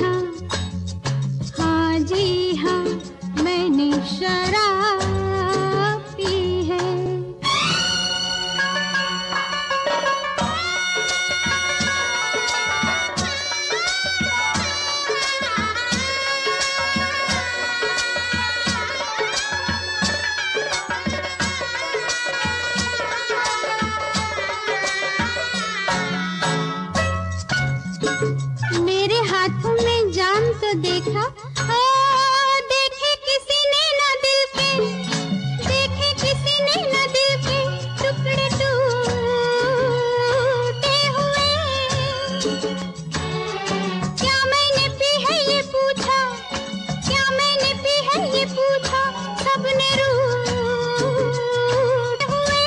हाँ मैंने शराब पी है। मेरे हाथों में जाम तो देखा, देखे किसी ने ना दिल के, देखे किसी ने ना दिल के टुकड़े टूटे हुए। क्या मैंने पी है ये पूछा, क्या मैंने पी है ये पूछा, सबने रूठ हुए।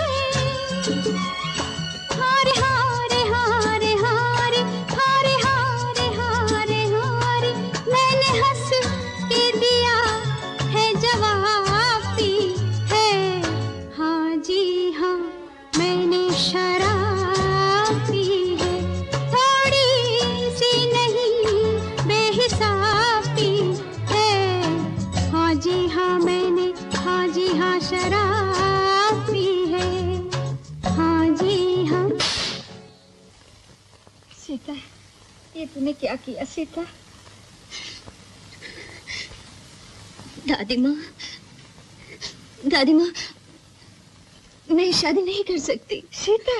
हारे हारे हारे हारे हारे हारे हारे हारे मैंने हंस के दिया है जवाब पी है। हाँ जी हाँ मैंने शराब पी है, थोड़ी सी नहीं बेहिसाब पी है। हाँ जी हाँ मैंने, हाँ जी हाँ शराब पी है। हाँ जी हाँ। सीता, ये तूने क्या किया सीता? दादी माँ, मैं शादी नहीं कर सकती। सीता।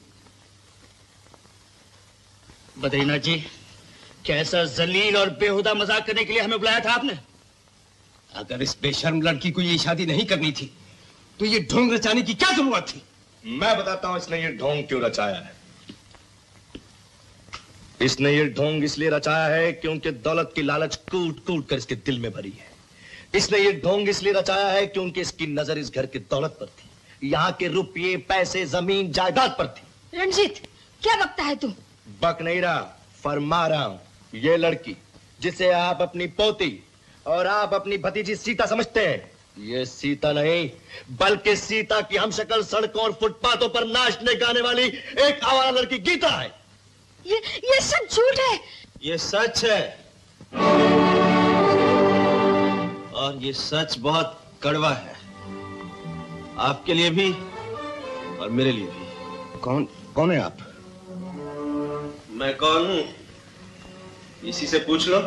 बद्रीनाथ जी, कैसा जलील और बेहुदा मजाक करने के लिए हमें बुलाया था आपने? अगर इस बेशर्म लड़की को ये शादी नहीं करनी थी तो ये ढोंग रचाने की क्या जरूरत थी? मैं बताता हूं इसने ये ढोंग क्यों रचाया है। इसने ये ढोंग इसलिए रचाया है क्योंकि दौलत की लालच कूट कूट कर इसके दिल में भरी है। इसने ये ढोंग इसलिए रचाया है क्योंकि इसकी नजर इस घर की दौलत पर थी, यहाँ के रुपये पैसे जमीन जायदाद पर थी। रणजीत, क्या बकता है तू? बक नहीं रहा, फरमा रहा हूं। ये लड़की जिसे आप अपनी पोती और आप अपनी भतीजी सीता समझते हैं, ये सीता नहीं बल्कि सीता की हमशक्ल सड़कों और फुटपाथों पर नाचने गाने वाली एक आवारा लड़की गीता है। ये सब झूठ है। ये सच है, और ये सच बहुत कड़वा है, आपके लिए भी और मेरे लिए भी। कौन है आप? मैं कौन हूं इसी से पूछ लो।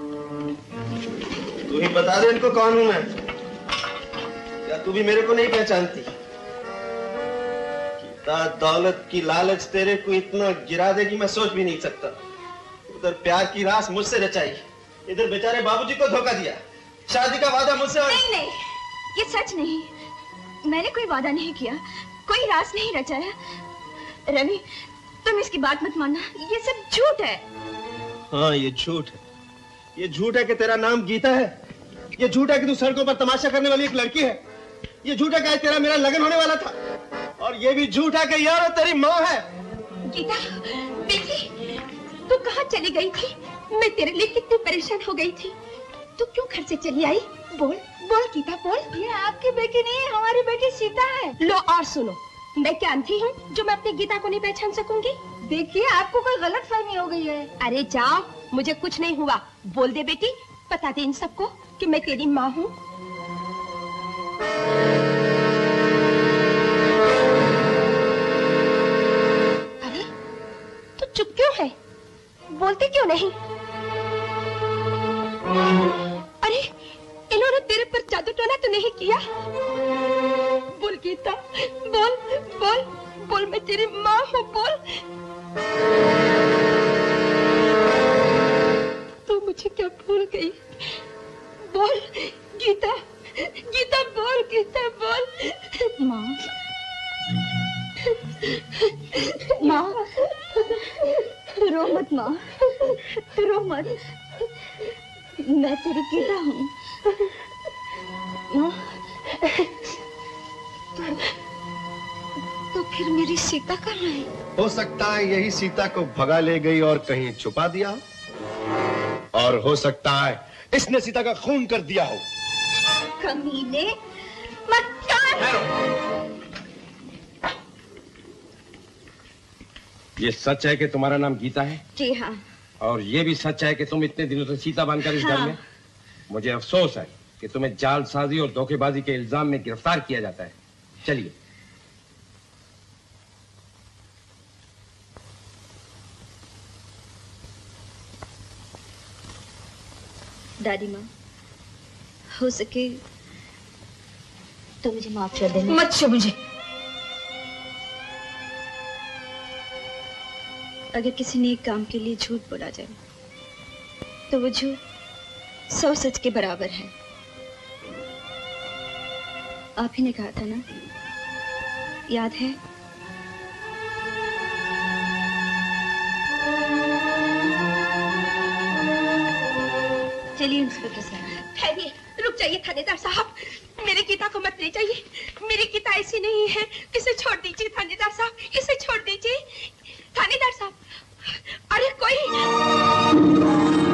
तू ही बता दे इनको कौन हूं मैं। या तू भी मेरे को नहीं पहचानती? कितना दौलत की लालच तेरे को इतना गिरा देगी मैं सोच भी नहीं सकता। उधर प्यार की रास मुझसे रचाई, इधर बेचारे बाबूजी को धोखा दिया, शादी का वादा मुझसे और... नहीं, ये सच नहीं। मैंने कोई वादा नहीं किया, कोई रास नहीं रचाया। रवि, तुम इसकी बात मत मानना, ये सब झूठ है। हाँ, ये झूठ है। ये झूठ है कि तेरा नाम गीता है। ये झूठ है कि तू सड़कों पर तमाशा करने वाली एक लड़की है। ये झूठ है कि आज तेरा मेरा लगन होने वाला था। और ये भी झूठ है कि यार तेरी माँ है। गीता, बेटी, तू कहाँ चली गई थी? मैं तेरे लिए कितनी परेशान हो गई थी। तू क्यों घर से चली आई? बोल बोल गीता बोल। ये आपकी बेटी नहीं, हमारी बेटी सीता है। लो और सुनो, मैं क्या अंधी हूँ जो मैं अपनी गीता को नहीं पहचान सकूंगी? देखिए, आपको कोई गलत फहमी हो गई है। अरे जाओ, मुझे कुछ नहीं हुआ। बोल दे बेटी, बता दे इन सबको कि मैं तेरी माँ हूँ। अरे तू चुप क्यों है? बोलती क्यों नहीं? अरे इन्होंने तेरे पर जादू टोना तो नहीं किया? बोल गीता, बोल बोल बोल, मैं तेरी माँ हूँ, बोल। तू मुझे क्या भूल गई? बोल गीता, गीता बोल, गीता बोल। माँ, माँ, रो मत माँ, रो मत। मैं तेरी गीता हूँ माँ। तो फिर मेरी सीता कहाँ है? हो सकता है यही सीता को भगा ले गई और कहीं छुपा दिया हो, और हो सकता है इसने सीता का खून कर दिया हो। कमीने, मक्कार। ये सच है कि तुम्हारा नाम गीता है? जी हाँ। और ये भी सच है कि तुम इतने दिनों से सीता बनकर इस घर में। मुझे अफसोस है कि तुम्हें जालसाजी और धोखेबाजी के इल्जाम में गिरफ्तार किया जाता है। चलिए। दादी माँ, हो सके तो मुझे माफ कर देना। मत छू मुझे। अगर किसी ने एक काम के लिए झूठ बोला जाए तो वो झूठ 100 सच के बराबर है। आप ही ने कहा था ना, याद है? चलिए इंस्पेक्टर साहब। ठहरिए, रुक जाइए थानेदार साहब, मेरी गीता को मत ले जाइए। मेरी गीता ऐसी नहीं है, इसे छोड़ दीजिए थानेदार साहब, इसे छोड़ दीजिए थानेदार साहब। अरे कोई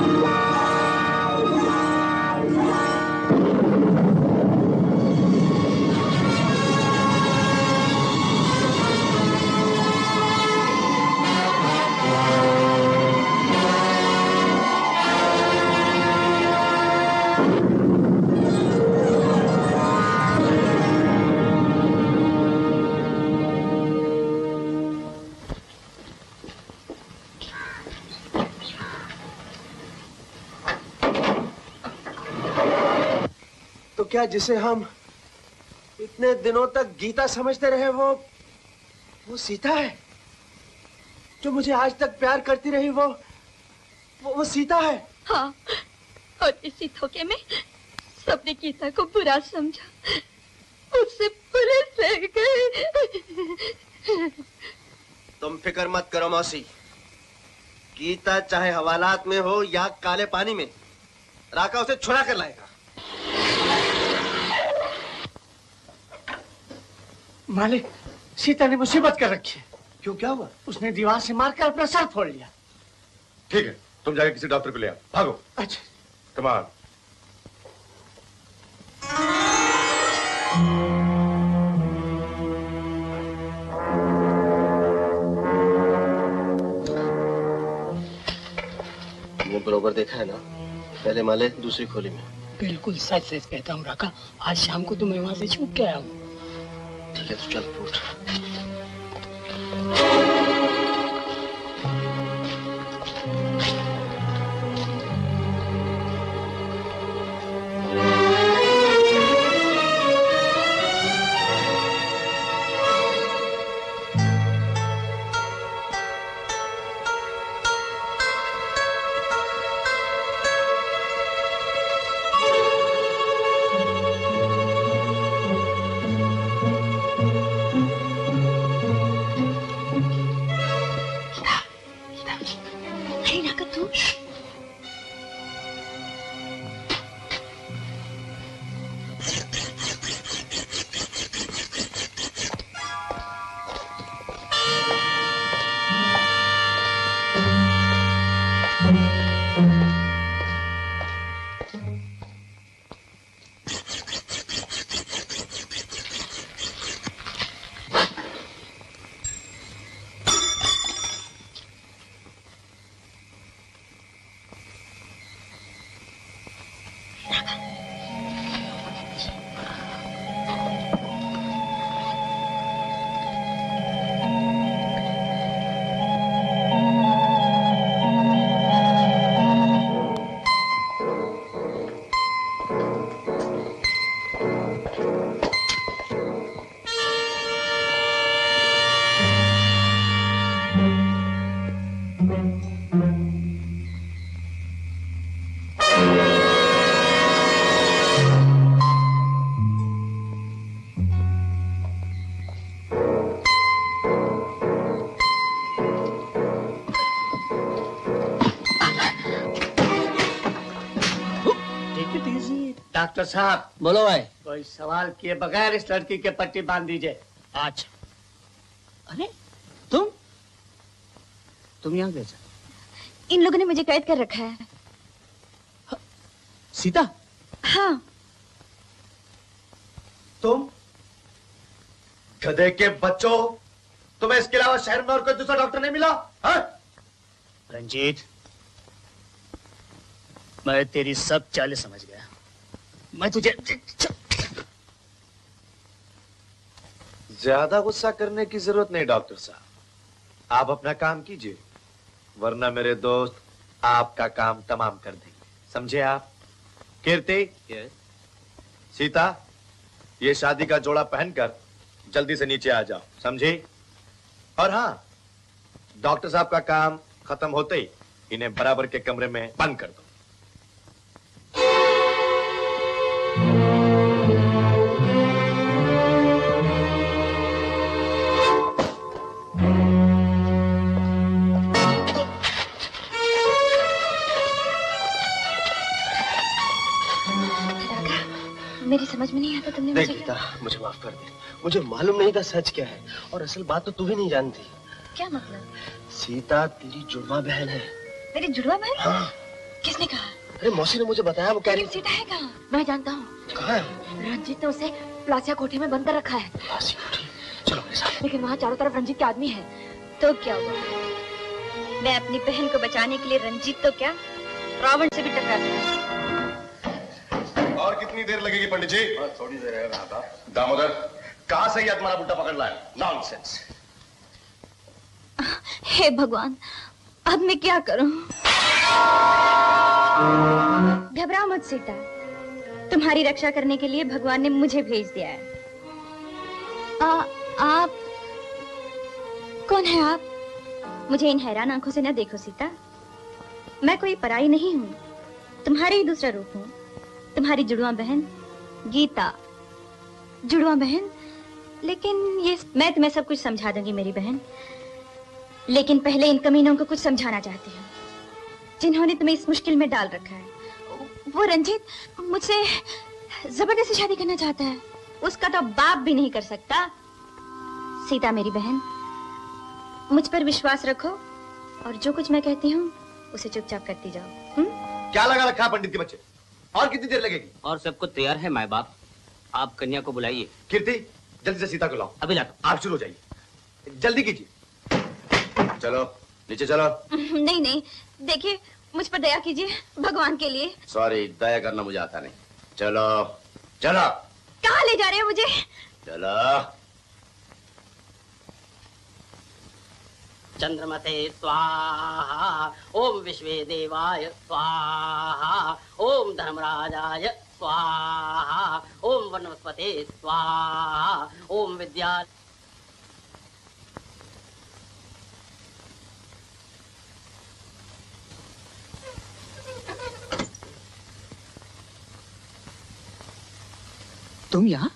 क्या जिसे हम इतने दिनों तक गीता समझते रहे वो सीता है? जो मुझे आज तक प्यार करती रही वो सीता है? हाँ, और इसी धोखे में सबने गीता को बुरा समझा, उससे बुरे रह गए। तुम फिक्र मत करो मौसी, गीता चाहे हवालात में हो या काले पानी में, राका उसे छुड़ा कर लाएगा। मालिक, सीता ने मुसीबत कर रखी है। क्यों, क्या हुआ? उसने दीवार से मारकर अपना सर फोड़ लिया। ठीक है, तुम जाके किसी डॉक्टर को ले आओ। भागो। अच्छा। कमाल। तुमने बरोबर देखा है ना, पहले माले दूसरी खोली में। बिल्कुल सच सच कहता हूँ राका, आज शाम को तो मैं वहां से छूट के आया हूँ। ठीक है, तो चल फूट। डॉक्टर साहब। बोलो भाई। कोई सवाल किए बगैर इस लड़की के पट्टी बांध दीजिए। अच्छा। अरे तुम यहाँ कैसे? इन लोगों ने मुझे कैद कर रखा है। सीता? हाँ। तुम गधे के बच्चों, तुम्हें इसके अलावा शहर में और कोई दूसरा डॉक्टर नहीं मिला? हाँ? रंजीत, मैं तेरी सब चालें समझ गया। मैं तुझे ज्यादा गुस्सा करने की जरूरत नहीं डॉक्टर साहब, आप अपना काम कीजिए, वरना मेरे दोस्त आपका काम तमाम कर देंगे, समझे आप? कीर्ति, सीता, ये शादी का जोड़ा पहनकर जल्दी से नीचे आ जाओ, समझे? और हाँ, डॉक्टर साहब का काम खत्म होते ही इन्हें बराबर के कमरे में बंद कर दो। मेरी समझ में नहीं आता तुमने देख गीता, मुझे माफ कर दे, मुझे मालूम नहीं था सच क्या है, और असल बात तो तू भी नहीं जानती। क्या मतलब? सीता तेरी जुड़वा बहन है। मेरी जुड़वा बहन? हाँ। किसने कहा? अरे मौसी ने मुझे बताया, वो कह रही। सीता है कहाँ? मैं जानता हूँ। कहाँ है? रंजीत ने उसे प्लासिया कोठे में बंद कर रखा है। प्लासिया कोठी? चलो मेरे साथ। लेकिन वहाँ चारों तरफ रंजीत के आदमी है। तो क्या हुआ? मैं अपनी बहन को बचाने के लिए रंजीत तो क्या, रावण से भी टकरा सकती। और कितनी देर लगेगी पंडित जी? थोड़ी देर है दामोदर, कहाँ से ये तुम्हारा बुड्ढा पकड़ लाया? नॉनसेंस। हे भगवान, अब मैं क्या करूं? घबराओ मत सीता, तुम्हारी रक्षा करने के लिए भगवान ने मुझे भेज दिया है। आप कौन है आप? मुझे इन हैरान आंखों से न देखो सीता, मैं कोई पराई नहीं हूँ, तुम्हारे ही दूसरा रूप हूँ, तुम्हारी जुड़वा बहन गीता। जुड़वा बहन? लेकिन ये मैं तुम्हें सब कुछ समझा दूंगी मेरी बहन, लेकिन पहले इन कमीनों को कुछ समझाना चाहती हूँ जिन्होंने तुम्हें इस मुश्किल में डाल रखा है। वो रंजीत मुझसे जबरदस्ती शादी करना चाहता है, उसका तो बाप भी नहीं कर सकता। सीता मेरी बहन, मुझ पर विश्वास रखो और जो कुछ मैं कहती हूँ उसे चुपचाप करती जाओ। क्या लगा रखा है पंडित के बच्चे? और कितनी देर लगेगी? और सब कुछ तैयार है माय बाप, आप कन्या को बुलाइए। कीर्ति, जल्दी से सीता को लाओ। अभी लाता। आप शुरू हो जाइए, जल्दी कीजिए। चलो नीचे चलो। नहीं नहीं, देखिए मुझ पर दया कीजिए भगवान के लिए। सॉरी, दया करना मुझे आता नहीं। चलो चलो। कहाँ ले जा रहे हो मुझे? चलो। चंद्रमते स्वाहा, ओम विश्वे देवाय स्वाहा, ओम धर्मराजाय स्वाहा, ओम वनस्पते स्वाहा, ओम विद्या। तुम यहाँ?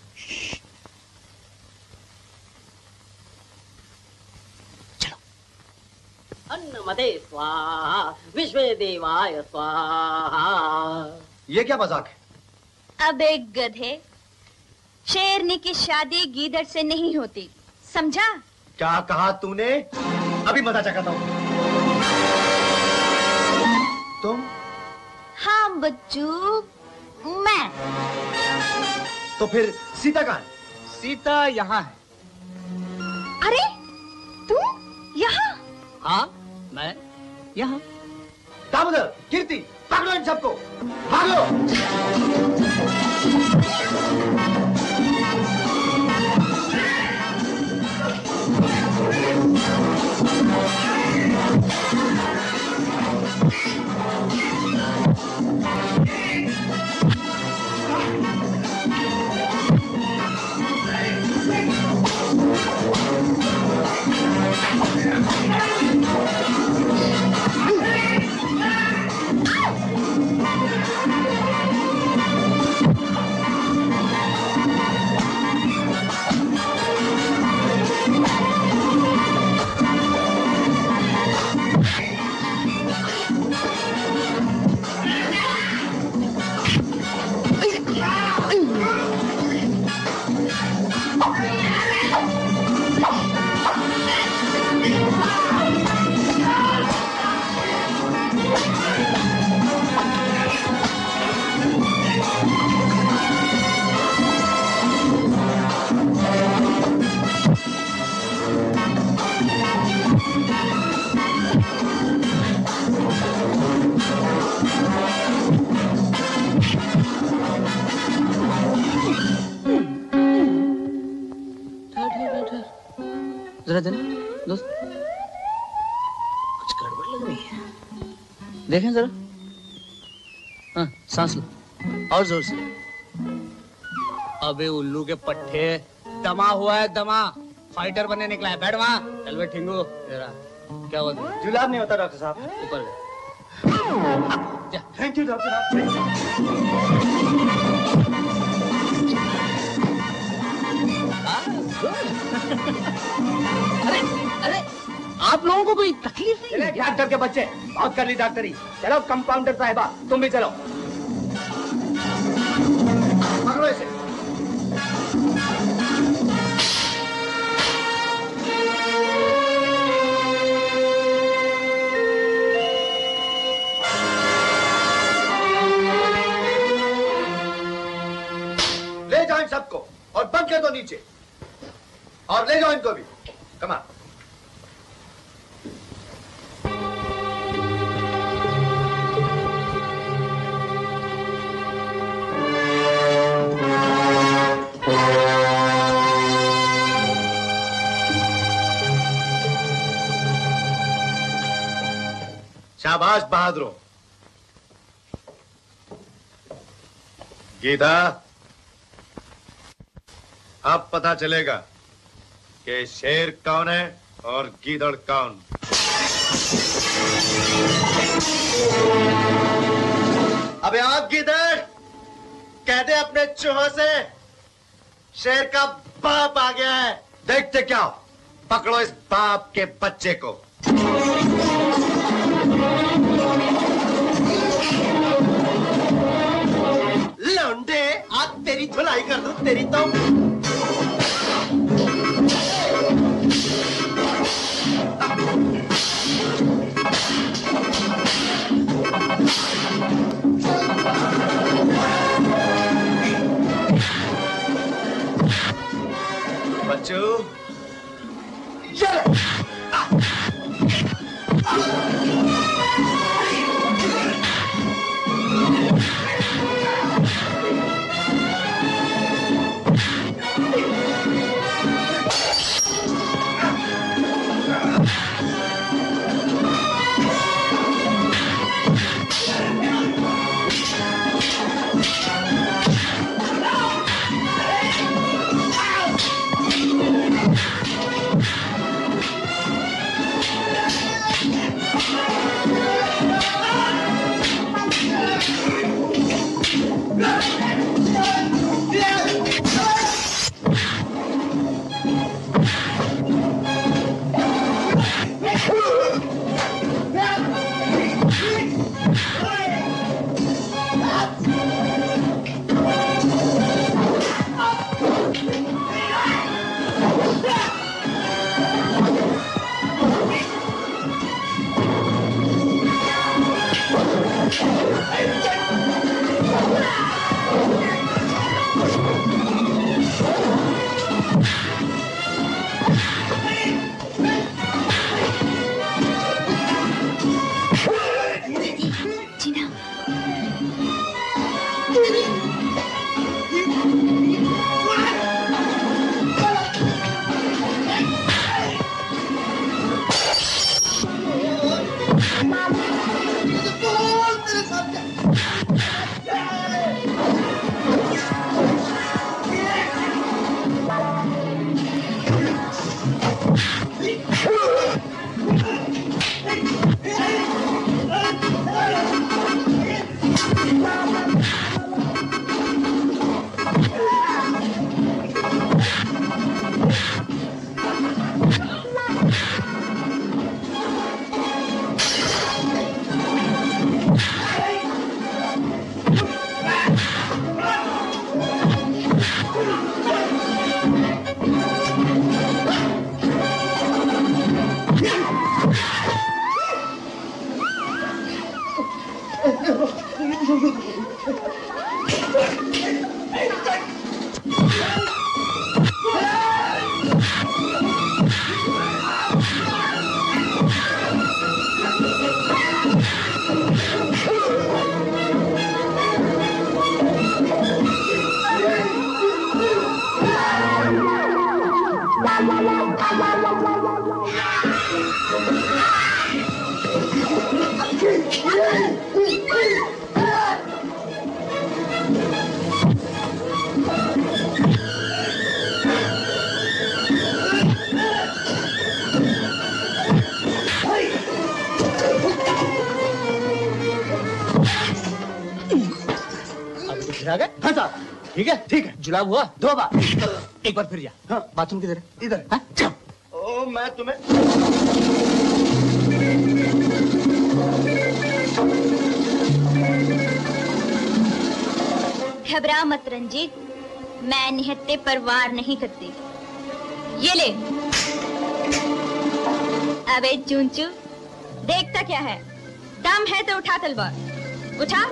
अन्नमते स्वाहा, विश्वे देवाय स्वाहा। ये क्या मजाक है? अब एक गधे, शेरनी की शादी गीदड़ से नहीं होती, समझा? क्या कहा तूने? अभी मजा चखाता हूँ। तुम? हाँ बच्चू, मैं। तो फिर सीता कहाँ है? सीता यहाँ है। अरे तू यहाँ? हाँ मैं यहाँ। दामोदर, कीर्ति, पकड़ो इन सबको, भागो। जरा देना दोस्त, कुछ गड़बड़ लग रही है, देखें जरा। हाँ, सांस लो और जोर से। अबे उल्लू के पट्टे, दमा हुआ है, दमा फाइटर बनने निकला है। बैठ वहाँ, चल बे ठिंगू। जरा क्या हुआ? जुलाब नहीं होता डॉक्टर साहब। ऊपर थैंक यू डॉक्टर साहब। अरे आप लोगों को कोई तकलीफ नहीं है? डॉक्टर के बच्चे बहुत कर ली डॉक्टरी। चलो कंपाउंडर साहिबा तुम भी चलो। पकड़ो इसे। ले जाओ इन सबको और बंद कर दो नीचे, और ले जाओ इनको भी। कमा शाबाश बहादुरों। गीता, अब पता चलेगा कि शेर कौन है और गीदड़ कौन। अबे आप गीदड़, कह दे अपने चूहों से शेर का बाप आ गया है। देखते क्या, पकड़ो इस बाप के बच्चे को। लौंडे, आज तेरी धुलाई कर दूं, तेरी तो। बच्चू चलो। La la la la la la la. अभी तो फिर आ गए। हाँ साहब, ठीक है ठीक है। जुलाब हुआ 2 बार। एक बार फिर जा। हाँ, बाथरूम किधर है? इधर। हाँ, जाओ। ओ, मैं तुम्हें घबरा मत रंजीत, मैं निहत्ते पर वार नहीं करती। ये ले। अबे चूंचू, देखता क्या है? दम है तो उठा तलवार, उठा।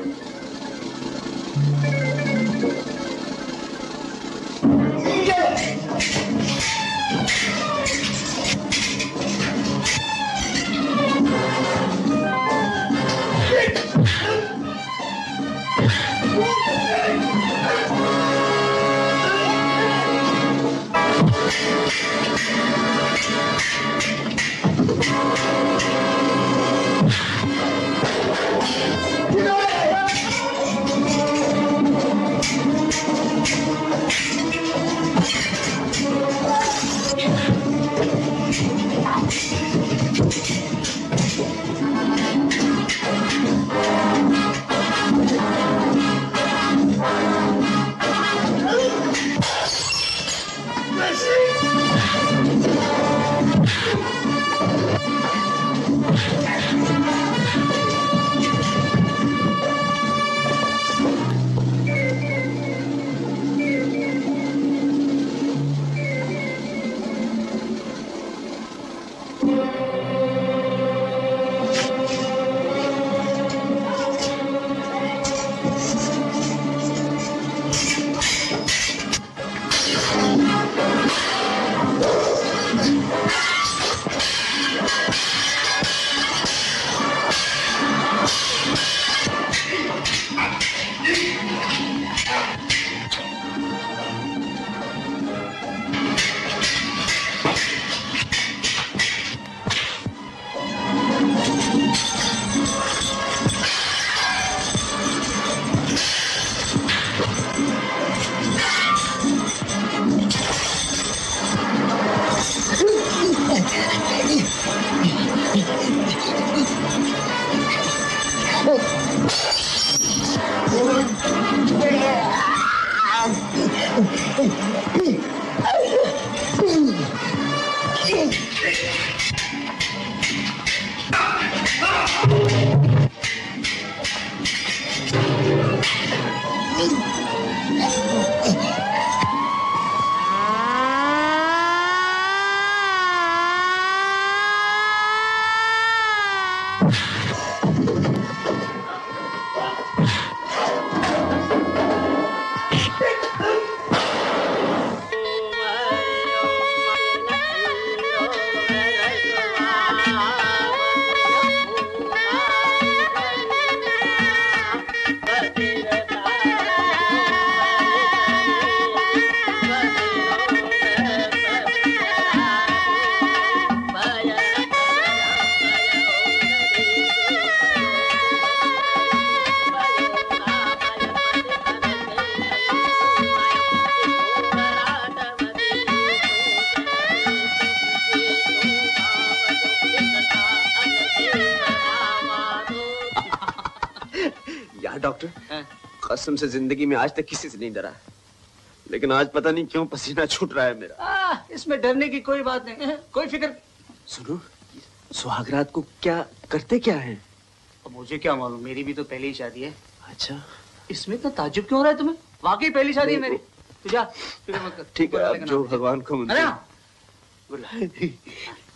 कसम से जिंदगी में आज तक किसी से नहीं डरा, लेकिन आज पता नहीं क्यों पसीना छूट रहा है मेरा। इसमें डरने की कोई बात नहीं है, कोई फिक्र। सुनो, सुहागरात को क्या करते क्या है? अब मुझे क्या मालूम, मेरी भी तो पहली ही शादी है। अच्छा, इसमें इतना ताज्जुब क्यों हो रहा है तुम्हें? वाकई पहली शादी है मेरी। तू जा, फिक्र मत कर। ठीक है, अब जो भगवान को अरे